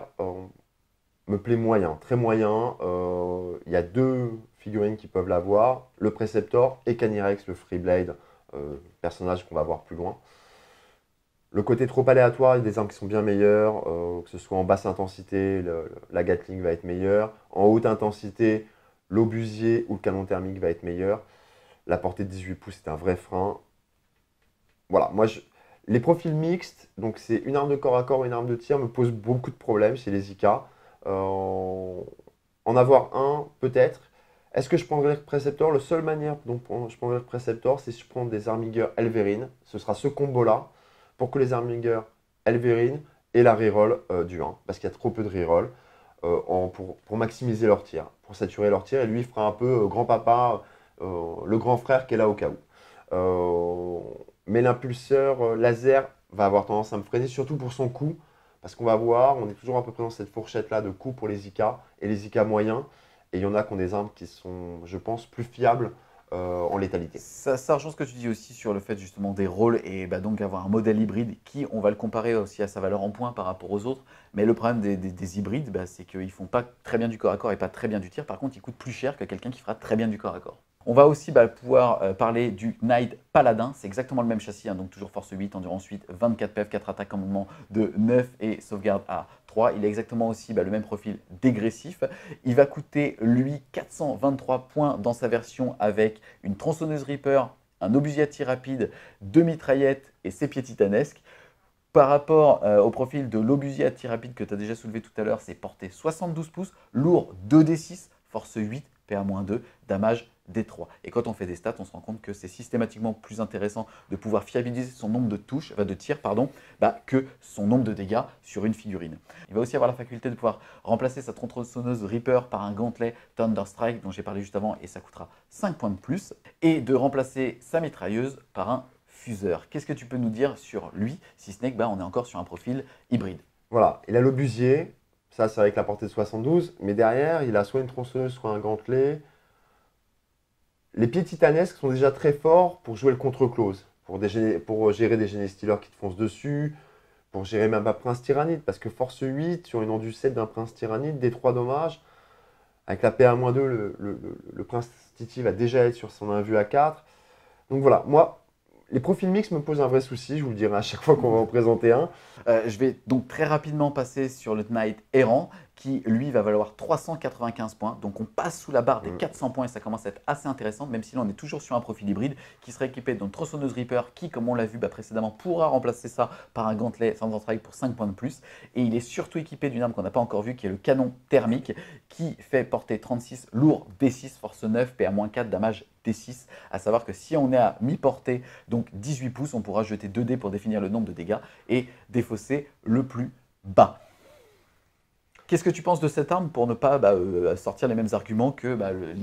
me plaît moyen, très moyen. Il y a deux figurines qui peuvent l'avoir, le Preceptor et Canirex, le Freeblade. Personnage qu'on va voir plus loin. Le côté trop aléatoire, il y a des armes qui sont bien meilleures, que ce soit en basse intensité, la Gatling va être meilleure. En haute intensité, l'obusier ou le canon thermique va être meilleur. La portée de 18 pouces, c'est un vrai frein. Voilà, les profils mixtes, donc c'est une arme de corps à corps et une arme de tir, me posent beaucoup de problèmes chez les IK. En avoir un, peut-être. Est-ce que je prendrais le Preceptor? La seule manière dont je prendrais le Preceptor, c'est si je prends des Armigers Elverine. Ce sera ce combo-là pour que les Armigers Elverine aient la reroll du 1. Parce qu'il y a trop peu de reroll pour maximiser leur tir, pour saturer leur tir. Et lui, il fera un peu grand-papa, le grand frère qui est là au cas où. Mais l'impulseur laser va avoir tendance à me freiner, surtout pour son coup. Parce qu'on va voir, on est toujours à peu près dans cette fourchette-là de coups pour les IK et les IK moyens. Et il y en a qui ont des armes qui sont, je pense, plus fiables en létalité. Ça rejoint ce que tu dis aussi sur le fait justement des rôles et donc avoir un modèle hybride qui, on va le comparer aussi à sa valeur en points par rapport aux autres. Mais le problème des hybrides, c'est qu'ils ne font pas très bien du corps à corps et pas très bien du tir. Par contre, ils coûtent plus cher que quelqu'un qui fera très bien du corps à corps. On va aussi pouvoir parler du Knight Paladin. C'est exactement le même châssis, donc toujours force 8, endurance 8, 24 PF, 4 attaques en mouvement de 9 et sauvegarde à 3. Il a exactement aussi le même profil dégressif. Il va coûter, lui, 423 points dans sa version avec une tronçonneuse Reaper, un obusier à tir rapide, 2 mitraillettes et ses pieds titanesques. Par rapport au profil de l'obusier à tir rapide que tu as déjà soulevé tout à l'heure, c'est porté 72 pouces, lourd 2d6, force 8, PA-2, damage D3. Et quand on fait des stats, on se rend compte que c'est systématiquement plus intéressant de pouvoir fiabiliser son nombre de touches, de tirs, que son nombre de dégâts sur une figurine. Il va aussi avoir la faculté de pouvoir remplacer sa tronçonneuse Reaper par un gantelet Thunderstrike dont j'ai parlé juste avant et ça coûtera 5 points de plus. Et de remplacer sa mitrailleuse par un fuseur. Qu'est-ce que tu peux nous dire sur lui, si ce n'est que on est encore sur un profil hybride? Voilà, il a l'obusier, ça c'est avec la portée de 72, mais derrière il a soit une tronçonneuse, soit un gantelet. Les pieds titanesques sont déjà très forts pour jouer le contre-close, pour gérer des Genestealers qui te foncent dessus, pour gérer même un Prince Tyrannide, parce que force 8 sur une Endu 7 d'un Prince Tyrannide, des 3 dommages, avec la PA-2, le Prince Titi va déjà être sur son invu à 4. Donc voilà, moi, les profils mix me posent un vrai souci, je vous le dirai à chaque fois qu'on va en présenter un. Je vais donc très rapidement passer sur le Knight Errant, qui lui va valoir 395 points. Donc on passe sous la barre des 400 points et ça commence à être assez intéressant, même si là on est toujours sur un profil hybride qui sera équipé d'une tronçonneuse Reaper qui, comme on l'a vu précédemment, pourra remplacer ça par un gantelet Thunderstrike pour 5 points de plus. Et il est surtout équipé d'une arme qu'on n'a pas encore vue, qui est le canon thermique, qui fait portée 36, lourd D6, force 9, PA-4, damage D6. À savoir que si on est à mi-portée, donc 18 pouces, on pourra jeter 2 dés pour définir le nombre de dégâts et défausser le plus bas. Qu'est-ce que tu penses de cette arme pour ne pas sortir les mêmes arguments que l'hybride?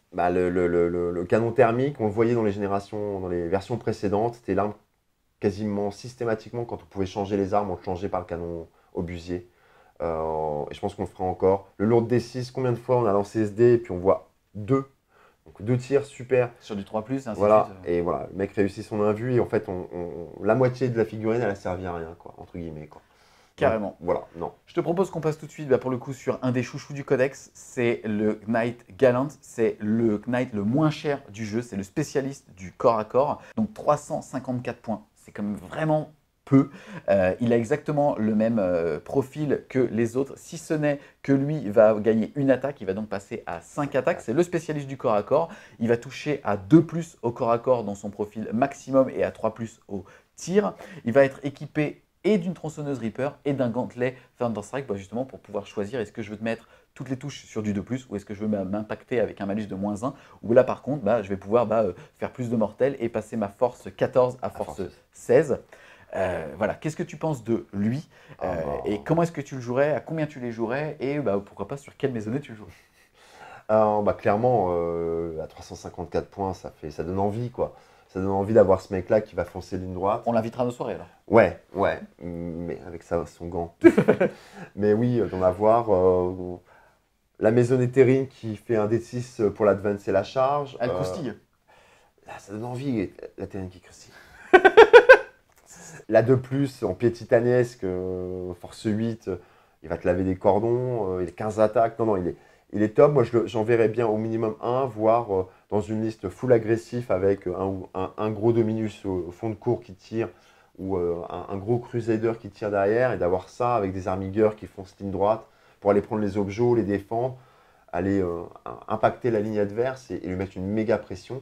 Le canon thermique, on le voyait dans les versions précédentes, c'était l'arme quasiment systématiquement, quand on pouvait changer les armes, on le changeait par le canon obusier. Et je pense qu'on le fera encore. Le lourd D6, combien de fois on a lancé SD et puis on voit deux. Donc deux tirs, super. Sur du 3+, et ainsi Voilà, de suite. et voilà, le mec réussit son invue et en fait, la moitié de la figurine, elle a servi à rien, quoi, entre guillemets, quoi. Carrément. Donc, voilà, non. Je te propose qu'on passe tout de suite, pour le coup, sur un des chouchous du codex. C'est le Knight Gallant. C'est le Knight le moins cher du jeu. C'est le spécialiste du corps à corps. Donc 354 points. C'est quand même vraiment peu. Il a exactement le même profil que les autres, si ce n'est que lui va gagner une attaque. Il va donc passer à 5 attaques. C'est le spécialiste du corps à corps. Il va toucher à 2+ au corps à corps dans son profil maximum et à 3+ au tir. Il va être équipé et d'une tronçonneuse Reaper et d'un gantelet Thunderstrike, justement pour pouvoir choisir est-ce que je veux te mettre toutes les touches sur du 2+, ou est-ce que je veux m'impacter avec un malus de -1, ou là par contre je vais pouvoir faire plus de mortels et passer ma force 14 à force 16. Voilà, qu'est-ce que tu penses de lui et comment est-ce que tu le jouerais, à combien tu les jouerais et pourquoi pas sur quelle maisonnée tu le jouerais? Clairement, à 354 points, ça donne envie, quoi. Ça donne envie d'avoir ce mec-là qui va foncer ligne droite. On l'invitera à nos soirées, alors. Ouais, mais avec ça, son gant. Mais oui, d'en avoir. La maisonnée Terrine qui fait un D6 pour l'advance et la charge. Elle croustille. Là, ça donne envie, la Terrine qui croustille. La 2+, en pied titanesque, force 8, il va te laver des cordons, il a 15 attaques. Non, il est top. Moi, j'en verrais bien au minimum un, voire dans une liste full agressif avec un gros Dominus au fond de cours qui tire ou un gros Crusader qui tire derrière et d'avoir ça avec des armigueurs qui font ligne droite pour aller prendre les objets, les défendre, aller impacter la ligne adverse et lui mettre une méga pression.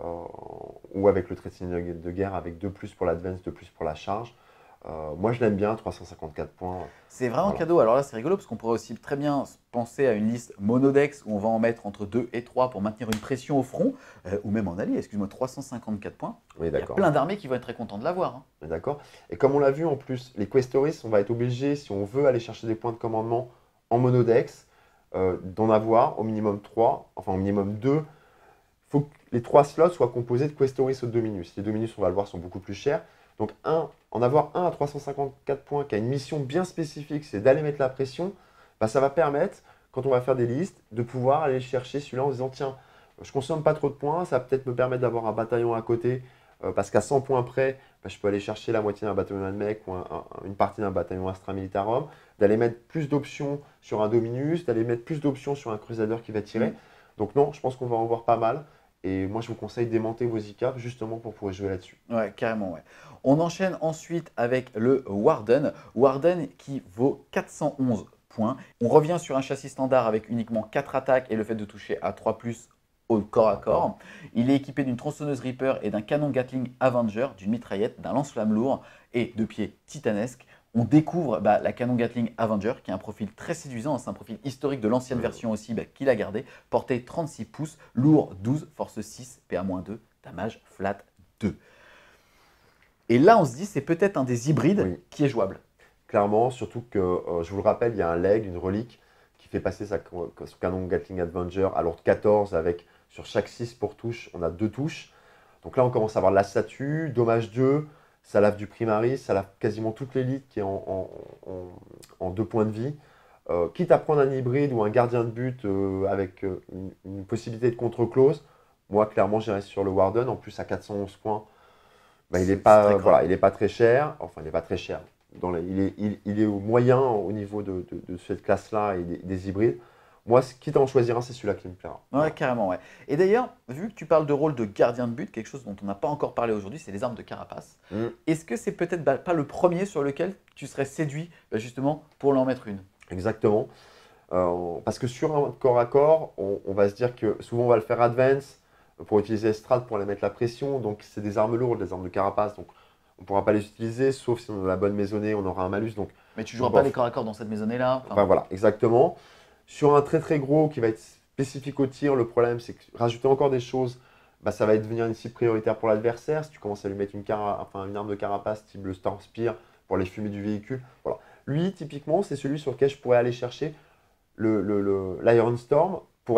Ou avec le trait de guerre avec 2+ pour l'advance, 2+ pour la charge. Moi, je l'aime bien, 354 points. C'est vraiment cadeau. Alors là, c'est rigolo parce qu'on pourrait aussi très bien penser à une liste monodex où on va en mettre entre 2 et 3 pour maintenir une pression au front, ou même en allié, excuse-moi, 354 points. Oui, il y a plein d'armées qui vont être très contents de l'avoir. Hein. D'accord. Et comme on l'a vu en plus, les Questoris, on va être obligé, si on veut aller chercher des points de commandement en monodex, d'en avoir au minimum 3, enfin au minimum 2. Il faut que les 3 slots soient composés de Questoris ou de Dominus. Les Dominus, on va le voir, sont beaucoup plus chers. Donc en avoir un à 354 points qui a une mission bien spécifique, c'est d'aller mettre la pression, ça va permettre, quand on va faire des listes, de pouvoir aller chercher celui-là en disant tiens, je ne consomme pas trop de points, ça va peut-être me permettre d'avoir un bataillon à côté, parce qu'à 100 points près, je peux aller chercher la moitié d'un bataillon Admech ou une partie d'un bataillon Astra Militarum, d'aller mettre plus d'options sur un Dominus, d'aller mettre plus d'options sur un Crusader qui va tirer. Donc non, je pense qu'on va en voir pas mal. Et moi, je vous conseille d'aimanter vos ICAP justement pour pouvoir jouer là-dessus. Ouais, carrément, ouais. On enchaîne ensuite avec le Warden. Warden qui vaut 411 points. On revient sur un châssis standard avec uniquement 4 attaques et le fait de toucher à 3+ au corps à corps. Il est équipé d'une tronçonneuse Reaper et d'un canon Gatling Avenger, d'une mitraillette, d'un lance-flamme lourd et de pieds titanesques. On découvre la canon Gatling Avenger, qui a un profil très séduisant, c'est un profil historique de l'ancienne version aussi qu'il a gardé, portée 36 pouces, lourd 12, force 6, PA-2, damage flat 2. Et là, on se dit, c'est peut-être un des hybrides qui est jouable. Clairement, surtout que, je vous le rappelle, il y a un leg, une relique, qui fait passer son canon Gatling Avenger à l'ordre 14, avec sur chaque 6 pour touche, on a 2 touches. Donc là, on commence à avoir de la statue, dommage 2, ça lave du Primaris, ça lave quasiment toute l'élite qui est en 2 points de vie. Quitte à prendre un hybride ou un gardien de but avec une possibilité de contre-close, moi, clairement, j'irais sur le Warden. En plus, à 411 points, il n'est pas très cher. Enfin, il n'est pas très cher. Il est au moyen au niveau de cette classe-là et des hybrides. Moi, quitte à en choisir un, c'est celui-là qui me plaira. Ouais, carrément, ouais. Et d'ailleurs, vu que tu parles de rôle de gardien de but, quelque chose dont on n'a pas encore parlé aujourd'hui, c'est les armes de carapace. Est-ce que c'est peut-être pas le premier sur lequel tu serais séduit, justement, pour l'en mettre une? Exactement. Parce que sur un corps à corps, on va se dire que souvent on va le faire advance pour utiliser Estrade pour aller mettre la pression. Donc c'est des armes lourdes, des armes de carapace. Donc on ne pourra pas les utiliser, sauf si on a la bonne maisonnée, on aura un malus. Donc, mais tu ne joueras pas les corps à corps dans cette maisonnée-là. Voilà, exactement. Sur un très très gros qui va être spécifique au tir, le problème c'est que rajouter encore des choses, ça va devenir une cible prioritaire pour l'adversaire. Si tu commences à lui mettre une arme de carapace type le Storm Spear pour les fumer du véhicule. Voilà. Lui, typiquement, c'est celui sur lequel je pourrais aller chercher l'Iron Storm pour être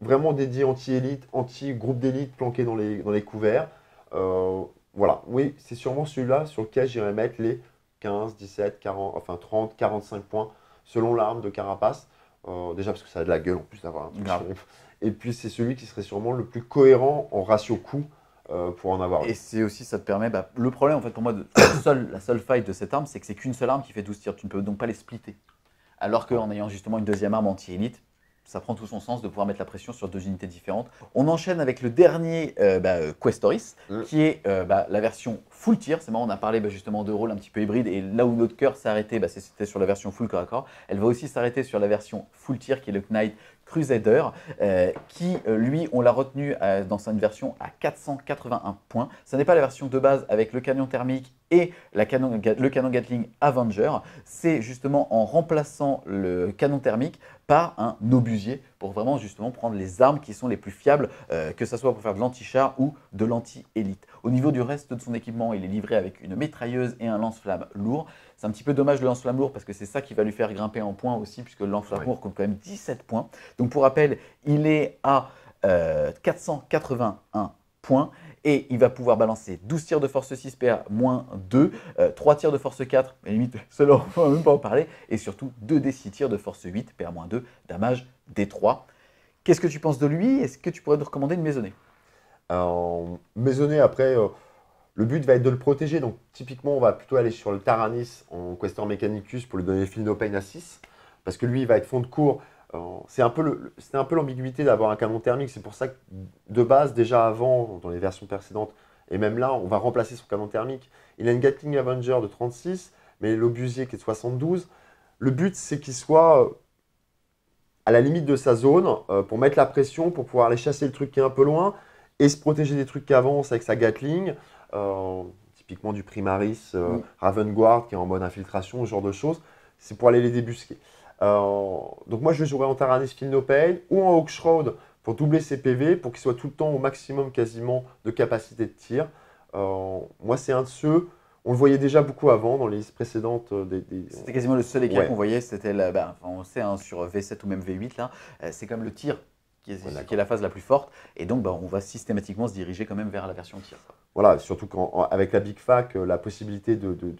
vraiment dédié anti-élite, anti-groupe d'élite planqué dans les couverts. Voilà, oui, c'est sûrement celui-là sur lequel j'irais mettre les 15, 17, 40, enfin 30, 45 points selon l'arme de Carapace. Déjà parce que ça a de la gueule en plus d'avoir un truc. Et puis c'est celui qui serait sûrement le plus cohérent en ratio coût pour en avoir. Et c'est aussi, ça te permet, le problème en fait pour moi, la seule faille de cette arme, c'est que c'est qu'une seule arme qui fait 12 tirs. Tu ne peux donc pas les splitter. Alors qu'en ayant justement une deuxième arme anti-élite, ça prend tout son sens de pouvoir mettre la pression sur 2 unités différentes. On enchaîne avec le dernier Questoris, qui est la version full tir. C'est marrant, on a parlé justement de rôle un petit peu hybride, et là où notre cœur s'est arrêté, c'était sur la version full corps à corps. Elle va aussi s'arrêter sur la version full tir, qui est le Knight Crusader, qui, lui, on l'a retenu dans une version à 481 points. Ce n'est pas la version de base avec le canon thermique et le canon Gatling Avenger. C'est justement en remplaçant le canon thermique par un obusier pour vraiment justement prendre les armes qui sont les plus fiables, que ce soit pour faire de l'anti-char ou de l'anti-élite. Au niveau du reste de son équipement, il est livré avec une mitrailleuse et un lance-flamme lourd. C'est un petit peu dommage le lance-flamme lourd parce que c'est ça qui va lui faire grimper en points aussi, puisque le lance-flamme lourd compte quand même 17 points. Donc pour rappel, il est à 481 points. Et il va pouvoir balancer 12 tirs de force 6 PA moins 2, 3 tirs de force 4, mais limite, cela on ne va même pas en parler, et surtout 2d6 tirs de force 8 PA moins 2, damage D3. Qu'est-ce que tu penses de lui? Est-ce que tu pourrais nous recommander une maisonnée? Maisonnée, après, le but va être de le protéger. Donc typiquement, on va plutôt aller sur le Taranis en Questor Mechanicus pour lui donner Feel No Pain à 6, parce que lui, il va être fond de cours. C'était un peu l'ambiguïté d'avoir un canon thermique. C'est pour ça que de base, déjà avant, dans les versions précédentes, et même là, on va remplacer son canon thermique. Il a une Gatling Avenger de 36, mais l'obusier qui est de 72. Le but, c'est qu'il soit à la limite de sa zone pour mettre la pression, pour pouvoir aller chasser le truc qui est un peu loin et se protéger des trucs qui avancent avec sa Gatling. Typiquement du Primaris, Ravenguard qui est en mode infiltration, ce genre de choses. C'est pour aller les débusquer. Donc moi je jouerai en Taranis Feel No Pain ou en Hawk Shroud pour doubler ses PV, pour qu'il soit tout le temps au maximum quasiment de capacité de tir. Moi c'est un de ceux, on le voyait déjà beaucoup avant dans les listes précédentes. C'était quasiment le seul éclair qu'on voyait, c'était on sait sur V7 ou même V8, là, c'est comme le tir qui est la phase la plus forte, et donc on va systématiquement se diriger quand même vers la version tir. Voilà, surtout avec la Big Fac, la possibilité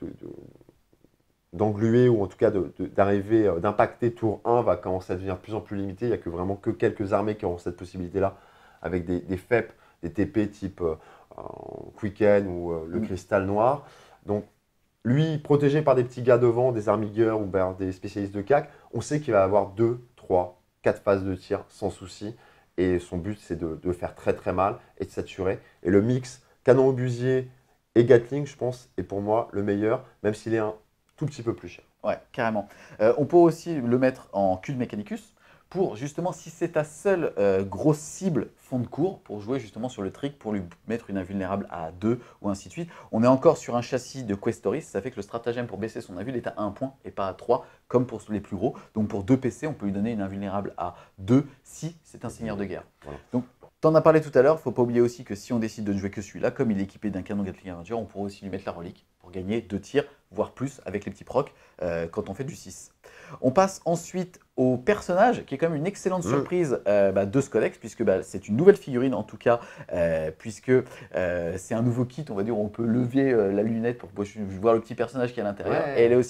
d'engluer ou en tout cas d'arriver, d'impacter tour 1 va commencer à devenir de plus en plus limité. Il n'y a vraiment que quelques armées qui auront cette possibilité-là, avec des FEP, des TP type Quicken ou le Cristal Noir. Donc lui, protégé par des petits gars devant, des armigueurs ou des spécialistes de CAC, on sait qu'il va avoir 2, 3, 4 phases de tir sans souci. Et son but, c'est de faire très très mal et de saturer. Et le mix canon obusier et Gatling, je pense, est pour moi le meilleur, même s'il est un tout petit peu plus cher. Ouais, carrément. On peut aussi le mettre en Cult Mechanicus pour justement, si c'est ta seule grosse cible fond de cours, pour jouer justement sur le trick, pour lui mettre une invulnérable à 2 ou ainsi de suite. On est encore sur un châssis de Questoris, ça fait que le stratagème pour baisser son invul est à 1 point et pas à 3, comme pour les plus gros. Donc pour 2 PC, on peut lui donner une invulnérable à 2 si c'est un seigneur de guerre. Voilà. Donc, t'en as parlé tout à l'heure, il ne faut pas oublier aussi que si on décide de ne jouer que celui-là, comme il est équipé d'un canon Gatling Avenger, on pourra aussi lui mettre la relique pour gagner 2 tirs, voire plus avec les petits procs quand on fait du 6. On passe ensuite au personnage, qui est quand même une excellente surprise de ce codex, puisque c'est une nouvelle figurine en tout cas, puisque c'est un nouveau kit, on va dire, où on peut lever la lunette pour voir le petit personnage qui est à l'intérieur, et elle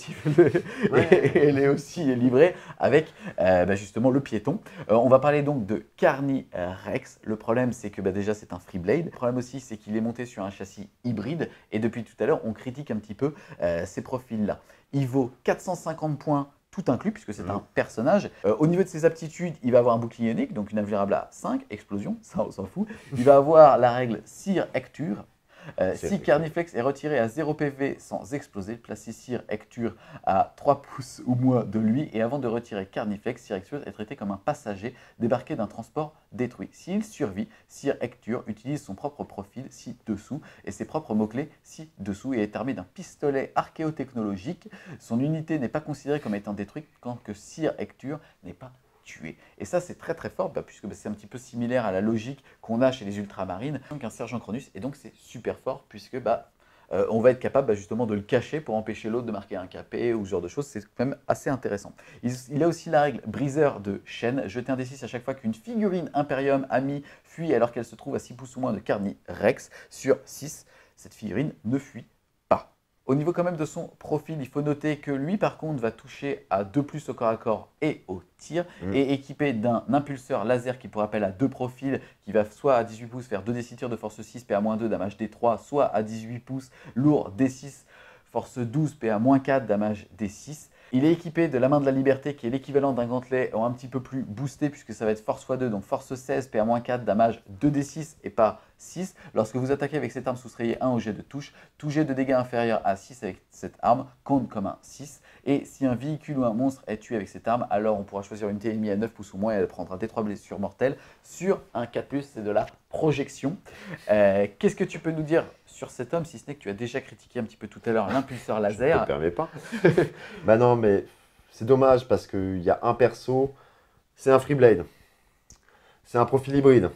est aussi, livrée avec justement le piéton. On va parler donc de Carni Rex. Le problème, c'est que déjà c'est un Freeblade. Le problème aussi, c'est qu'il est monté sur un châssis hybride, et depuis tout à l'heure, on critique un petit peu ces profils-là. Il vaut 450 points tout inclus, puisque c'est un personnage. Au niveau de ses aptitudes, il va avoir un bouclier unique, donc une invulnérable à 5, explosion, ça on s'en fout. Il va avoir la règle Seer Ecture. Si Carnifex est retiré à 0 PV sans exploser, placez Seer Ecture à 3 pouces ou moins de lui, et avant de retirer Carnifex, Seer Ecture est traité comme un passager débarqué d'un transport détruit. S'il survit, Seer Ecture utilise son propre profil ci-dessous et ses propres mots-clés ci-dessous, et est armé d'un pistolet archéotechnologique. Son unité n'est pas considérée comme étant détruite quand que Seer Ecture n'est pas tué. Et ça, c'est très très fort, puisque c'est un petit peu similaire à la logique qu'on a chez les ultramarines. Donc un sergent Cronus, et donc c'est super fort, puisque on va être capable justement de le cacher pour empêcher l'autre de marquer un KP ou ce genre de choses. C'est quand même assez intéressant. Il a aussi la règle briseur de chaîne. Jeter un D6 à chaque fois qu'une figurine Imperium amie fuit alors qu'elle se trouve à 6 pouces ou moins de Carni Rex. Sur 6, cette figurine ne fuit pas. Au niveau quand même de son profil, il faut noter que lui par contre va toucher à 2+ au corps à corps et au tir et équipé d'un impulseur laser qui pour rappel a 2 profils qui va soit à 18 pouces faire 2d6 tirs de force 6 PA-2 damage D3, soit à 18 pouces lourd D6 force 12 PA-4 damage D6. Il est équipé de la main de la liberté qui est l'équivalent d'un gantelet en un petit peu plus boosté puisque ça va être force x2, donc force 16, PA-4, damage 2d6 et pas 6. Lorsque vous attaquez avec cette arme, soustrayez 1 au jet de touche. Tout jet de dégâts inférieur à 6 avec cette arme compte comme un 6. Et si un véhicule ou un monstre est tué avec cette arme, alors on pourra choisir une unité ennemie à 9 pouces ou moins et elle prendra des 3 blessures mortelles sur un 4+, c'est de la projection. Qu'est-ce que tu peux nous dire sur cet homme, si ce n'est que tu as déjà critiqué un petit peu tout à l'heure l'impulseur laser? Je ne te permets pas. Bah non, mais c'est dommage parce qu'il y a un perso, c'est un Freeblade. C'est un profil hybride.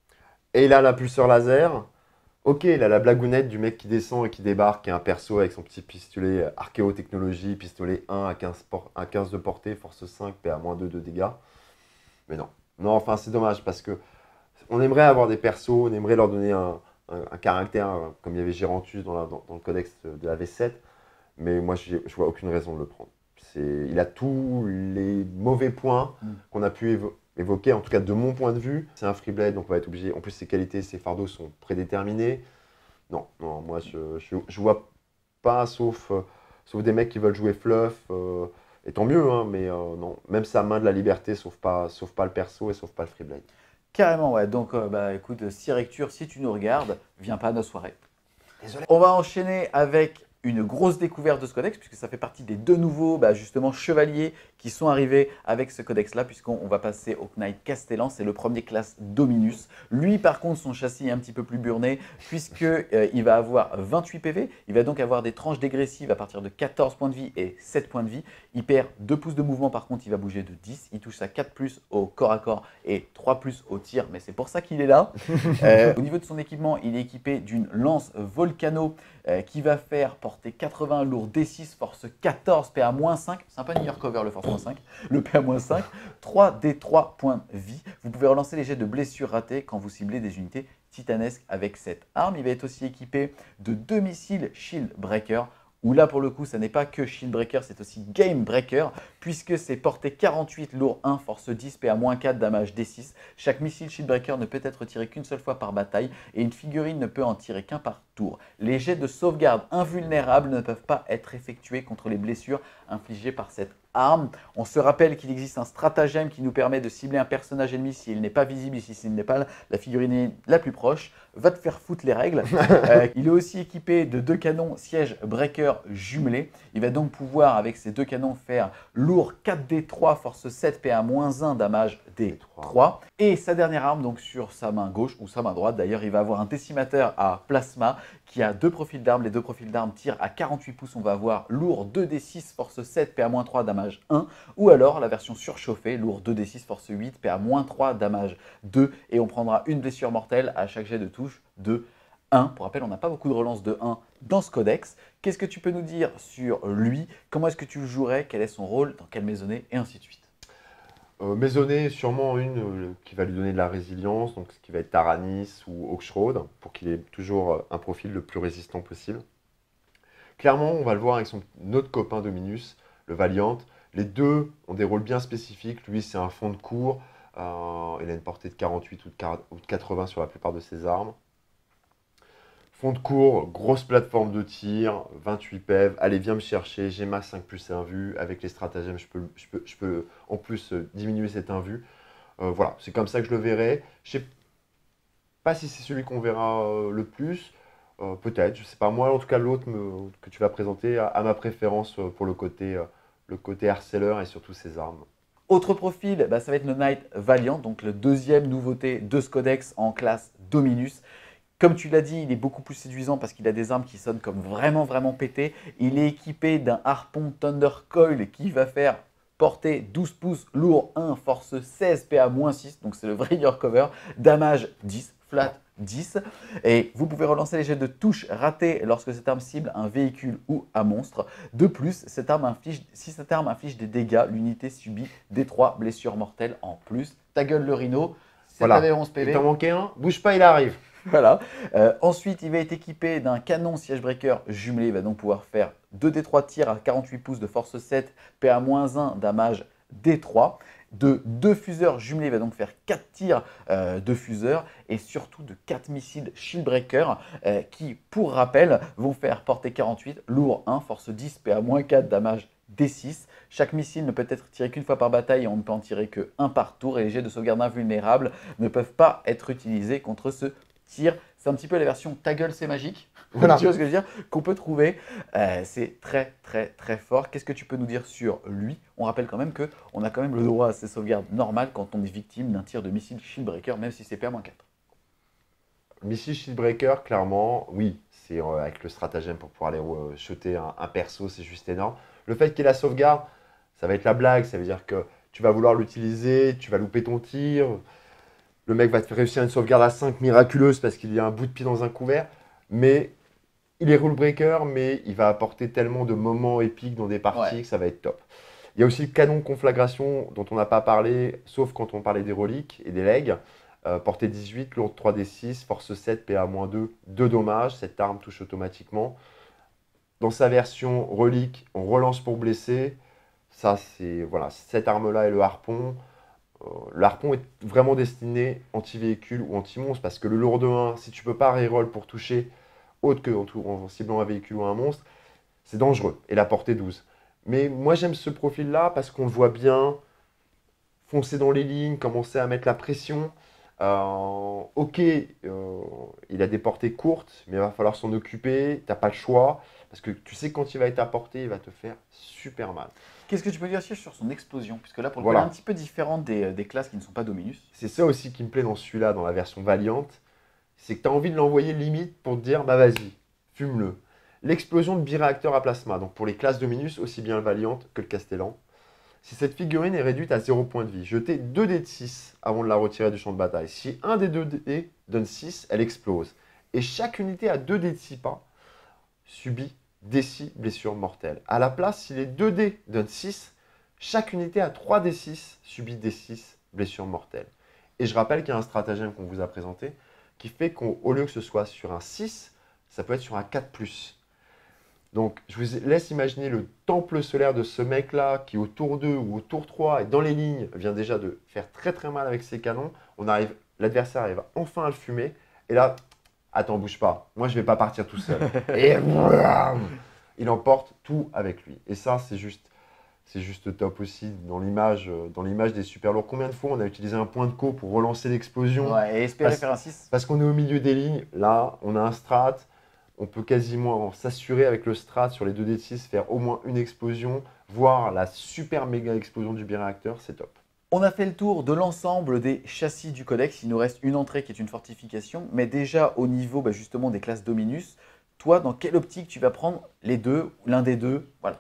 Et il a l'impulseur laser. Ok, il a la blagounette du mec qui descend et qui débarque, qui est un perso avec son petit pistolet archéotechnologie, pistolet 1 à 15 de portée, force 5, PA-2 de dégâts. Mais non. Non, enfin, c'est dommage parce que on aimerait avoir des persos, on aimerait leur donner un caractère, comme il y avait Gérantus dans le codex de la V7, mais moi, je vois aucune raison de le prendre. Il a tous les mauvais points qu'on a pu évoquer, en tout cas de mon point de vue. C'est un Freeblade, donc on va être obligé. En plus, ses qualités, ses fardeaux sont prédéterminés. Non, non, moi, je vois pas, sauf des mecs qui veulent jouer fluff, et tant mieux, hein, mais non, même sa main de la liberté sauve pas le perso et sauve pas le Freeblade. Carrément, ouais. Donc, écoute, Sirecture, si tu nous regardes, viens pas à nos soirées. Désolé. On va enchaîner avec une grosse découverte de ce codex, puisque ça fait partie des 2 nouveaux, justement, chevaliers qui sont arrivés avec ce codex-là, puisqu'on va passer au Knight Castellan, c'est le premier classe Dominus. Lui, par contre, son châssis est un petit peu plus burné, puisqu'il va avoir 28 PV, il va donc avoir des tranches dégressives à partir de 14 points de vie et 7 points de vie. Il perd 2 pouces de mouvement, par contre, il va bouger de 10, il touche à 4+ au corps à corps et 3+ au tir, mais c'est pour ça qu'il est là. Au niveau de son équipement, il est équipé d'une lance Volcano qui va faire porter 80 lourd D6, force 14, PA-5. C'est un peu New York Cover le force -5. Le PA-5, 3D3 points de vie. Vous pouvez relancer les jets de blessures ratées quand vous ciblez des unités titanesques avec cette arme. Il va être aussi équipé de 2 missiles Shield Breaker. Où là, pour le coup, ça n'est pas que Shield Breaker, c'est aussi Game Breaker, puisque c'est portée 48, lourd 1, force 10, PA-4, damage D6. Chaque missile Shield Breaker ne peut être tiré qu'une seule fois par bataille, et une figurine ne peut en tirer qu'un par tour. Les jets de sauvegarde invulnérables ne peuvent pas être effectués contre les blessures infligées par cette arme. On se rappelle qu'il existe un stratagème qui nous permet de cibler un personnage ennemi s'il n'est pas visible, s'il n'est pas la figurine la plus proche. Va te faire foutre les règles. Il est aussi équipé de 2 canons siège breaker jumelés. Il va donc pouvoir, avec ces 2 canons, faire lourd 4D3, force 7, PA-1, damage D3. Et sa dernière arme, donc sur sa main gauche ou sa main droite, d'ailleurs, il va avoir un décimateur à plasma qui a 2 profils d'armes. Les 2 profils d'armes tirent à 48 pouces. On va avoir lourd 2D6, force 7, PA-3, damage 1. Ou alors la version surchauffée, lourd 2D6, force 8, PA-3, damage 2. Et on prendra une blessure mortelle à chaque jet de touche de 1. Pour rappel, on n'a pas beaucoup de relances de 1 dans ce codex. Qu'est-ce que tu peux nous dire sur lui? Comment est-ce que tu le jouerais? Quel est son rôle? Dans quelle maisonnée? Et ainsi de suite. Maisonnée, sûrement une qui va lui donner de la résilience, donc ce qui va être Taranis ou Oxshroud, pour qu'il ait toujours un profil le plus résistant possible. Clairement, on va le voir avec son autre copain Dominus, le Valiant. Les deux ont des rôles bien spécifiques. Lui, c'est un fond de cours. Il a une portée de 48 ou de 80 sur la plupart de ses armes. Fond de cours, grosse plateforme de tir, 28 PEV. Allez, viens me chercher, j'ai ma 5+ invue. Avec les stratagèmes, je peux en plus diminuer cette invue. Voilà, c'est comme ça que je le verrai. Je ne sais pas si c'est celui qu'on verra le plus. Peut-être, je ne sais pas. Moi, en tout cas, l'autre que tu vas présenter a ma préférence pour le côté harceleur et surtout ses armes. Autre profil, ça va être le Knight Valiant, donc le deuxième nouveauté de ce codex en classe Dominus. Comme tu l'as dit, il est beaucoup plus séduisant parce qu'il a des armes qui sonnent comme vraiment pétées. Il est équipé d'un harpon Thunder Coil qui va faire portée 12 pouces, lourd 1, force 16, PA-6, donc c'est le vrai York Cover, damage 10, flat 10. Et vous pouvez relancer les jets de touche ratés lorsque cette arme cible un véhicule ou un monstre. De plus, si cette arme inflige des dégâts, l'unité subit D3 blessures mortelles en plus. Ta gueule le rhino, 7 Voilà. PV, 11 PV. Il t'en manquait un, bouge pas, il arrive. Voilà. Ensuite, il va être équipé d'un canon siège-breaker jumelé. Il va donc pouvoir faire 2d3 tirs à 48 pouces de force 7, PA-1, damage D3. De 2 fuseurs jumelés, il va donc faire 4 tirs de fuseurs et surtout de 4 missiles shieldbreaker qui, pour rappel, vont faire portée 48, lourd 1, force 10, PA-4, damage D6. Chaque missile ne peut être tiré qu'une fois par bataille et on ne peut en tirer que un par tour. Et les jets de sauvegarde invulnérables ne peuvent pas être utilisés contre ce tir. C'est un petit peu la version ta gueule c'est magique, Voilà. tu vois ce que je veux dire, qu'on peut trouver. C'est très très très fort. Qu'est-ce que tu peux nous dire sur lui? On rappelle quand même qu'on a quand même le droit à ces sauvegardes normales quand on est victime d'un tir de missile shieldbreaker, même si c'est PA-4. Missile Shieldbreaker, clairement, oui, c'est avec le stratagème pour pouvoir aller shooter un perso, c'est juste énorme. Le fait qu'il y ait la sauvegarde, ça va être la blague, ça veut dire que tu vas vouloir l'utiliser, tu vas louper ton tir, le mec va te faire réussir une sauvegarde à 5 miraculeuse parce qu'il y a un bout de pied dans un couvert, mais il est rule breaker, mais il va apporter tellement de moments épiques dans des parties que ça va être top. Il y a aussi le canon de conflagration dont on n'a pas parlé, sauf quand on parlait des reliques et des legs. Portée 18, lourde 3d6, force 7, PA-2, 2 dommages. Cette arme touche automatiquement. Dans sa version relique, on relance pour blesser. Ça, c'est voilà, cette arme-là et le harpon. Le harpon est vraiment destiné anti-véhicule ou anti-monstre parce que le lourd 1, si tu peux pas reroll pour toucher autre que en ciblant un véhicule ou un monstre, c'est dangereux. Et la portée 12. Mais moi, j'aime ce profil-là parce qu'on le voit bien foncer dans les lignes, commencer à mettre la pression. Ok, il a des portées courtes, mais il va falloir s'en occuper. Tu n'as pas le choix parce que tu sais que quand il va être à portée, il va te faire super mal. Qu'est-ce que tu peux dire aussi sur son explosion? Puisque là, pour le coup, Voilà. elle est un petit peu différente des classes qui ne sont pas Dominus. C'est ça aussi qui me plaît dans celui-là, dans la version Valiant, c'est que tu as envie de l'envoyer limite pour te dire, bah vas-y, fume-le. L'explosion de biréacteur à plasma, donc pour les classes Dominus, aussi bien le Valiant que le Castellan. Si cette figurine est réduite à 0 point de vie, jetez 2 dés de 6 avant de la retirer du champ de bataille. Si un des 2 dés donne 6, elle explose. Et chaque unité à 2 dés de 6 pas subit D6 blessures mortelles. À la place, si les 2 dés donnent 6, chaque unité à 3 dés 6 subit D6 blessures mortelles. Et je rappelle qu'il y a un stratagème qu'on vous a présenté qui fait qu'au lieu que ce soit sur un 6, ça peut être sur un 4+. Donc, je vous laisse imaginer le temple solaire de ce mec-là qui, au tour 2 ou au tour 3 et dans les lignes, vient déjà de faire très très mal avec ses canons. L'adversaire arrive enfin à le fumer. Et là, attends, bouge pas. Moi, je ne vais pas partir tout seul. Et il emporte tout avec lui. Et ça, c'est juste top aussi dans l'image des super lourds. Combien de fois on a utilisé un point de co pour relancer l'explosion? Ouais, et espérer faire un 6. Parce qu'on est au milieu des lignes. Là, on a un strat. On peut quasiment s'assurer avec le strat sur les 2 dés de 6, faire au moins une explosion, voire la super méga explosion du biréacteur, c'est top. On a fait le tour de l'ensemble des châssis du codex. Il nous reste une entrée qui est une fortification. Mais déjà au niveau justement des classes Dominus, toi, dans quelle optique tu vas prendre les deux, l'un des deux? Voilà.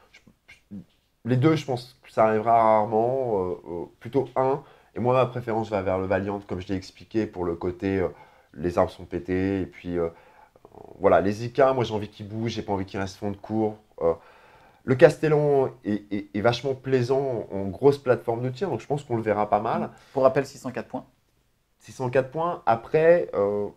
Les deux, je pense que ça arrivera rarement, plutôt un. Et moi, ma préférence va vers le Valiant, comme je l'ai expliqué, pour le côté les arbres sont pétés. Et puis voilà, les IK, moi j'ai envie qu'ils bougent, j'ai pas envie qu'ils restent fond de cours. Le Castellan est vachement plaisant en grosse plateforme de tir, donc je pense qu'on le verra pas mal. Pour rappel, 604 points. 604 points. Après,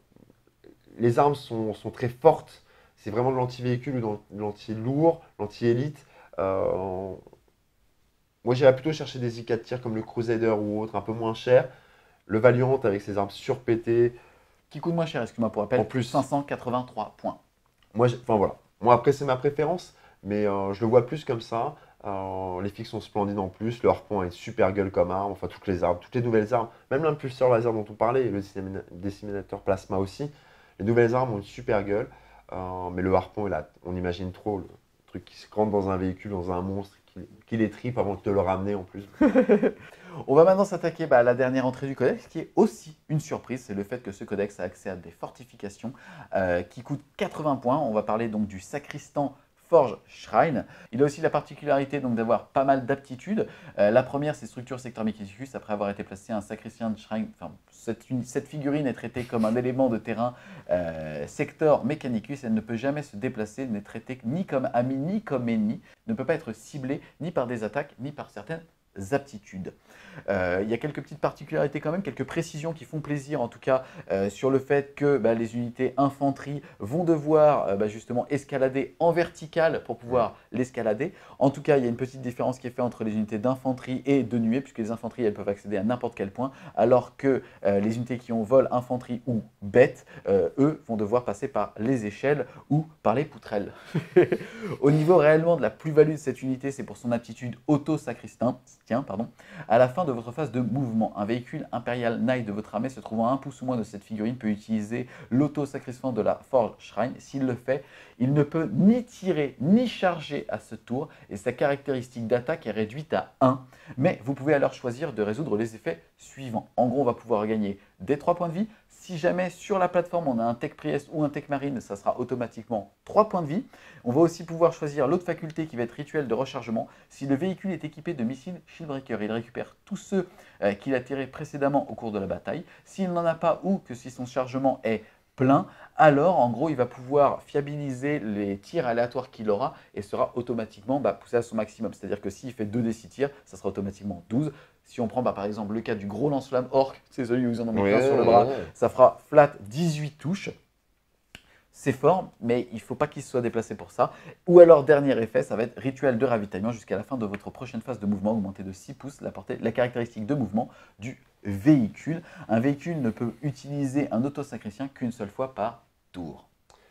les armes sont très fortes. C'est vraiment de l'anti-véhicule ou de l'anti-lourd, l'anti-élite. Moi, j'irais plutôt chercher des IK de tir comme le Crusader ou autre, un peu moins cher. Le Valiant avec ses armes surpétées. Qui coûte moins cher, excuse-moi pour rappel. En plus, 583 points. Moi, voilà. Moi, après, c'est ma préférence, mais je le vois plus comme ça. Les fixes sont splendides en plus. Le harpon a une super gueule comme arme. Enfin, toutes les armes, toutes les nouvelles armes, même l'impulseur laser dont on parlait, et le disséminateur plasma aussi. Les nouvelles armes ont une super gueule, mais le harpon, on imagine trop le truc qui se rentre dans un véhicule, dans un monstre, qui les tripe avant de te le ramener en plus. On va maintenant s'attaquer à la dernière entrée du codex, qui est aussi une surprise. C'est le fait que ce codex a accès à des fortifications qui coûtent 80 points. On va parler donc du sacristan Forge Shrine. Il a aussi la particularité d'avoir pas mal d'aptitudes. La première, c'est structure secteur Mechanicus. Après avoir été placé un sacristien de Shrine, enfin, cette figurine est traitée comme un élément de terrain secteur Mechanicus. Elle ne peut jamais se déplacer, n'est traitée ni comme ami ni comme ennemi, ne peut pas être ciblée ni par des attaques ni par certaines aptitudes. Il y a quelques petites particularités quand même, quelques précisions qui font plaisir en tout cas sur le fait que les unités infanterie vont devoir justement escalader en vertical pour pouvoir l'escalader. En tout cas, il y a une petite différence qui est faite entre les unités d'infanterie et de nuée, puisque les infanteries elles peuvent accéder à n'importe quel point, alors que les unités qui ont vol, infanterie ou bête, eux vont devoir passer par les échelles ou par les poutrelles. Au niveau réellement de la plus-value de cette unité, c'est pour son aptitude auto-sacristain. À la fin de votre phase de mouvement, un véhicule Imperial Knight de votre armée se trouvant à 1 pouce ou moins de cette figurine peut utiliser l'auto-sacristain de la Forge Shrine. S'il le fait, il ne peut ni tirer ni charger à ce tour et sa caractéristique d'attaque est réduite à 1. Mais vous pouvez alors choisir de résoudre les effets suivants. En gros, on va pouvoir gagner des 3 points de vie. Si jamais sur la plateforme on a un Tech Priest ou un Tech Marine, ça sera automatiquement 3 points de vie. On va aussi pouvoir choisir l'autre faculté qui va être rituel de rechargement. Si le véhicule est équipé de missiles Shieldbreaker, il récupère tous ceux qu'il a tirés précédemment au cours de la bataille. S'il n'en a pas ou que si son chargement est plein, alors en gros il va pouvoir fiabiliser les tirs aléatoires qu'il aura et sera automatiquement poussé à son maximum. C'est-à-dire que s'il fait 2d6 tirs, ça sera automatiquement 12. Si on prend par exemple le cas du gros lance-flamme orc, c'est celui où ils en ont mis plein sur le bras, ça fera flat 18 touches. C'est fort, mais il ne faut pas qu'il se soit déplacé pour ça. Ou alors, dernier effet, ça va être rituel de ravitaillement jusqu'à la fin de votre prochaine phase de mouvement, augmenter de 6 pouces la caractéristique de mouvement du véhicule. Un véhicule ne peut utiliser un auto-sacristien qu'une seule fois par tour.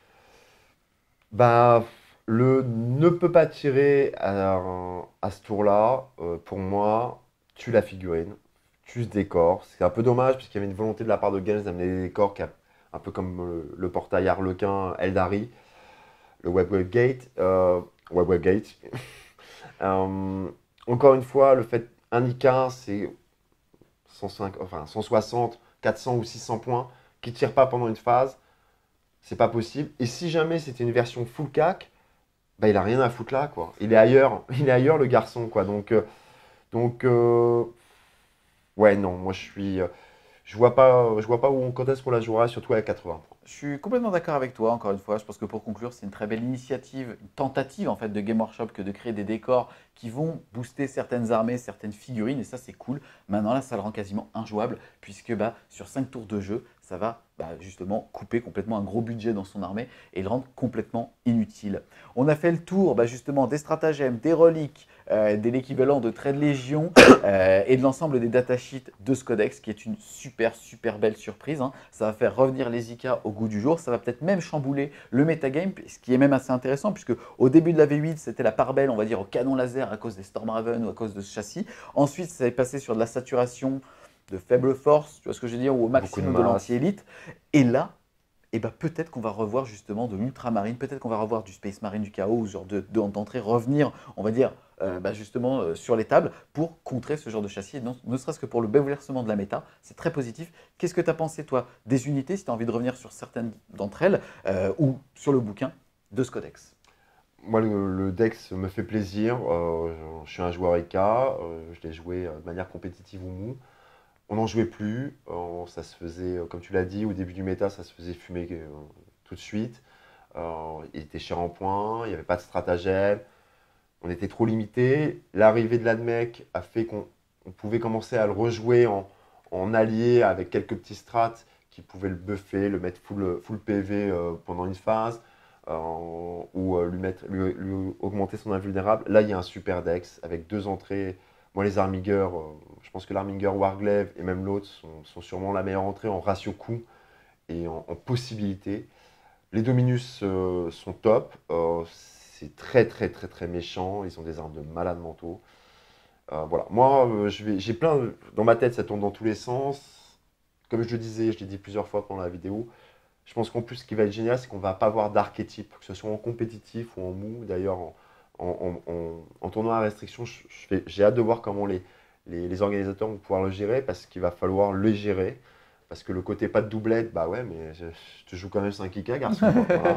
Le ne peut pas tirer à ce tour-là, pour moi, tue la figurine, tue ce décor. C'est un peu dommage puisqu'il y avait une volonté de la part de Games d'amener des décors un peu comme le portail Harlequin Eldari, le Webweb Gate. Encore une fois, le fait un Icar, c'est 160, 400 ou 600 points qui ne tire pas pendant une phase. C'est pas possible. Et si jamais c'était une version full cac, il a rien à foutre là, quoi. Il est ailleurs le garçon, quoi. Ouais, non, moi je vois pas quand est-ce qu'on la jouera, surtout à 80 points. Je suis complètement d'accord avec toi, encore une fois. Je pense que pour conclure, c'est une très belle initiative, une tentative en fait de Game Workshop que de créer des décors qui vont booster certaines armées, certaines figurines, et ça c'est cool. Maintenant là, ça le rend quasiment injouable, puisque sur 5 tours de jeu, ça va justement couper complètement un gros budget dans son armée et le rendre complètement inutile. On a fait le tour justement des stratagèmes, des reliques, de l'équivalent de Trade Légion et de l'ensemble des datasheets de ce codex, qui est une super belle surprise. Ça va faire revenir les IK au goût du jour, ça va peut-être même chambouler le metagame, ce qui est même assez intéressant, puisque au début de la V8, c'était la part belle, on va dire, au canon laser à cause des Stormraven ou à cause de ce châssis. Ensuite, ça est passé sur de la saturation de faible force, tu vois ce que je veux dire, ou au maximum de l'anti-élite. Et là, peut-être qu'on va revoir justement de l'ultramarine, peut-être qu'on va revoir du Space Marine du chaos, ou ce genre d'entrée revenir, on va dire, justement sur les tables pour contrer ce genre de châssis, et ne serait-ce que pour le bouleversement de la méta. C'est très positif. Qu'est-ce que tu as pensé, toi, des unités, si tu as envie de revenir sur certaines d'entre elles, ou sur le bouquin de ce codex? Moi, le Dex me fait plaisir. Je suis un joueur EK. Je l'ai joué de manière compétitive ou mou. On n'en jouait plus. Ça se faisait, comme tu l'as dit, au début du méta, ça se faisait fumer tout de suite. Il était cher en points. Il n'y avait pas de stratagème. On était trop limité. L'arrivée de l'ADMEC a fait qu'on pouvait commencer à le rejouer en allié avec quelques petits strats qui pouvaient le buffer, le mettre full PV pendant une phase. Ou lui augmenter son invulnérable. Là, il y a un super dex avec 2 entrées. Moi, les Armiger, je pense que l'Armiger Warglaive et même l'autre sont sûrement la meilleure entrée en ratio coût et en possibilité. Les Dominus sont top. C'est très méchant. Ils ont des armes de malades mentaux. Voilà. Moi, j'ai plein dans ma tête, ça tourne dans tous les sens. Comme je le disais, je l'ai dit plusieurs fois pendant la vidéo. Je pense qu'en plus, ce qui va être génial, c'est qu'on ne va pas avoir d'archétype, que ce soit en compétitif ou en mou. D'ailleurs, en tournoi à restriction, j'ai hâte de voir comment les organisateurs vont pouvoir le gérer, parce qu'il va falloir le gérer. parce que le côté pas de doublette, bah ouais, mais je te joue quand même 5 IK, garçon. Voilà.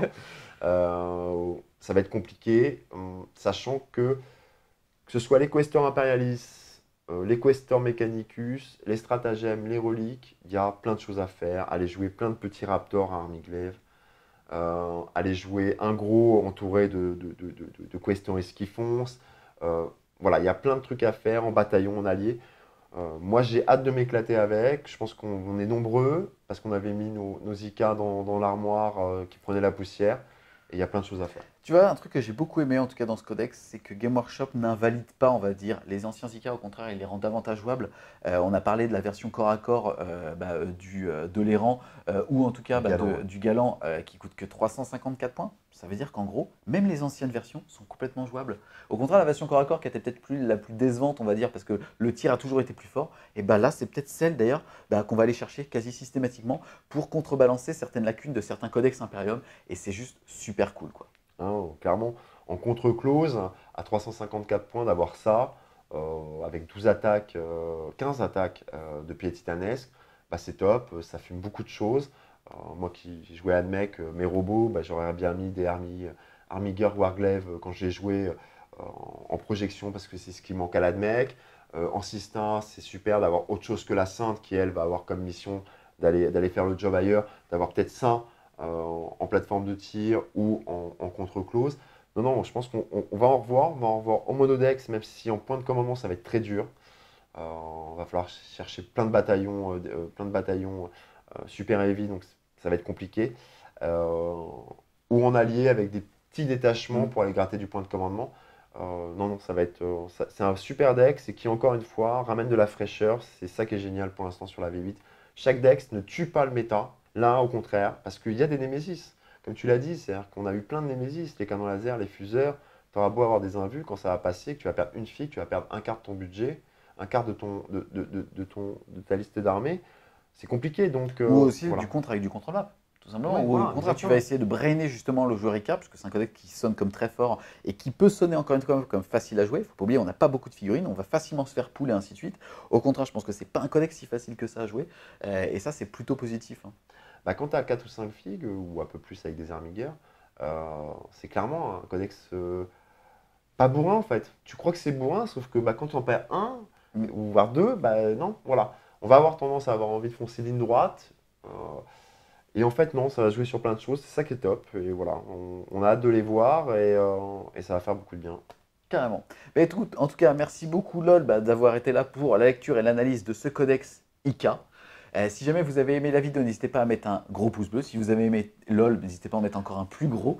Ça va être compliqué, sachant que ce soit les Questors Imperialis, les Questors Mechanicus, les stratagèmes, les reliques, il y a plein de choses à faire. Aller jouer plein de petits raptors à Armiglaive, aller jouer un gros entouré de Questors Esquifonce. Voilà, il y a plein de trucs à faire en bataillon, en allié. Moi, j'ai hâte de m'éclater avec. Je pense qu'on est nombreux parce qu'on avait mis nos IK dans l'armoire qui prenait la poussière. Et il y a plein de choses à faire. Tu vois, un truc que j'ai beaucoup aimé en tout cas dans ce codex, c'est que Game Workshop n'invalide pas, on va dire, les anciens IK. Au contraire, il les rend davantage jouables. On a parlé de la version corps à corps de l'errant ou en tout cas du galant qui coûte que 354 points. Ça veut dire qu'en gros, même les anciennes versions sont complètement jouables. Au contraire, la version corps à corps qui était peut-être la plus décevante, on va dire, parce que le tir a toujours été plus fort, et là, c'est peut-être celle d'ailleurs qu'on va aller chercher quasi systématiquement pour contrebalancer certaines lacunes de certains codex Imperium. Et c'est juste super cool, quoi. Hein, clairement, en contre-close, à 354 points d'avoir ça, avec 12 attaques, 15 attaques de pied titanesque, bah, c'est top, ça fume beaucoup de choses. Moi qui jouais Admech, mes robots, bah, j'aurais bien mis des Armiger Warglaive quand j'ai joué en projection parce que c'est ce qui manque à l'Admech. En Sistin, c'est super d'avoir autre chose que la Sainte qui, elle, va avoir comme mission d'aller faire le job ailleurs, d'avoir peut-être ça en plateforme de tir ou en contre-close. Non, non, je pense qu'on va en revoir. On va en revoir au monodex, même si en point de commandement, ça va être très dur. On va falloir chercher plein de bataillons super heavy, donc ça va être compliqué. Ou en allié avec des petits détachements pour aller gratter du point de commandement. Non, non, ça va être. C'est un super dex et qui, encore une fois, ramène de la fraîcheur. C'est ça qui est génial pour l'instant sur la V8. Chaque dex ne tue pas le méta. Là, au contraire, parce qu'il y a des némésis. Comme tu l'as dit, c'est-à-dire qu'on a eu plein de némésis, les canons laser, les fuseurs. Tu auras beau avoir des invus, quand ça va passer, que tu vas perdre une fille, tu vas perdre un quart de ton budget, un quart de ta liste d'armées. C'est compliqué. Donc, ou aussi voilà. du contre avec du contre-map. Tout simplement. Ouais, ou voilà, au contraire, tu vas essayer de brainer justement le joueur IK, parce que c'est un codex qui sonne comme très fort et qui peut sonner encore une fois comme facile à jouer. Il ne faut pas oublier, on n'a pas beaucoup de figurines, on va facilement se faire pouler et ainsi de suite. Au contraire, je pense que c'est pas un codex si facile que ça à jouer. Et ça, c'est plutôt positif. Hein. Bah, quand tu as 4 ou 5 figues, ou un peu plus avec des Armiger, c'est clairement un codex pas bourrin en fait. Tu crois que c'est bourrin, sauf que quand tu en perds un, ou voire deux, bah non, voilà. On va avoir tendance à avoir envie de foncer ligne droite. Et en fait, non, ça va jouer sur plein de choses. C'est ça qui est top. Et voilà, on a hâte de les voir et ça va faire beaucoup de bien. Carrément. Mais en tout cas, merci beaucoup LOL d'avoir été là pour la lecture et l'analyse de ce codex IK. Si jamais vous avez aimé la vidéo, n'hésitez pas à mettre un gros pouce bleu. Si vous avez aimé LOL, n'hésitez pas à en mettre encore un plus gros.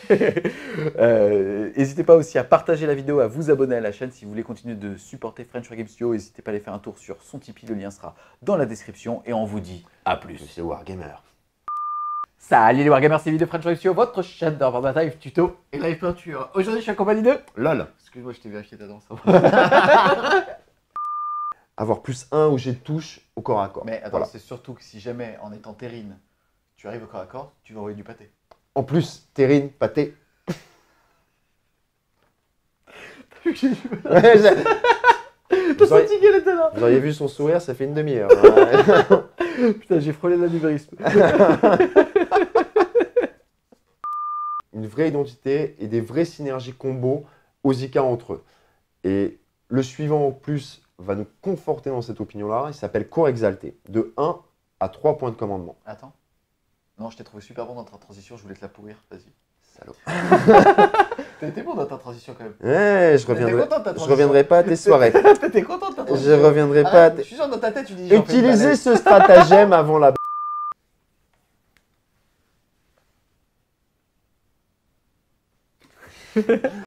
N'hésitez pas aussi à partager la vidéo, à vous abonner à la chaîne. Si vous voulez continuer de supporter French War Game Studio, n'hésitez pas à aller faire un tour sur son Tipeee. Le lien sera dans la description. Et on vous dit à plus. C'est Wargamer. Salut les Wargamers, c'est vidéo French War Game Studio, votre chaîne de bataille, tuto et live peinture. Aujourd'hui, je suis accompagné de LOL. Excuse-moi, je t'ai vérifié ta danse. Avoir plus 1 ou j'ai touche au corps à corps. Mais attends, voilà. c'est surtout que si jamais en étant terrine, tu arrives au corps à corps, tu vas envoyer du pâté. En plus, terrine, pâté. Ouais, t'as senti qu'elle était là. Vous auriez vu son sourire, ça fait une demi-heure. Putain, j'ai frôlé l'anévrisme. Une vraie identité et des vraies synergies combos aux IK entre eux. Et le suivant au plus va nous conforter dans cette opinion-là. Il s'appelle Corps Exalté, de 1 à 3 points de commandement. Attends. Non, je t'ai trouvé super bon dans ta transition, je voulais te la pourrir, vas-y. Salaud. T'as été bon dans ta transition quand même. Ouais, je reviendrai pas à tes soirées. T'étais content de ta Je transition. reviendrai pas à Je tes... suis sûr dans ta tête, tu dis j'en fais une Utilisez balèze. ce stratagème avant la...